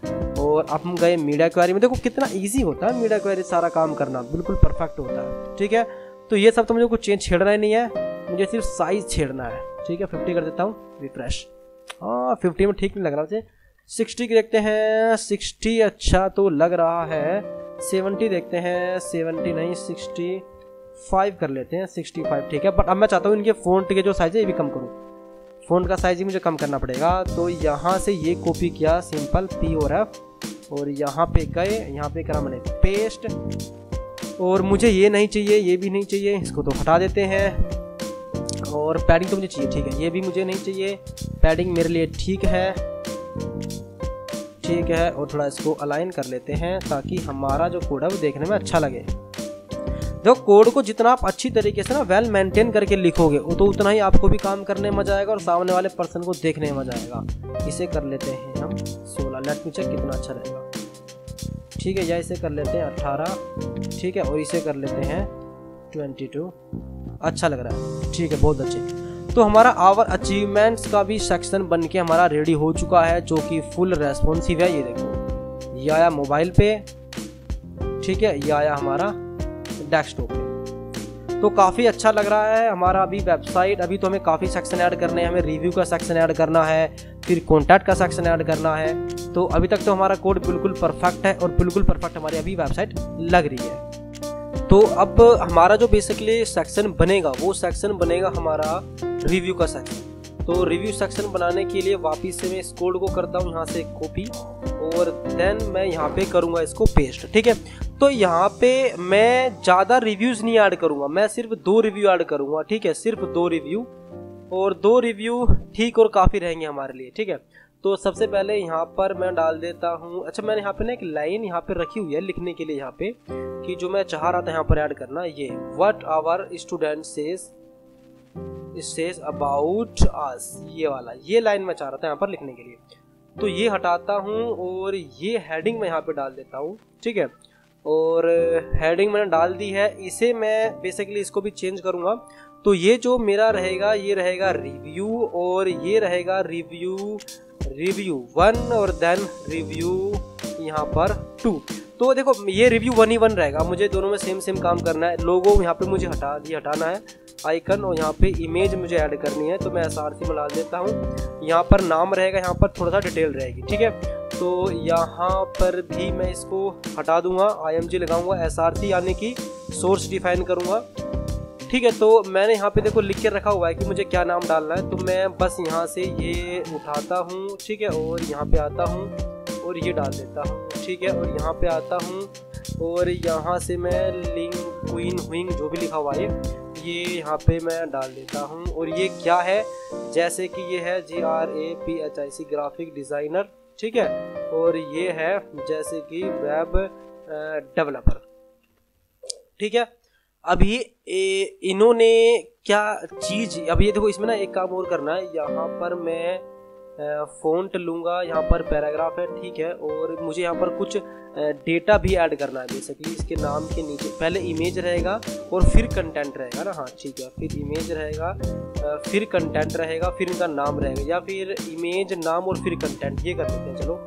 और अब हम गए मीडिया क्वेरी में। देखो कितना इजी होता है मीडिया क्वेरी, सारा काम करना बिल्कुल परफेक्ट होता है। ठीक है, तो ये सब तो मुझे कुछ चेंज छेड़ना ही नहीं है, मुझे सिर्फ साइज छेड़ना है। ठीक है, 50 कर देता हूँ, रिफ्रेश। हाँ 50 में ठीक नहीं लग रहा मुझे, 60 की देखते हैं। 60 अच्छा तो लग रहा है। 70 देखते हैं, 70 नहीं 65 कर लेते हैं, 65 ठीक है। बट अब मैं चाहता हूँ इनके फ़ॉन्ट के जो साइज है ये भी कम करूँ, फ़ॉन्ट का साइज ही मुझे कम करना पड़ेगा। तो यहाँ से ये कॉपी किया सिंपल P और F, और यहाँ पे गए, यहाँ पे करा मैंने पेस्ट। और मुझे ये नहीं चाहिए, ये भी नहीं चाहिए, इसको तो हटा देते हैं। और पैडिंग तो मुझे चाहिए, ठीक है, ये भी मुझे नहीं चाहिए, पैडिंग मेरे लिए ठीक है, ठीक है। और थोड़ा इसको अलाइन कर लेते हैं ताकि हमारा जो कोड है वो देखने में अच्छा लगे। देखो कोड को जितना आप अच्छी तरीके से ना वेल मेंटेन करके लिखोगे तो उतना ही आपको भी काम करने में मजा आएगा और सामने वाले पर्सन को देखने में मजा आएगा। इसे कर लेते हैं हम 16, लेट मी चेक कितना अच्छा रहेगा। ठीक है, या इसे कर लेते हैं 18, ठीक है, और इसे कर लेते हैं 22, अच्छा लग रहा है। ठीक है, बहुत अच्छे। तो हमारा आवर अचीवमेंट्स का भी सेक्शन बन के हमारा रेडी हो चुका है, जो कि फुल रेस्पॉन्सिव है। ये देखो, ये आया मोबाइल पे, ठीक है, ये आया हमारा डेस्कटॉप पे। तो काफ़ी अच्छा लग रहा है हमारा अभी वेबसाइट। अभी तो हमें काफ़ी सेक्शन ऐड करने हैं, हमें रिव्यू का सेक्शन ऐड करना है, फिर कॉन्टैक्ट का सेक्शन ऐड करना है। तो अभी तक तो हमारा कोड बिल्कुल परफेक्ट है और बिल्कुल परफेक्ट हमारी अभी वेबसाइट लग रही है। तो अब हमारा जो बेसिकली सेक्शन बनेगा वो सेक्शन बनेगा हमारा रिव्यू का सेक्शन। तो रिव्यू सेक्शन बनाने के लिए वापस से मैं इस कोड को करता हूँ यहाँ से कॉपी, और देन मैं यहाँ पे करूँगा इसको पेस्ट। ठीक है, तो यहाँ पे मैं ज़्यादा रिव्यूज़ नहीं ऐड करूँगा, मैं सिर्फ 2 रिव्यू ऐड करूँगा। ठीक है, सिर्फ 2 रिव्यू, और 2 रिव्यू ठीक और काफ़ी रहेंगे हमारे लिए। ठीक है, तो सबसे पहले यहाँ पर मैं डाल देता हूँ, अच्छा मैंने यहाँ पे ना एक लाइन यहाँ पे रखी हुई है लिखने के लिए, यहाँ पे कि जो मैं चाह रहा था यहाँ पर ऐड करना, ये what our student says about us, ये वाला, ये लाइन मैं चाह रहा था यहाँ पर लिखने के लिए। तो ये हटाता हूँ और ये हेडिंग मैं यहाँ पे डाल देता हूँ। ठीक है, और हेडिंग मैंने डाल दी है, इसे मैं बेसिकली इसको भी चेंज करूँगा। तो ये जो मेरा रहेगा ये रहेगा रिव्यू, और ये रहेगा रिव्यू 1 और देन रिव्यू यहाँ पर 2। तो देखो ये रिव्यू 1 ही 1 रहेगा, मुझे दोनों में सेम काम करना है। लोगो यहाँ पे मुझे हटाना है आइकन, और यहाँ पे इमेज मुझे ऐड करनी है, तो मैं SRC में डाल देता हूँ। यहाँ पर नाम रहेगा, यहाँ पर थोड़ा सा डिटेल रहेगी। ठीक है, तो यहाँ पर भी मैं इसको हटा दूंगा, IMG लगाऊंगा, SRC यानी कि सोर्स डिफाइन करूंगा। ठीक है, तो मैंने यहाँ पे देखो लिख के रखा हुआ है कि मुझे क्या नाम डालना है, तो मैं बस यहाँ से ये उठाता हूँ। ठीक है, और यहाँ पे आता हूँ और ये डाल देता हूँ। ठीक है, और यहाँ पे आता हूँ और यहाँ से मैं लिंक क्वीन हुइंग जो भी लिखा हुआ है ये यहाँ पे मैं डाल देता हूँ। और ये क्या है, जैसे कि ये है GRAPHIC ग्राफिक डिज़ाइनर। ठीक है, और ये है जैसे कि वेब डेवलपर। ठीक है, अभी इन्होंने क्या चीज़, अभी ये देखो इसमें ना एक काम और करना है। यहाँ पर मैं फ़ॉन्ट लूँगा, यहाँ पर पैराग्राफ है। ठीक है, और मुझे यहाँ पर कुछ डेटा भी ऐड करना है। बेसिकली इसके नाम के नीचे पहले इमेज रहेगा और फिर कंटेंट रहेगा ना। हाँ ठीक है, फिर इमेज रहेगा, फिर कंटेंट रहेगा, फिर इनका नाम रहेगा, या फिर इमेज नाम और फिर कंटेंट, ये कर देते हैं। चलो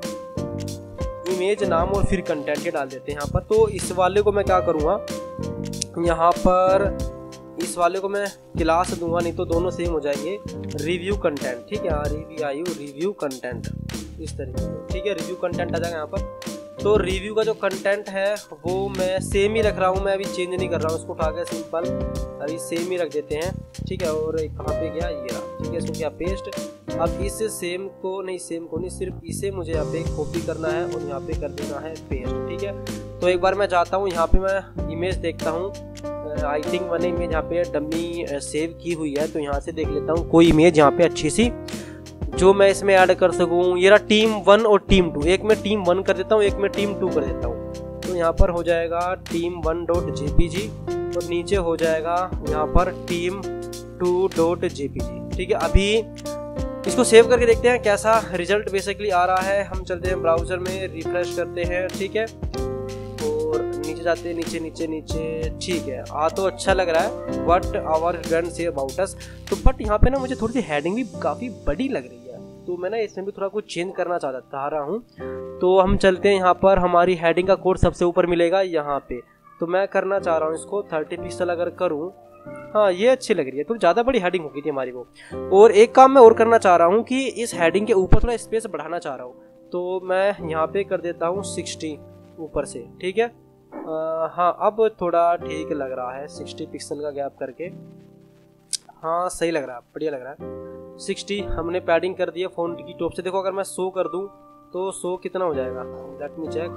इमेज नाम और फिर कंटेंट ये डाल देते हैं यहाँ पर। तो इस वाले को मैं क्या करूँगा, यहाँ पर इस वाले को मैं क्लास दूंगा, नहीं तो दोनों सेम हो जाएंगे। रिव्यू कंटेंट, ठीक है, रिव्यू कंटेंट इस तरीके से। ठीक है, रिव्यू कंटेंट आ जाएगा यहाँ पर। तो रिव्यू का जो कंटेंट है वो मैं सेम ही रख रहा हूँ, मैं अभी चेंज नहीं कर रहा हूँ, उसको उठा के सिंपल अभी सेम ही रख देते हैं। ठीक है, और कहाँ पे गया, ये रहा। ठीक है, इसको क्या पेस्ट। अब इस सेम को नहीं, सिर्फ इसे मुझे यहाँ पे कॉपी करना है और यहाँ पे कर देना है पेस्ट। ठीक है, तो एक बार मैं जाता हूँ, यहाँ पे मैं इमेज देखता हूँ। आई थिंक मैंने इमेज यहाँ पे डमी सेव की हुई है, तो यहाँ से देख लेता हूँ कोई इमेज यहाँ पे अच्छी सी जो मैं इसमें ऐड कर सकूँ। ये रहा टीम 1 और टीम 2, एक में टीम 1 कर देता हूँ, एक में टीम 2 कर देता हूँ। तो यहाँ पर हो जाएगा team1.jpg और नीचे हो जाएगा यहाँ पर team2.jpg। ठीक है, अभी इसको सेव करके देखते हैं कैसा रिजल्ट बेसिकली आ रहा है। हम चलते हैं ब्राउजर में, रिफ्रेश करते हैं। ठीक है, और नीचे जाते हैं, नीचे। ठीक है, तो अच्छा लग रहा है। What our friends say about us. तो बट यहाँ पे ना मुझे थोड़ी सी हेडिंग भी काफ़ी बड़ी लग रही है। तो मैं ना इसमें भी थोड़ा कुछ चेंज करना चाह रहा हूँ। तो हम चलते हैं यहाँ पर, हमारी हेडिंग का कोड सबसे ऊपर मिलेगा यहाँ पे। तो मैं करना चाह रहा हूँ इसको 30 पिक्सल अगर करूँ, हाँ ये अच्छी लग रही है, तो ज़्यादा बड़ी हेडिंग होगी थी हमारी वो। और एक काम मैं और करना चाह रहा हूँ कि इस हेडिंग के ऊपर थोड़ा स्पेस बढ़ाना चाह रहा हूँ। तो मैं यहाँ पे कर देता हूँ 60 ऊपर से, ठीक है। हाँ अब थोड़ा ठीक लग रहा है, 60 पिक्सल का गैप करके, हाँ सही लग रहा है, बढ़िया लग रहा है। 60 हमने पैडिंग कर दी है फ़ॉन्ट की टॉप से। देखो अगर मैं 100 कर दूँ तो 100 कितना हो जाएगा, लेट मी चेक।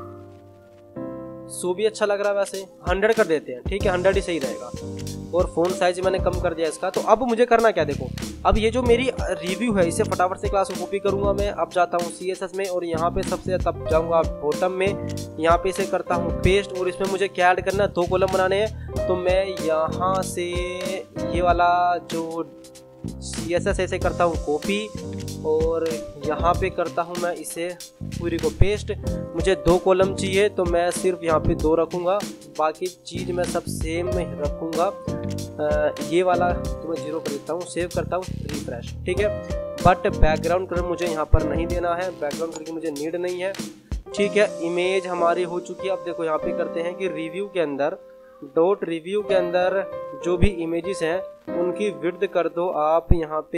100 भी अच्छा लग रहा है वैसे, 100 कर देते हैं, ठीक है 100 ही सही रहेगा। और फ़ॉन्ट साइज मैंने कम कर दिया इसका। तो अब मुझे करना क्या, देखो अब ये जो मेरी रिव्यू है इसे फटाफट से क्लास को कॉपी करूंगा मैं। अब जाता हूँ CSS में और यहाँ पे सबसे तब जाऊँगा बॉटम में, यहाँ पे इसे करता हूँ पेस्ट। और इसमें मुझे क्या ऐड करना है, 2 कॉलम बनाने हैं। तो मैं यहाँ से ये वाला जो CSS ऐसे करता हूँ कॉपी, और यहाँ पे करता हूँ मैं इसे पूरी को पेस्ट। मुझे 2 कॉलम चाहिए तो मैं सिर्फ यहाँ पे 2 रखूँगा, बाकी चीज़ मैं सब सेम रखूँगा। ये वाला तो मैं 0 कर देता हूँ, सेव करता हूँ, रिफ्रेश, ठीक है। बट बैकग्राउंड कलर मुझे यहाँ पर नहीं देना है, बैकग्राउंड कलर की मुझे नीड नहीं है, ठीक है। इमेज हमारी हो चुकी है। अब देखो यहाँ पे करते हैं कि रिव्यू के अंदर, डॉट रिव्यू के अंदर जो भी इमेजेस हैं उनकी विड्थ कर दो आप यहाँ पे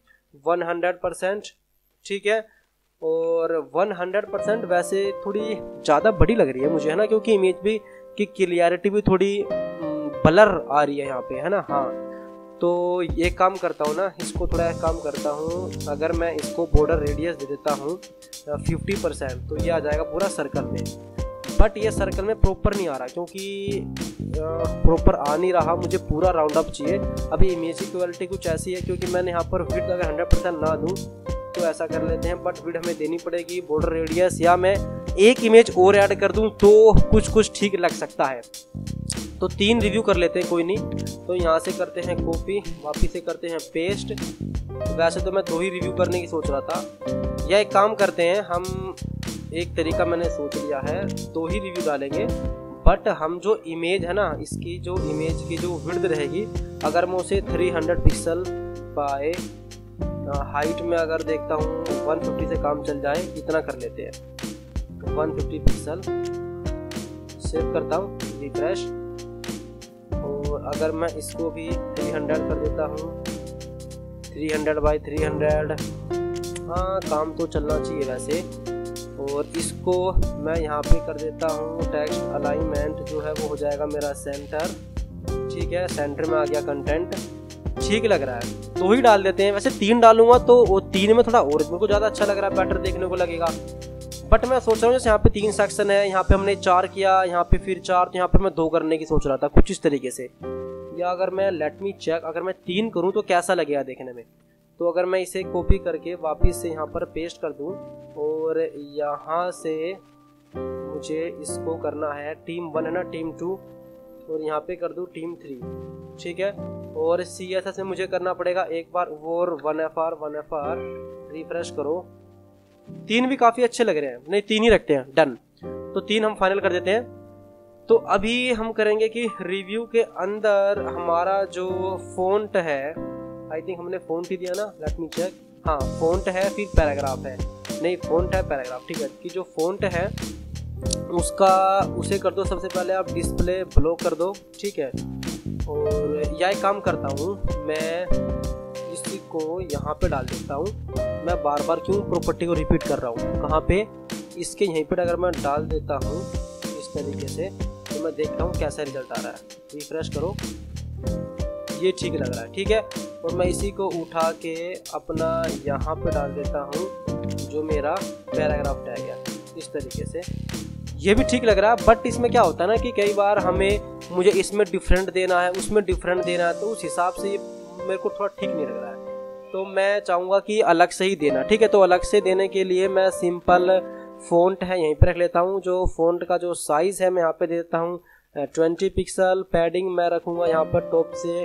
100%, ठीक है। और 100% वैसे थोड़ी ज़्यादा बड़ी लग रही है मुझे, है ना, क्योंकि इमेज भी की क्लियरिटी भी थोड़ी ब्लर आ रही है यहाँ पे, है ना। हाँ तो ये काम करता हूँ ना, इसको थोड़ा काम करता हूँ। अगर मैं इसको बॉर्डर रेडियस दे देता हूँ 50%, तो ये आ जाएगा पूरा सर्कल में। बट ये सर्कल में प्रॉपर नहीं आ रहा, क्योंकि प्रॉपर आ नहीं रहा, मुझे पूरा राउंड अप चाहिए। अभी इमेज की क्वालिटी कुछ ऐसी है, क्योंकि मैंने यहाँ पर विड्थ अगर 100% ना दूँ तो ऐसा कर लेते हैं, बट विड्थ हमें देनी पड़ेगी। बॉर्डर रेडियस या मैं एक इमेज और ऐड कर दूं तो कुछ ठीक लग सकता है। तो 3 रिव्यू कर लेते हैं, कोई नहीं। तो यहाँ से करते हैं कॉपी, वापिस से करते हैं पेस्ट। वैसे तो मैं 2 ही रिव्यू करने की सोच रहा था, या एक काम करते हैं हम, एक तरीका मैंने सोच लिया है, 2 ही रिव्यू डालेंगे। बट हम जो इमेज है ना, इसकी जो इमेज की जो विड्थ रहेगी, अगर मैं उसे 300 पिक्सल बाय हाइट में अगर देखता हूँ 150 से काम चल जाए, इतना कर लेते हैं 150 पिक्सल। सेव करता हूँ, रिफ्रेश। और अगर मैं इसको भी 300 कर देता हूँ, 300 बाई 300, हाँ काम तो चलना चाहिए वैसे। और इसको मैं यहाँ पे कर देता हूँ टेक्स्ट अलाइनमेंट जो है वो हो जाएगा मेरा सेंटर, ठीक है। सेंटर में आ गया कंटेंट, ठीक लग रहा है। 2 ही डाल देते हैं, वैसे 3 डालूंगा तो वो 3 में थोड़ा और मेरे को ज़्यादा अच्छा लग रहा है, बेटर देखने को लगेगा। बट मैं सोच रहा हूँ जैसे यहाँ पे 3 सेक्शन है, यहाँ पे हमने 4 किया, यहाँ पे फिर 4, तो यहाँ पे मैं 2 करने की सोच रहा था कुछ इस तरीके से। या अगर मैं लेट मी चेक, अगर मैं 3 करूँ तो कैसा लगेगा देखने में। तो अगर मैं इसे कॉपी करके वापस से यहाँ पर पेस्ट कर दूँ, और यहाँ से मुझे इसको करना है टीम 1 है ना, टीम 2, और यहाँ पे कर दूँ टीम 3, ठीक है। और CSS में मुझे करना पड़ेगा एक बार और 1FR, रिफ्रेश करो। 3 भी काफ़ी अच्छे लग रहे हैं, नहीं 3 ही रखते हैं, डन। तो 3 हम फाइनल कर देते हैं। तो अभी हम करेंगे कि रिव्यू के अंदर हमारा जो फ़ॉन्ट है, आई थिंक हमने फ़ॉन्ट ही दिया ना, लेट मी चेक। हाँ फ़ॉन्ट है, फिर पैराग्राफ है, नहीं फ़ॉन्ट है पैराग्राफ, ठीक है। कि जो फ़ॉन्ट है उसे कर दो सबसे पहले आप डिस्प्ले ब्लॉक कर दो, ठीक है। और यह एक काम करता हूँ मैं, इसी को यहाँ पे डाल देता हूँ। मैं बार बार क्यों प्रॉपर्टी को रिपीट कर रहा हूँ, कहाँ पे, इसके यहीं पर अगर मैं डाल देता हूँ इस तरीके से, तो मैं देखता हूँ कैसा रिजल्ट आ रहा है। रिफ्रेश करो, ये ठीक लग रहा है, ठीक है। और मैं इसी को उठा के अपना यहाँ पे डाल देता हूँ जो मेरा पैराग्राफ टैग है, इस तरीके से। ये भी ठीक लग रहा है। बट इसमें क्या होता है ना कि कई बार मुझे इसमें डिफरेंट देना है, उसमें डिफरेंट देना है, तो उस हिसाब से ये मेरे को थोड़ा ठीक नहीं लग रहा है। तो मैं चाहूँगा कि अलग से ही देना, ठीक है। तो अलग से देने के लिए मैं सिंपल फ़ॉन्ट है यहीं पर रख लेता हूँ। जो फ़ॉन्ट का जो साइज़ है मैं यहाँ पे देता हूँ 20 पिक्सल। पैडिंग मैं रखूँगा यहाँ पर टॉप से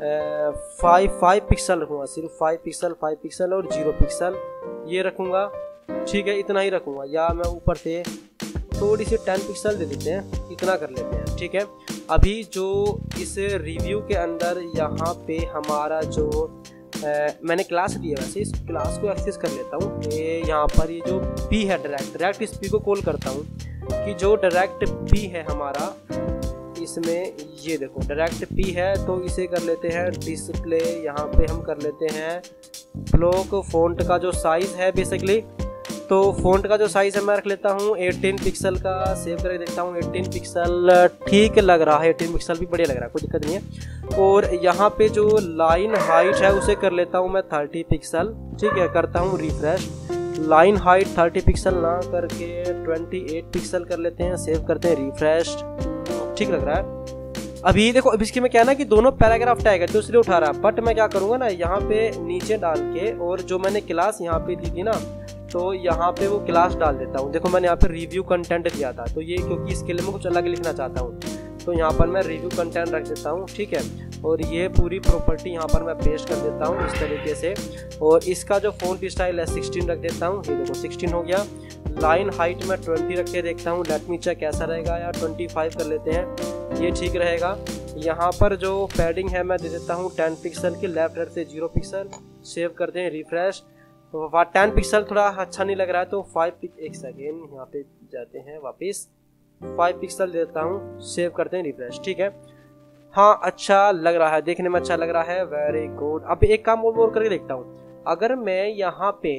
5 पिक्सल रखूँगा, सिर्फ 5 पिक्सल और 0 पिक्सल ये रखूँगा, ठीक है। इतना ही रखूँगा, या मैं ऊपर से थोड़ी सी 10 पिक्सल दे देते हैं, इतना कर लेते हैं, ठीक है। अभी जो इस रिव्यू के अंदर यहाँ पे हमारा जो मैंने क्लास दी है, वैसे इस क्लास को एक्सेस कर लेता हूँ। ये यहाँ पर ये जो पी है डायरेक्ट इस पी को कॉल करता हूँ कि जो डायरेक्ट पी है हमारा, इसमें ये देखो डायरेक्ट पी है, तो इसे कर लेते हैं डिस्प्ले। यहाँ पे हम कर लेते हैं ब्लॉक। फ़ॉन्ट का जो साइज़ है बेसिकली, तो फ़ॉन्ट का जो साइज़ है मैं रख लेता हूँ 18 पिक्सल का। सेव करके देखता हूँ 18 पिक्सल ठीक लग रहा है, 18 पिक्सल भी बढ़िया लग रहा है, कोई दिक्कत नहीं है। और यहाँ पे जो लाइन हाइट है उसे कर लेता हूँ मैं 30 पिक्सल, ठीक है। करता हूँ रिफ्रेश, लाइन हाइट 30 पिक्सल ना करके 28 पिक्सल कर लेते हैं। सेव करते हैं, रिफ्रेश, ठीक लग रहा है। अभी देखो, अब इसके में क्या है ना कि दोनों पैराग्राफ टैग है तो इसलिए उठा रहा है, बट मैं क्या करूँगा ना, यहाँ पे नीचे डाल के, और जो मैंने क्लास यहाँ पे दी थी ना, तो यहाँ पे वो क्लास डाल देता हूँ। देखो मैंने यहाँ पे रिव्यू कंटेंट दिया था, तो ये क्योंकि इसके लिए मैं कुछ अलग लिखना चाहता हूँ, तो यहाँ पर मैं रिव्यू कंटेंट रख देता हूँ, ठीक है। और ये पूरी प्रॉपर्टी यहाँ पर मैं पेस्ट कर देता हूँ इस तरीके से। और इसका जो फ़ॉन्ट स्टाइल है 16 रख देता हूँ, ये देखो 16 हो गया। लाइन हाइट में 20 रख के देखता हूँ, लेट मी चेक कैसा रहेगा, या 25 कर लेते हैं, ये ठीक रहेगा। यहाँ पर जो पैडिंग है मैं दे देता हूँ 10 पिक्सल की, लेफ्ट हेड से 0 पिक्सल। सेव करते हैं, रिफ्रेश। तो 10 पिक्सल थोड़ा अच्छा नहीं लग रहा है, तो 1 सेकेंड यहाँ पे जाते हैं वापस, 5 पिक्सल देता हूँ। सेव करते हैं, रिफ्रेश, ठीक है। हाँ, अच्छा लग रहा है, देखने में अच्छा लग रहा है, वेरी गुड। अब एक काम और करके देखता हूँ। अगर मैं यहाँ पे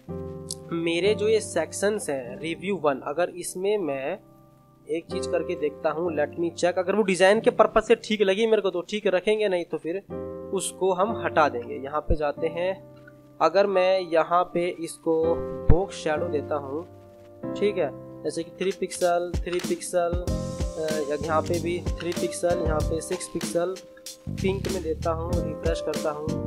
मेरे जो ये सेक्शंस हैं रिव्यू 1, अगर इसमें मैं एक चीज़ करके देखता हूँ, लेट मी चेक। अगर वो डिज़ाइन के पर्पज से ठीक लगी मेरे को तो ठीक रखेंगे, नहीं तो फिर उसको हम हटा देंगे। यहाँ पे जाते हैं, अगर मैं यहाँ पे इसको बॉक्स शैडो देता हूँ, ठीक है, जैसे कि 3 पिक्सल, 3 पिक्सल, यहाँ पे भी 3 पिक्सल, यहाँ पे 6 पिक्सल, पिंक में देता हूँ, रिफ्रेश करता हूँ।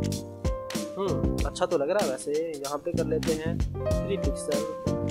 अच्छा तो लग रहा है वैसे। यहाँ पे कर लेते हैं 3 पिक्सल,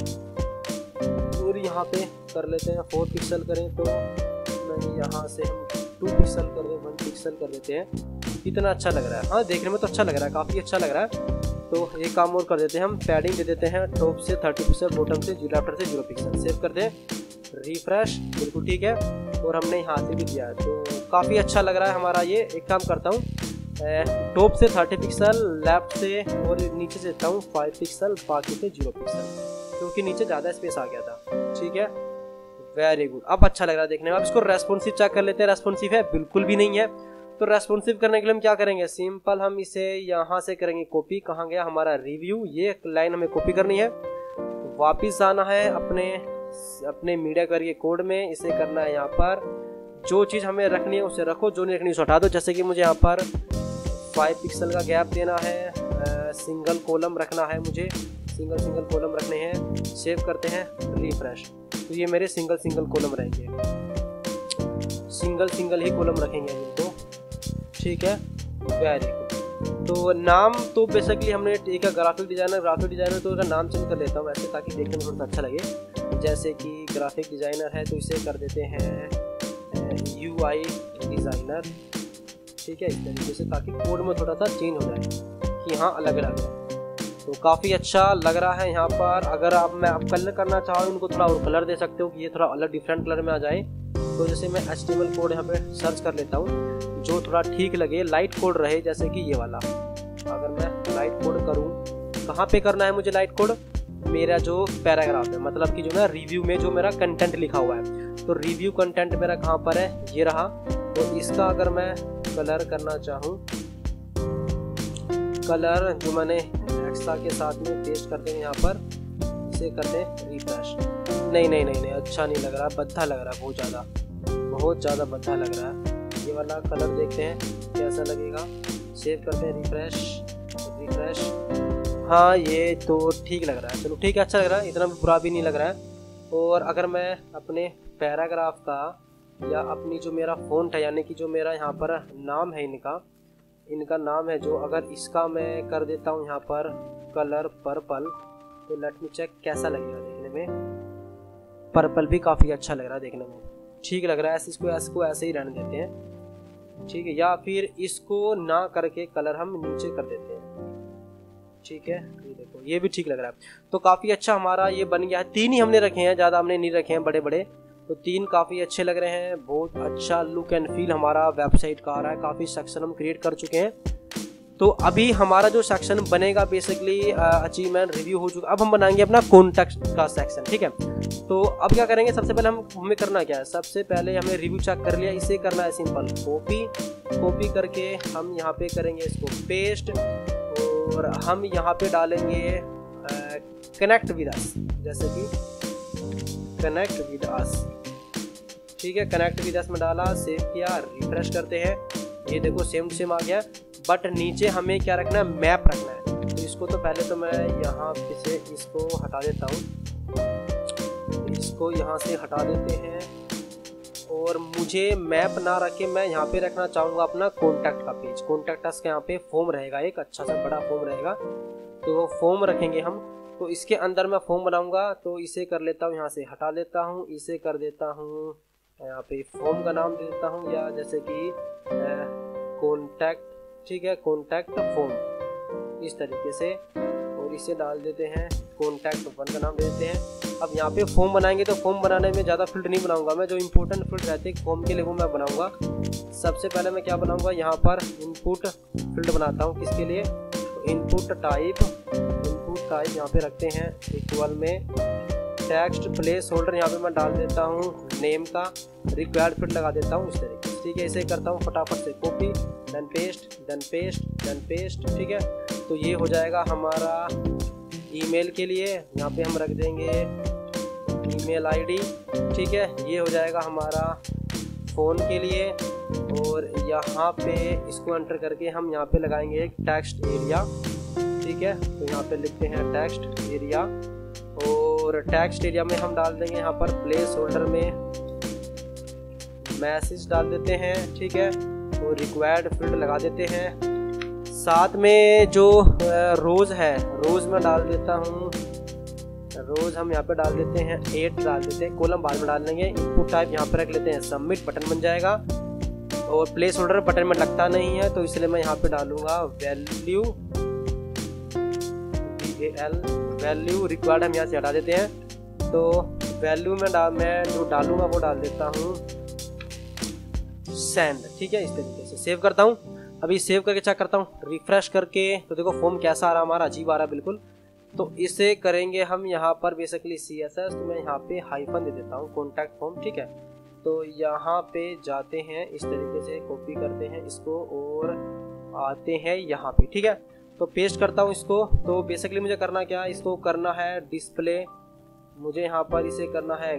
और यहाँ पे कर लेते हैं 4 पिक्सल करें तो नहीं, यहाँ से हम 2 पिक्सल कर दें, 1 पिक्सल कर देते हैं। इतना अच्छा लग रहा है, हाँ देखने में तो अच्छा लग रहा है, काफ़ी अच्छा लग रहा है। तो एक काम और कर देते हैं, हम पैडिंग दे देते हैं टॉप से 30 पिक्सल, बॉटम से लेफ्ट से 0 पिक्सल। सेव कर दें, रिफ्रेश, बिल्कुल ठीक है। और हमने यहाँ से भी दिया है, तो काफ़ी अच्छा लग रहा है हमारा ये। एक काम करता हूँ, टॉप से 30 पिक्सल, लेफ्ट से और नीचे से देता हूँ 5 पिक्सल, बाकी से 0 पिक्सल, क्योंकि नीचे ज़्यादा स्पेस आ गया था, ठीक है। वेरी गुड, अब अच्छा लग रहा है देखने में। अब इसको रेस्पॉन्सिव चेक कर लेते हैं, रेस्पॉन्सिव है, बिल्कुल भी नहीं है। तो रेस्पॉन्सिव करने के लिए हम क्या करेंगे, सिंपल हम इसे यहाँ से करेंगे कॉपी। कहाँ गया हमारा रिव्यू, ये लाइन हमें कॉपी करनी है, वापिस आना है अपने मीडिया करके कोड में, इसे करना है यहाँ पर। जो चीज़ हमें रखनी है उसे रखो, जो नहीं रखनी उसे हटा दो। जैसे कि मुझे यहाँ पर 5 पिक्सल का गैप देना है, सिंगल कॉलम रखना है, मुझे सिंगल कॉलम रखने हैं। सेव करते हैं, रिफ्रेश, तो ये मेरे सिंगल कॉलम रहेंगे, सिंगल ही कॉलम रखेंगे इनको, ठीक है। Very good. तो नाम तो बेसिकली हमने एक ग्राफिक डिज़ाइनर तो उसका नाम चेंज कर लेता हूँ ऐसे, ताकि देखने में थोड़ा अच्छा लगे। जैसे कि ग्राफिक डिज़ाइनर है तो इसे कर देते हैं UI डिज़ाइनर, ठीक है, इस तरीके से, ताकि कोड में थोड़ा सा चेंज हो जाए कि हाँ अलग अलग है। तो काफ़ी अच्छा लग रहा है यहाँ पर। अगर आप कलर करना चाहो इनको थोड़ा और कलर दे सकते हो कि ये थोड़ा अलग डिफरेंट कलर में आ जाए। तो जैसे मैं HTML कोड यहाँ पे सर्च कर लेता हूँ जो थोड़ा ठीक लगे, लाइट कोड रहे, जैसे कि ये वाला। अगर मैं लाइट कोड करूँ, कहाँ पे करना है मुझे लाइट कोड, मेरा जो पैराग्राफ है, मतलब कि जो मैं रिव्यू में जो मेरा कंटेंट लिखा हुआ है, तो रिव्यू कंटेंट मेरा कहाँ पर है, ये रहा। तो इसका अगर मैं कलर करना चाहूँ, कलर जो मैंने एक्स्ट्रा के साथ में पेस्ट कर देंगे यहाँ पर, इसे कर दें रिफ्रेश। नहीं, अच्छा नहीं लग रहा, बद्धा लग रहा है, बहुत ज़्यादा बद्धा लग रहा है। ये वाला कलर देखते हैं कैसा लगेगा। सेव करते हैं, रिफ्रेश। हाँ ये तो ठीक लग रहा है, चलो ठीक है, अच्छा लग रहा है, इतना बुरा भी नहीं लग रहा है। और अगर मैं अपने पैराग्राफ का या अपनी जो मेरा फ़ॉन्ट है, यानी कि जो मेरा यहाँ पर नाम है, इनका नाम है जो, अगर इसका मैं कर देता हूँ यहाँ पर कलर पर्पल, तो लेट मी चेक कैसा लगेगा देखने में। पर्पल भी काफ़ी अच्छा लग रहा है देखने में, ठीक लग रहा है। इसको ऐसे ही रहने देते हैं, ठीक है। या फिर इसको ना करके कलर हम नीचे कर देते हैं, ठीक है। ये देखो, ये भी ठीक लग रहा है। तो काफ़ी अच्छा हमारा ये बन गया है। 3 ही हमने रखे हैं, ज़्यादा हमने नहीं रखे हैं बड़े, तो 3 काफ़ी अच्छे लग रहे हैं। बहुत अच्छा लुक एंड फील हमारा वेबसाइट का आ रहा है। काफ़ी सेक्शन हम क्रिएट कर चुके हैं। तो अभी हमारा जो सेक्शन बनेगा बेसिकली अचीवमेंट रिव्यू हो चुका। अब हम बनाएंगे अपना कॉन्टैक्ट का सेक्शन, ठीक है। तो अब क्या करेंगे, सबसे पहले हमें करना क्या है, सबसे पहले हमें रिव्यू चेक कर लिया, इसे करना है सिंपल कॉपी करके हम यहाँ पे करेंगे इसको पेस्ट, और हम यहाँ पे डालेंगे कनेक्ट विद अस, जैसे कि कनेक्ट विद अस, ठीक है। कनेक्ट विद अस में डाला, सेव किया, रिफ्रेश करते हैं, ये देखो सेम टू सेम आ गया। बट नीचे हमें क्या रखना है, मैप रखना है। तो इसको तो पहले तो मैं यहाँ से इसको हटा देता हूँ, इसको यहाँ से हटा देते हैं, और मुझे मैप ना रखे मैं यहाँ पे रखना चाहूँगा अपना कॉन्टैक्ट का पेज। कॉन्टैक्ट अस का यहाँ पे फॉर्म रहेगा, एक अच्छा सा बड़ा फॉर्म रहेगा, तो वो फॉर्म रखेंगे हम। तो इसके अंदर मैं फॉर्म बनाऊंगा, तो इसे कर लेता हूँ, यहाँ से हटा लेता हूँ, इसे कर देता हूँ यहाँ पे फॉर्म का नाम दे देता हूँ, या जैसे कि कॉन्टैक्ट, ठीक है, कॉन्टैक्ट फॉर्म इस तरीके से, और इसे डाल देते हैं कॉन्टैक्ट 1 का नाम दे देते हैं। अब यहाँ पे फॉर्म बनाएंगे तो फॉर्म बनाने में ज़्यादा फील्ड नहीं बनाऊंगा मैं, जो इंपॉर्टेंट फील्ड रहते हैं फॉर्म के लिए वो मैं बनाऊंगा। सबसे पहले मैं क्या बनाऊंगा, यहाँ पर इनपुट फील्ड बनाता हूँ, किसके लिए, तो इनपुट टाइप यहाँ पे रखते हैं इक्वल में टेक्स्ट प्लेस होल्डर, यहाँ पे मैं डाल देता हूँ नेम का, रिक्वायर्ड फील्ड लगा देता हूँ इस तरीके से, ठीक है। इसे करता हूँ फटाफट से कॉपी, देन पेस्ट, ठीक है। तो ये हो जाएगा हमारा ईमेल के लिए, यहाँ पे हम रख देंगे ईमेल आईडी, ठीक है। ये हो जाएगा हमारा फ़ोन के लिए, और यहाँ पे इसको एंटर करके हम यहाँ पे लगाएंगे एक टेक्स्ट एरिया, ठीक है। तो यहाँ पे लिखते हैं टेक्स्ट एरिया, और टेक्स्ट एरिया में हम डाल देंगे यहाँ पर प्लेस होल्डर में मैसेज डाल देते हैं, ठीक है, और रिक्वायर्ड फील्ड लगा देते हैं। साथ में जो रोज़ है, रोज़ में डाल देता हूँ, रोज़ हम यहाँ पे डाल देते हैं 8 डाल देते हैं, कॉलम बाद में डाल देंगे। इनपुट टाइप यहाँ पे रख लेते हैं सबमिट, बटन बन जाएगा, और प्लेस होल्डर बटन में लगता नहीं है, तो इसलिए मैं यहाँ पे डालूंगा वैल्यू रिक्वायर्ड हम यहाँ से हटा देते हैं। तो वैल्यू में मैं जो डालूंगा वो डाल देता हूँ सेंड, ठीक है। इस तरीके से सेव करता हूँ। अभी सेव करके चेक करता हूँ, रिफ्रेश करके, तो देखो फॉर्म कैसा आ रहा है हमारा, अजीब आ रहा है बिल्कुल। तो इसे करेंगे हम यहाँ पर बेसिकली CSS, तो मैं यहाँ पे हाइफन दे देता हूँ कॉन्टैक्ट फॉर्म, ठीक है। तो यहाँ पे जाते हैं, इस तरीके से कॉपी करते हैं इसको, और आते हैं यहाँ पे, ठीक है। तो पेस्ट करता हूँ इसको। तो बेसिकली मुझे करना क्या है, इसको करना है डिस्प्ले, मुझे यहाँ पर इसे करना है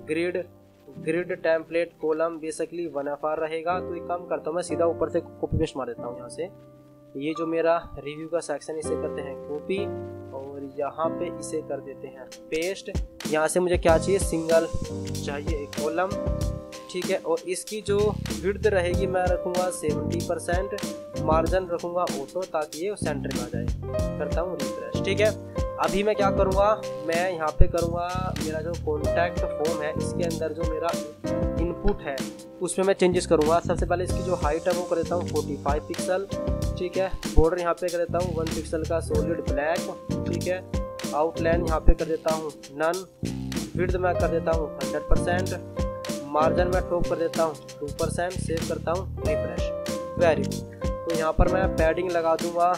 grid template column, basically 1FR रहेगा। तो एक काम करता हूँ, मैं सीधा ऊपर से कॉपी पेस्ट मार देता हूँ यहाँ से। ये जो मेरा रिव्यू का सेक्शन, इसे करते हैं कॉपी, और यहाँ पे इसे कर देते हैं पेस्ट। यहाँ से मुझे क्या चाहिए, सिंगल चाहिए एक कॉलम, ठीक है। और इसकी जो विड्थ रहेगी मैं रखूँगा 70%, मार्जिन रखूँगा ऑटो, ताकि ये सेंटर में आ जाए। करता हूँ रिफ्रेश, ठीक है। अभी मैं क्या करूँगा, मैं यहाँ पे करूँगा, मेरा जो कॉन्टैक्ट फॉर्म है इसके अंदर जो मेरा इनपुट है उसमें मैं चेंजेस करूँगा। सबसे पहले इसकी जो हाइट है वो कर देता हूँ 45 पिक्सल, ठीक है। बॉर्डर यहाँ पे कर देता हूँ 1 पिक्सल का सॉलिड ब्लैक, ठीक है। आउटलाइन यहाँ पे कर देता हूँ नन, विड्थ मैं कर देता हूँ 100%, मार्जिन में टॉप कर देता हूँ 2%, सेव करता हूँ, रिफ्रेश, वेरी गुड। तो यहाँ पर मैं पैडिंग लगा दूंगा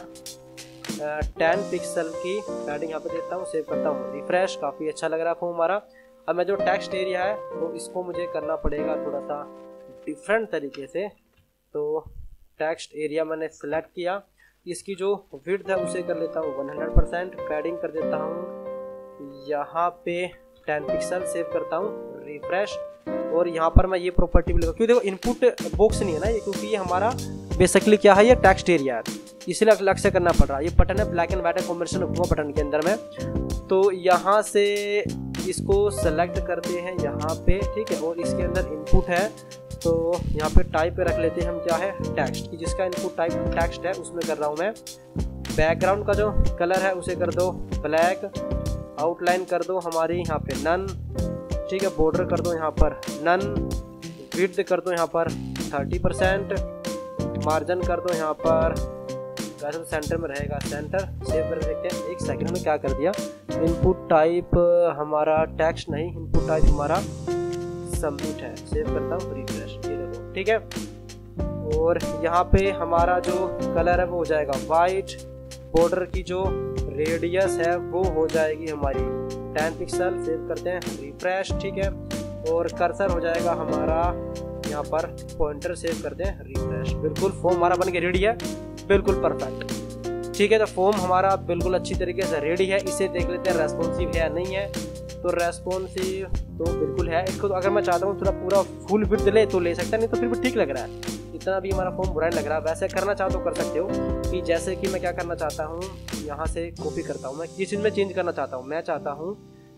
10 पिक्सल की पैडिंग यहाँ पे देता हूँ, सेव करता हूँ, रिफ्रेश। काफ़ी अच्छा लग रहा है फॉर्म हमारा। अब मैं जो टेक्स्ट एरिया है तो इसको मुझे करना पड़ेगा थोड़ा सा डिफरेंट तरीके से। तो टेक्स्ट एरिया मैंने सेलेक्ट किया, इसकी जो विड्थ है उसे कर लेता हूँ 100%, पैडिंग कर देता हूँ यहाँ पे 10 पिक्सल, सेव करता हूँ, रिफ्रेश। और यहाँ पर मैं ये प्रॉपर्टी भी लगा, क्योंकि देखो इनपुट बॉक्स नहीं है ना ये, क्योंकि ये हमारा बेसिकली क्या है, ये टेक्स्ट एरिया है, इसलिए अलग से करना पड़ रहा है। ये बटन है ब्लैक एंड व्हाइट है, कॉम्बिनेशन रखूँगा बटन के अंदर में। तो यहाँ से इसको सेलेक्ट करते हैं यहाँ पे, ठीक है। और इसके अंदर इनपुट है, तो यहाँ पे टाइप पे रख लेते हैं हम क्या है, टेक्स्ट की, जिसका इनपुट टाइप टेक्स्ट है उसमें कर रहा हूँ मैं। बैकग्राउंड का जो कलर है उसे कर दो ब्लैक, आउटलाइन कर दो हमारी यहाँ पे नन, ठीक है। बॉर्डर कर दो यहाँ पर नन, विड्थ कर दो यहाँ पर 30%, मार्जिन कर दो यहाँ पर, वैसे सेंटर में रहेगा सेंटर, सेव कर देखते हैं। एक सेकंड में क्या कर दिया, इनपुट टाइप हमारा टेक्स्ट नहीं, इनपुट टाइप हमारा सबमिट है, सेव करता हूँ, रिफ्रेश, ये देखो, ठीक है। और यहाँ पे हमारा जो कलर है वो हो जाएगा वाइट। बॉर्डर की जो रेडियस है वो हो जाएगी हमारी 10 पिक्सल। सेव करते हैं, रिफ्रेश, ठीक है। और कर्सर हो जाएगा हमारा यहाँ पर पॉइंटर, सेव करते हैं, रिफ्रेश। बिल्कुल फॉर्म हमारा बन के रेडी है, बिल्कुल परफेक्ट, ठीक है। तो फॉर्म हमारा बिल्कुल अच्छी तरीके से रेडी है। इसे देख लेते हैं रेस्पॉन्सिव है नहीं है। तो रेस्पॉन्सिव तो बिल्कुल है। इसको तो अगर मैं चाहता हूँ थोड़ा पूरा फुल विड्थ ले तो ले सकता, नहीं तो फिर भी ठीक लग रहा है। इतना भी हमारा फॉर्म बुरा नहीं लग रहा है। वैसे करना चाहो तो कर सकते हो कि जैसे कि मैं क्या करना चाहता हूँ, यहाँ से कॉपी करता हूँ। मैं किस चीज़ में चेंज करना चाहता हूँ, मैं चाहता हूँ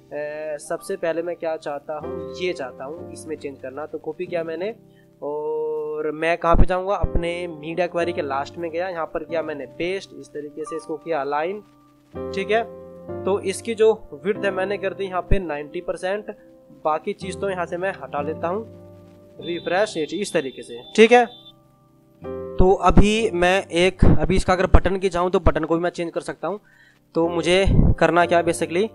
सबसे पहले मैं क्या चाहता हूँ, ये चाहता हूँ इसमें चेंज करना। तो कॉपी किया मैंने और मैं कहाँ पे जाऊँगा, अपने मीडिया क्वेरी के लास्ट में गया, यहाँ पर किया मैंने पेस्ट, इस तरीके से इसको किया अलाइन, ठीक है। तो इसकी जो विड्थ है मैंने कर दी यहाँ पे 90%। बाकी चीज़ तो यहाँ से मैं हटा लेता हूँ, रिफ्रेश, इस तरीके से, ठीक है। तो अभी मैं अभी इसका अगर बटन की जाऊँ तो बटन को भी मैं चेंज कर सकता हूँ। तो मुझे करना क्या है बेसिकली,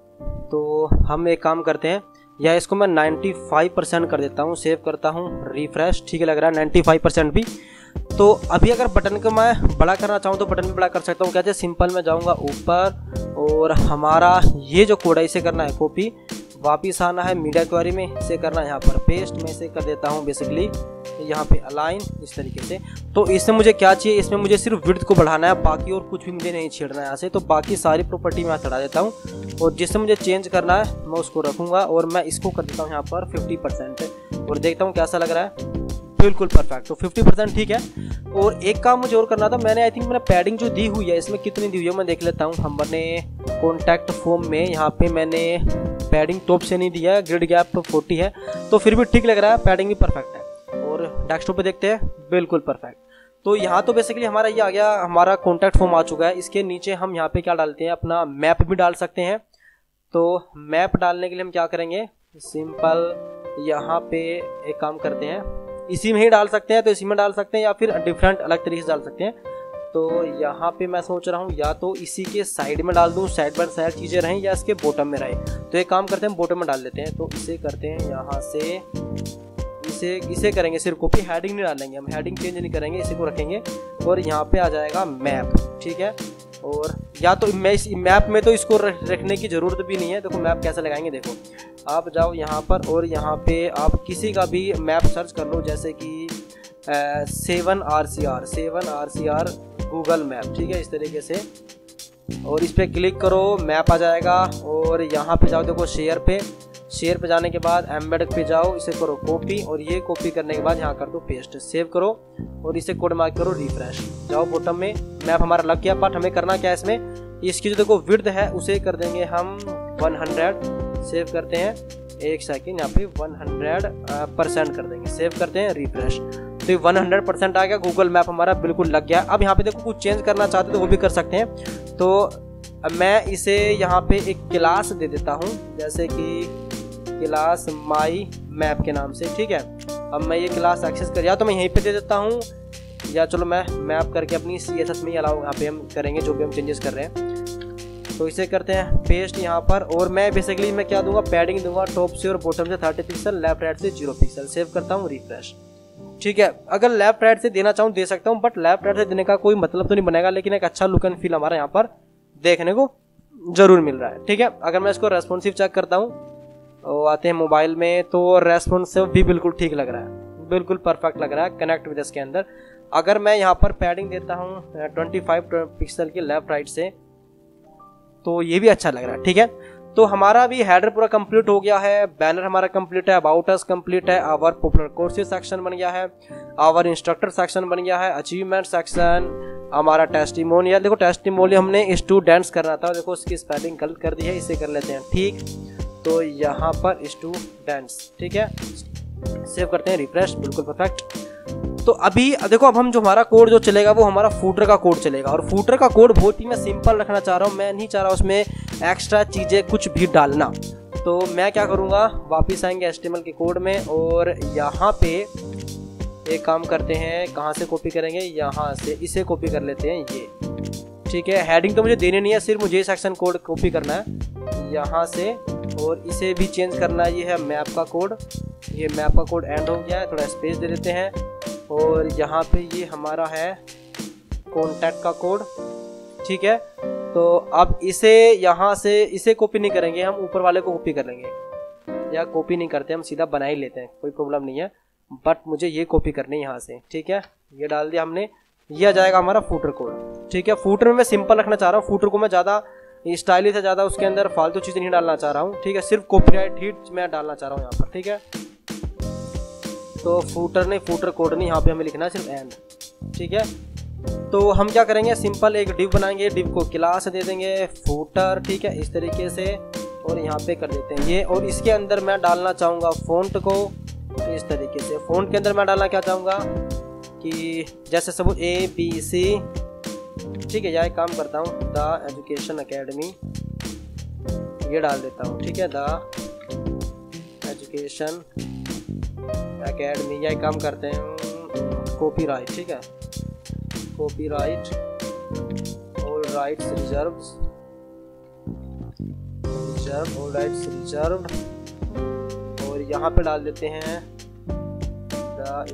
तो हम एक काम करते हैं, या इसको मैं 95% कर देता हूँ, सेव करता हूँ, रिफ्रेश, ठीक है लग रहा है 95% भी। तो अभी अगर बटन को मैं बड़ा करना चाहूँ तो बटन भी बड़ा कर सकता हूँ। कैसे, सिंपल में जाऊँगा ऊपर और हमारा ये जो कोड है इसे करना है कॉपी, वापिस आना है मीडिया क्वेरी में, इसे करना है यहाँ पर पेस्ट। मैं इसे कर देता हूँ बेसिकली यहाँ पे अलाइन, इस तरीके से। तो इसमें मुझे क्या चाहिए, इसमें मुझे सिर्फ विड्थ को बढ़ाना है, बाकी और कुछ भी मुझे नहीं छेड़ना है यहाँ से। तो बाकी सारी प्रॉपर्टी मैं चढ़ा देता हूँ और जिससे मुझे चेंज करना है मैं उसको रखूँगा और मैं इसको कर देता हूँ यहाँ पर 50% और देखता हूँ कैसा लग रहा है। बिल्कुल परफेक्ट, तो 50% ठीक है। और एक काम मुझे और करना था, मैंने आई थिंक मैंने पैडिंग जो दी हुई है इसमें कितनी दी हुई है मैं देख लेता हूँ। हमने कॉन्टैक्ट फॉर्म में यहाँ पे मैंने पैडिंग टॉप से नहीं दिया है, ग्रिड गैप 40 है, तो फिर भी ठीक लग रहा है, पैडिंग भी परफेक्ट है। और डेस्कटॉप पे देखते हैं, बिल्कुल परफेक्ट। तो यहाँ तो बेसिकली हमारा ये आ गया, हमारा कॉन्टैक्ट फॉर्म आ चुका है। इसके नीचे हम यहाँ पे क्या डालते हैं, अपना मैप भी डाल सकते हैं। तो मैप डालने के लिए हम क्या करेंगे, सिंपल यहाँ पे एक काम करते हैं, इसी में ही डाल सकते हैं तो इसी में डाल सकते हैं, या फिर डिफरेंट अलग तरीके से डाल सकते हैं। तो यहाँ पे मैं सोच रहा हूँ या तो इसी के साइड में डाल दूँ, साइड बाय साइड चीज़ें रहें, या इसके बॉटम में रहे। तो एक काम करते हैं, बॉटम में डाल लेते हैं। तो इसे करते हैं यहाँ से, इसे करेंगे सिर्फ कॉपी, हेडिंग नहीं डालेंगे हम, हेडिंग चेंज नहीं करेंगे, इसी को रखेंगे और यहाँ पे आ जाएगा मैप, ठीक है। और या तो मैं इस मैप में तो इसको रखने की ज़रूरत भी नहीं है। देखो मैप कैसे लगाएंगे, देखो आप जाओ यहाँ पर और यहाँ पे आप किसी का भी मैप सर्च कर लो, जैसे कि 7RCR गूगल मैप, ठीक है, इस तरीके से। और इस पर क्लिक करो, मैप आ जाएगा। और यहाँ पे जाओ, देखो शेयर पे जाने के बाद एम्बेड पे जाओ, इसे करो कॉपी और ये कॉपी करने के बाद यहाँ कर दो पेस्ट, सेव करो और इसे कोड मार्क करो, रिफ्रेश। जाओ बॉटम में, मैप हमारा लग गया। बट हमें करना क्या है इसमें, इसकी जो देखो विड्थ है उसे कर देंगे हम 100, सेव करते हैं, एक सेकेंड, यहाँ पे 100% कर देंगे, सेव करते हैं, रिफ्रेश। तो ये 100% आ गया, गूगल मैप हमारा बिल्कुल लग गया। अब यहाँ पे देखो कुछ चेंज करना चाहते तो वो भी कर सकते हैं। तो मैं इसे यहाँ पे एक क्लास दे देता हूँ, जैसे कि क्लास माई मैप के नाम से, ठीक है। अब मैं ये क्लास एक्सेस कर, या तो मैं यहीं पे दे देता हूँ, या चलो मैं मैप करके अपनी CSS में ही अलाउ यहाँ पे हम करेंगे जो भी हम चेंजेस कर रहे हैं। तो इसे करते हैं पेस्ट यहाँ पर। और मैं बेसिकली मैं क्या दूंगा, पैडिंग दूंगा टॉप से और बॉटम से 30 पिक्सल, लेफ्ट राइट से 0 पिक्सल, सेव करता हूँ, रिफ्रेश, ठीक है। अगर लेफ्ट राइट से देना चाहूँ दे सकता हूँ, बट लेफ्ट राइट से देने का कोई मतलब तो नहीं बनेगा, लेकिन एक अच्छा लुक एंड फील हमारा यहाँ पर देखने को जरूर मिल रहा है, ठीक है। अगर मैं इसको रेस्पॉन्सिव चेक करता हूँ, तो आते हैं मोबाइल में, तो रेस्पॉन्सिव भी बिल्कुल ठीक लग रहा है, बिल्कुल परफेक्ट लग रहा है, कनेक्ट विद इसके अंदर। अगर मैं यहाँ पर पैडिंग देता हूँ 25 पिक्सल की लेफ्ट राइट से, तो ये भी अच्छा लग रहा है, ठीक है। तो हमारा भी हेडर पूरा कंप्लीट हो गया है, बैनर हमारा कंप्लीट है, अबाउट अस कंप्लीट है, आवर पॉपुलर कोर्सेज सेक्शन बन गया है, आवर इंस्ट्रक्टर सेक्शन बन गया है, अचीवमेंट सेक्शन, हमारा टेस्टिमोनियल। देखो टेस्टिमोनियल हमने स्टूडेंट्स करना था, देखो उसकी स्पेलिंग गलत कर दी है, इसे कर लेते हैं ठीक। तो यहाँ पर स्टूडेंट्स, ठीक है, सेव करते हैं, रिफ्रेश, बिल्कुल परफेक्ट। तो अभी देखो, अब हम जो हमारा कोड जो चलेगा वो हमारा फूटर का कोड चलेगा, और फूटर का कोड बहुत ही मैं सिंपल रखना चाह रहा हूँ, मैं नहीं चाह रहा उसमें एक्स्ट्रा चीज़ें कुछ भी डालना। तो मैं क्या करूँगा, वापस आएंगे HTML के कोड में और यहाँ पे एक काम करते हैं, कहाँ से कॉपी करेंगे, यहाँ से इसे कॉपी कर लेते हैं, ये ठीक है। हेडिंग तो मुझे देने नहीं है, सिर्फ मुझे सेक्शन कोड कॉपी करना है यहाँ से, और इसे भी चेंज करना है, ये है मैप का कोड, ये मैप का कोड एंड हो गया है, थोड़ा स्पेस दे देते हैं और यहाँ पे ये हमारा है कॉन्टैक्ट का कोड, ठीक है। तो अब इसे यहाँ से इसे कॉपी नहीं करेंगे, हम ऊपर वाले को कॉपी कर लेंगे, या कॉपी नहीं करते, हम सीधा बना ही लेते हैं, कोई प्रॉब्लम नहीं है। बट मुझे ये कॉपी करनी है यहाँ से, ठीक है। ये डाल दिया हमने, ये आ जाएगा हमारा फूटर कोड, ठीक है। फूटर में मैं सिंपल रखना चाह रहा हूँ, फूटर को मैं ज़्यादा स्टाइलिश है, ज़्यादा उसके अंदर फालतू चीज़ें नहीं डालना चाह रहा हूँ, ठीक है। सिर्फ कॉपीराइट हिट मैं डालना चाह रहा हूँ यहाँ पर, ठीक है। तो फूटर नहीं, फूटर कोड नहीं, यहाँ पे हमें लिखना है सिर्फ एंड, ठीक है। तो हम क्या करेंगे, सिंपल एक डिव बनाएंगे, डिव को क्लास दे देंगे फूटर, ठीक है, इस तरीके से, और यहाँ पे कर देते हैं ये। और इसके अंदर मैं डालना चाहूँगा फ़ॉन्ट को इस तरीके से। फ़ॉन्ट के अंदर मैं डालना क्या चाहूँगा कि जैसे सब ABC, ठीक है, या एक काम करता हूँ द एजुकेशन अकेडमी, ये डाल देता हूँ, ठीक है, द एजुकेशन अकेडमी। या एक काम करते हैं कॉपीराइट, ठीक है, copyright all rights reserved, all rights reserved. और यहाँ पे डाल देते हैं द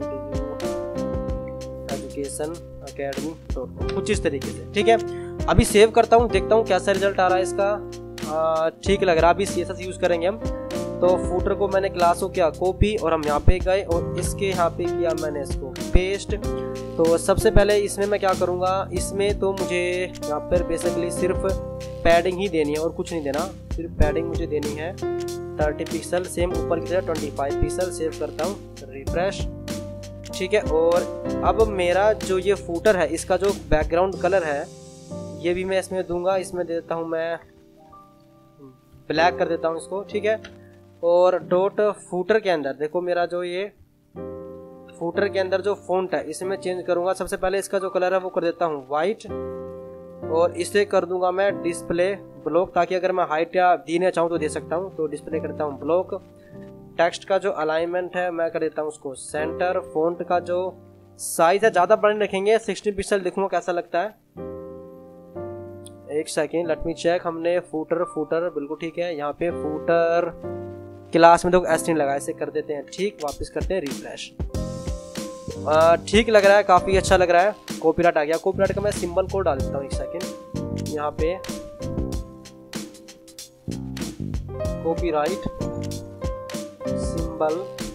एजुकेशन अकेडमी .com, कुछ इस तरीके से, ठीक है। अभी सेव करता हूँ, देखता हूँ कैसा रिजल्ट आ रहा है इसका। ठीक लग रहा है। अभी CSS यूज़ करेंगे हम। तो फूटर को मैंने क्लास को किया कॉपी, और हम यहाँ पे गए और इसके यहाँ पे किया मैंने इसको पेस्ट। तो सबसे पहले इसमें मैं क्या करूँगा, इसमें तो मुझे यहाँ पर बेसिकली सिर्फ पैडिंग ही देनी है और कुछ नहीं देना, सिर्फ पैडिंग मुझे देनी है 30 पिक्सल, सेम ऊपर की तरह 25 पिक्सल। सेव करता हूँ, रिफ्रेश, ठीक है। और अब मेरा जो ये फूटर है, इसका जो बैकग्राउंड कलर है, ये भी मैं इसमें दूंगा। इसमें दे देता हूँ मैं ब्लैक कर देता हूँ इसको, ठीक है। और डॉट फूटर के अंदर देखो, मेरा जो ये फूटर के अंदर जो फॉन्ट है, इसे मैं चेंज करूंगा। सबसे पहले इसका जो कलर है वो कर देता हूँ वाइट, और इसे कर दूंगा मैं डिस्प्ले ब्लॉक, ताकि अगर मैं हाइट या देना चाहूँ तो दे सकता हूँ। तो डिस्प्ले करता हूँ ब्लॉक। टेक्स्ट का जो अलाइनमेंट है मैं कर देता हूँ उसको सेंटर। फॉन्ट का जो साइज है ज़्यादा बड़े रखेंगे, 16 पिक्सल, देखूंगा कैसा लगता है। एक सेकेंड, लेट मी चेक। हमने फूटर बिल्कुल ठीक है। यहाँ पे फूटर क्लास में देखो S नहीं लगा, इसे कर देते हैं ठीक, वापस करते हैं रिफ्रेश। ठीक लग रहा है, काफ़ी अच्छा लग रहा है। कॉपीराइट आ गया। कॉपीराइट का मैं सिंबल कोड डाल देता हूँ, एक सेकेंड। यहाँ पे कॉपीराइट सिंबल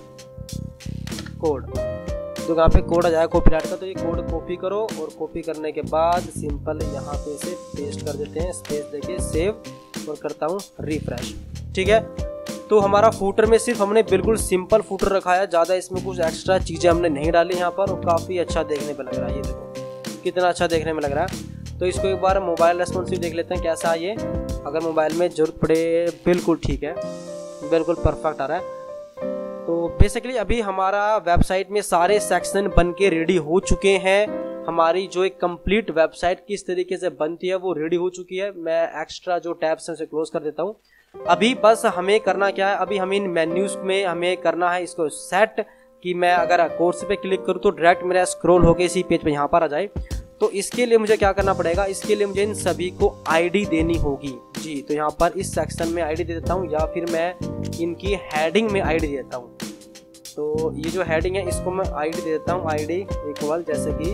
कोड, तो यहाँ पे कोड आ जाएगा कॉपीराइट का। तो ये कोड कॉपी करो, और कॉपी करने के बाद सिंपल यहाँ पे इसे पेस्ट कर देते हैं, स्पेस देके सेव, और करता हूँ रिफ्रेश, ठीक है। तो हमारा फूटर में सिर्फ हमने बिल्कुल सिंपल फूटर रखा है, ज़्यादा इसमें कुछ एक्स्ट्रा चीज़ें हमने नहीं डाली यहाँ पर, और काफ़ी अच्छा देखने पे लग रहा है। ये देखो कितना अच्छा देखने में लग रहा है। तो इसको एक बार मोबाइल रेस्पॉन्सिव देख लेते हैं कैसा है ये। अगर मोबाइल में जरूरत पड़े, बिल्कुल ठीक है, बिल्कुल परफेक्ट आ रहा है। तो बेसिकली अभी हमारा वेबसाइट में सारे सेक्शन बन के रेडी हो चुके हैं। हमारी जो एक कंप्लीट वेबसाइट किस तरीके से बनती है वो रेडी हो चुकी है। मैं एक्स्ट्रा जो टैब्स हैं उसे क्लोज कर देता हूँ। अभी बस हमें करना क्या है, अभी हम इन मेन्यूज में हमें करना है इसको सेट, कि मैं अगर कोर्स पे क्लिक करूँ तो डायरेक्ट मेरा स्क्रॉल होकर इसी पेज पे यहाँ पर आ जाए। तो इसके लिए मुझे क्या करना पड़ेगा, इसके लिए मुझे इन सभी को आईडी देनी होगी जी। तो यहाँ पर इस सेक्शन में आईडी दे देता हूँ, या फिर मैं इनकी हेडिंग में आईडी दे देता हूँ। तो ये जो हेडिंग है इसको मैं आईडी दे देता हूँ, आईडी इक्वल जैसे कि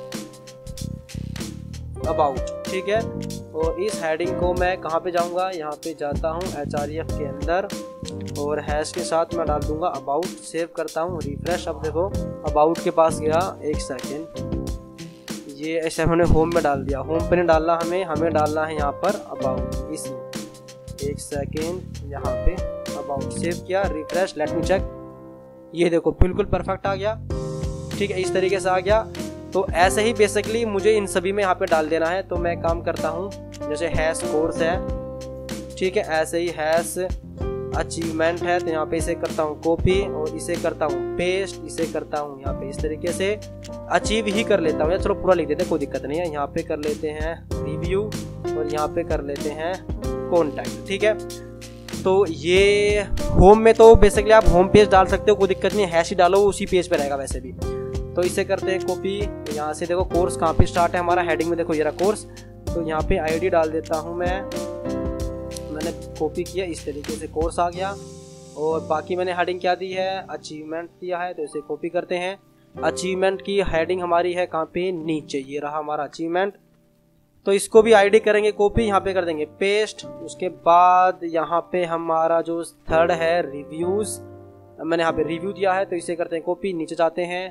अबाउट, ठीक है। और इस हेडिंग को मैं कहाँ पे जाऊँगा, यहाँ पे जाता हूँ href के अंदर, और हैश के साथ मैं डाल दूंगा अबाउट। सेव करता हूँ, रिफ्रेश। अब देखो अबाउट के पास गया, एक सेकेंड, ये ऐसे हमने होम में डाल दिया। होम पे नहीं डालना हमें डालना है यहाँ पर अबाउट, इसमें। एक सेकेंड, यहाँ पे अबाउट सेव किया, रिफ्रेश, लेट मी चेक। ये देखो बिल्कुल परफेक्ट आ गया, ठीक है, इस तरीके से आ गया। तो ऐसे ही बेसिकली मुझे इन सभी में यहाँ पे डाल देना है। तो मैं काम करता हूँ, जैसे हैश कोर्स है, ठीक है, ऐसे ही हैश अचीवमेंट है, तो यहाँ पे इसे करता हूँ कॉपी, और इसे करता हूँ पेस्ट, इसे करता हूँ यहाँ पे इस तरीके से अचीव ही कर लेता हूँ। या चलो पूरा लिख देते हैं, कोई दिक्कत नहीं है। यहाँ पे कर लेते हैं रिव्यू, और यहाँ पे कर लेते हैं कॉन्टैक्ट, ठीक है। तो ये होम में तो बेसिकली आप होम पेज डाल सकते हो, कोई दिक्कत नहीं है, हैश ही डालो, उसी पेज पे रहेगा वैसे भी। तो इसे करते हैं कॉपी। यहाँ से देखो कोर्स कहाँ पे स्टार्ट है हमारा, हेडिंग में देखो ये रहा कोर्स। तो यहाँ पे आईडी डाल देता हूँ मैंने कॉपी किया, इस तरीके से कोर्स आ गया। और बाकी मैंने हेडिंग क्या दी है, अचीवमेंट दिया है, तो इसे कॉपी करते हैं। अचीवमेंट की हेडिंग हमारी है कहाँ पे, नीचे, ये रहा हमारा अचीवमेंट। तो इसको भी आईडी करेंगे कॉपी, यहाँ पे कर देंगे पेस्ट। उसके बाद यहाँ पे हमारा जो थर्ड है रिव्यूज, मैंने यहाँ पे रिव्यू दिया है तो इसे करते हैं कॉपी। नीचे जाते हैं,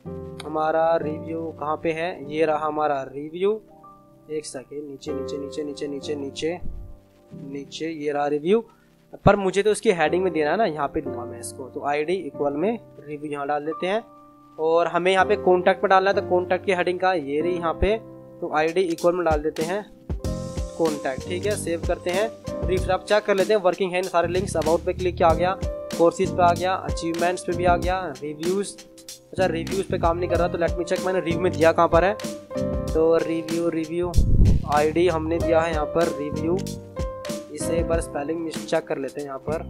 हमारा रिव्यू कहाँ पे है, ये रहा हमारा रिव्यू। एक सेकेंड, नीचे नीचे नीचे नीचे नीचे नीचे नीचे, ये रहा रिव्यू। पर मुझे तो उसकी हेडिंग में देना है ना, यहाँ पे दूंगा मैं इसको। तो आईडी इक्वल में रिव्यू यहाँ डाल देते हैं। और हमें यहाँ पे कॉन्टैक्ट पे डालना है तो कॉन्टैक्ट की हेडिंग का ये रही यहाँ पे, तो आईडी इक्वल में डाल देते हैं कॉन्टैक्ट। ठीक है, सेव करते हैं। रिफ्रेश चेक कर लेते हैं वर्किंग है सारे लिंक्स। अबाउट पे क्लिक किया, आ गया, कोर्सेज पे आ गया, अचीवमेंट्स पे भी आ गया, रिव्यूज। अच्छा, रिव्यूज पे काम नहीं कर रहा तो लेट मी चेक मैंने रिव्यू में दिया कहाँ पर है। तो रिव्यू आईडी हमने दिया है यहाँ पर रिव्यू। इसे एक बार स्पेलिंग चेक कर लेते हैं यहाँ पर,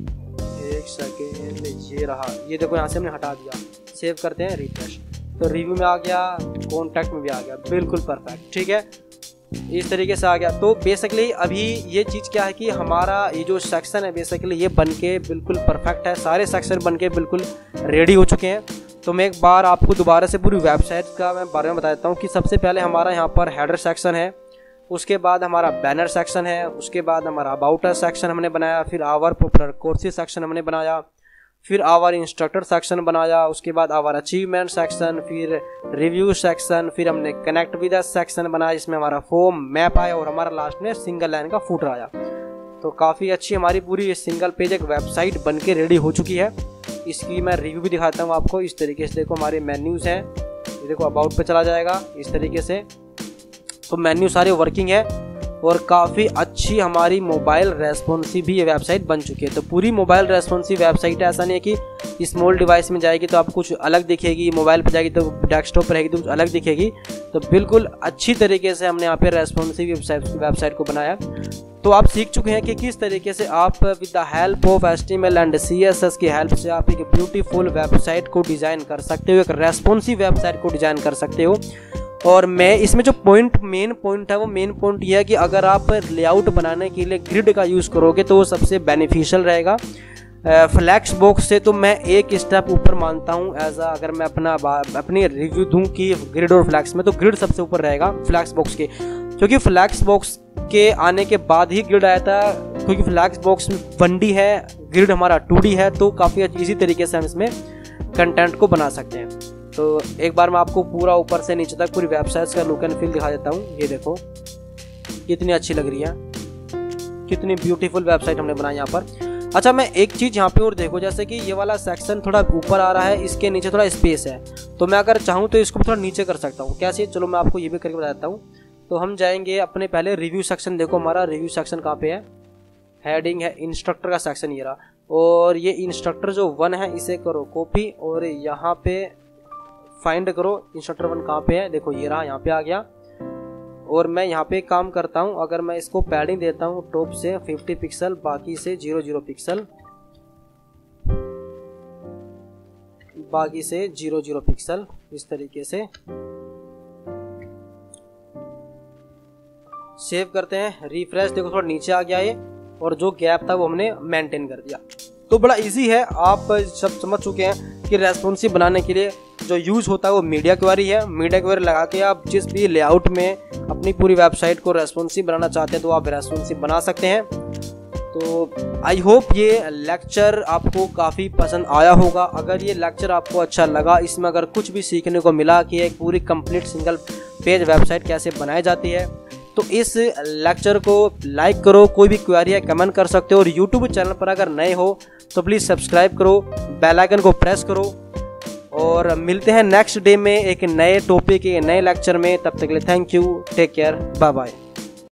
एक सेकेंड, ये रहा, ये देखो यहाँ से हमने हटा दिया। सेव करते हैं, रिफ्रेश, तो रिव्यू में आ गया, कॉन्टैक्ट में भी आ गया, बिल्कुल परफेक्ट। ठीक है, इस तरीके से आ गया। तो बेसिकली अभी ये चीज़ क्या है कि हमारा ये जो सेक्शन है बेसिकली ये बन के बिल्कुल परफेक्ट है। सारे सेक्शन बन के बिल्कुल रेडी हो चुके हैं। तो मैं एक बार आपको दोबारा से पूरी वेबसाइट का मैं बारे में बता देता हूँ कि सबसे पहले हमारा यहाँ पर हेडर सेक्शन है, उसके बाद हमारा बैनर सेक्शन है, उसके बाद हमारा अबाउट अस सेक्शन हमने बनाया, फिर आवर पॉपुलर कोर्सेज सेक्शन हमने बनाया, फिर आवर इंस्ट्रक्टर सेक्शन बनाया, उसके बाद आवर अचीवमेंट सेक्शन, फिर रिव्यू सेक्शन, फिर हमने कनेक्ट विद अस सेक्शन बनाया जिसमें हमारा फॉर्म मैप आया और हमारा लास्ट में सिंगल लाइन का फूटर आया। तो काफ़ी अच्छी हमारी पूरी सिंगल पेज एक वेबसाइट बन के रेडी हो चुकी है। इसकी मैं रिव्यू भी दिखाता हूँ आपको। इस तरीके से देखो हमारे मेन्यूज़ हैं, ये देखो अबाउट पे चला जाएगा इस तरीके से। तो मेन्यू सारे वर्किंग है और काफ़ी अच्छी हमारी मोबाइल रेस्पॉन्सिव भी ये वेबसाइट बन चुकी है। तो पूरी मोबाइल रेस्पॉन्सिव वेबसाइट है, ऐसा नहीं है कि स्मॉल डिवाइस में जाएगी तो आपको कुछ अलग दिखेगी, मोबाइल पर जाएगी तो डेस्कटॉप पर रहेगी तो कुछ अलग दिखेगी। तो बिल्कुल अच्छी तरीके से हमने यहाँ पे रेस्पॉन्सिव वेबसाइट को बनाया। तो आप सीख चुके हैं कि किस तरीके से आप with the help of HTML and CSS की हेल्प से आप एक ब्यूटीफुल वेबसाइट को डिज़ाइन कर सकते हो, एक रेस्पॉन्सिव वेबसाइट को डिज़ाइन कर सकते हो। और मैं इसमें जो मेन पॉइंट है वो मेन पॉइंट ये है कि अगर आप लेआउट बनाने के लिए ग्रिड का यूज़ करोगे तो वो सबसे बेनिफिशियल रहेगा। फ्लैक्स बॉक्स से तो मैं एक स्टेप ऊपर मानता हूँ अगर मैं अपनी रिव्यू दूँ कि ग्रिड और फ्लैक्स में, तो ग्रिड सबसे ऊपर रहेगा फ्लैक्स बॉक्स के, क्योंकि फ्लैक्स बॉक्स के आने के बाद ही ग्रिड आया था। क्योंकि फ्लैक्स बॉक्स 1D है, ग्रिड हमारा 2D है, तो काफ़ी इजी तरीके से हम इसमें कंटेंट को बना सकते हैं। तो एक बार मैं आपको पूरा ऊपर से नीचे तक पूरी वेबसाइट्स का लुक एंड फील दिखा देता हूँ। ये देखो कितनी अच्छी लग रही है, कितनी ब्यूटीफुल वेबसाइट हमने बनाई यहाँ पर। अच्छा, मैं एक चीज़ यहाँ पे और देखो, जैसे कि ये वाला सेक्शन थोड़ा ऊपर आ रहा है, इसके नीचे थोड़ा स्पेस है, तो मैं अगर चाहूँ तो इसको थोड़ा नीचे कर सकता हूँ। कैसे, चलो मैं आपको ये भी करके बता देता हूँ। तो हम जाएंगे अपने पहले रिव्यू सेक्शन। देखो हमारा रिव्यू सेक्शन कहाँ पे है, हेडिंग है इंस्ट्रक्टर का सेक्शन ये रहा। और ये इंस्ट्रक्टर जो 1 है इसे करो कॉपी और यहाँ पे फाइंड करो इंस्ट्रक्टर 1 कहाँ पे है। देखो ये रहा, यहाँ पे आ गया। और मैं यहाँ पे काम करता हूँ, अगर मैं इसको पैडिंग देता हूँ टॉप से 50 पिक्सल, बाकी से 00 पिक्सल, बाकी से 00 पिक्सल, इस तरीके से सेव करते हैं। रिफ्रेश, देखो थोड़ा नीचे आ गया ये, और जो गैप था वो हमने मेंटेन कर दिया। तो बड़ा इजी है, आप सब समझ चुके हैं कि रेस्पॉन्सिव बनाने के लिए जो यूज़ होता है वो मीडिया क्वेरी है। मीडिया क्वेरी लगा के आप जिस भी लेआउट में अपनी पूरी वेबसाइट को रेस्पॉन्सिव बनाना चाहते हैं तो आप रेस्पॉन्सिव बना सकते हैं। तो आई होप ये लेक्चर आपको काफ़ी पसंद आया होगा। अगर ये लेक्चर आपको अच्छा लगा, इसमें अगर कुछ भी सीखने को मिला कि एक पूरी कंप्लीट सिंगल पेज वेबसाइट कैसे बनाई जाती है, तो इस लेक्चर को लाइक करो। कोई भी क्वेरी है कमेंट कर सकते हो, और यूट्यूब चैनल पर अगर नए हो तो प्लीज़ सब्सक्राइब करो, बेल आइकन को प्रेस करो। और मिलते हैं नेक्स्ट डे में एक नए टॉपिक, एक नए लेक्चर में। तब तक के लिए thank you, take care, bye bye.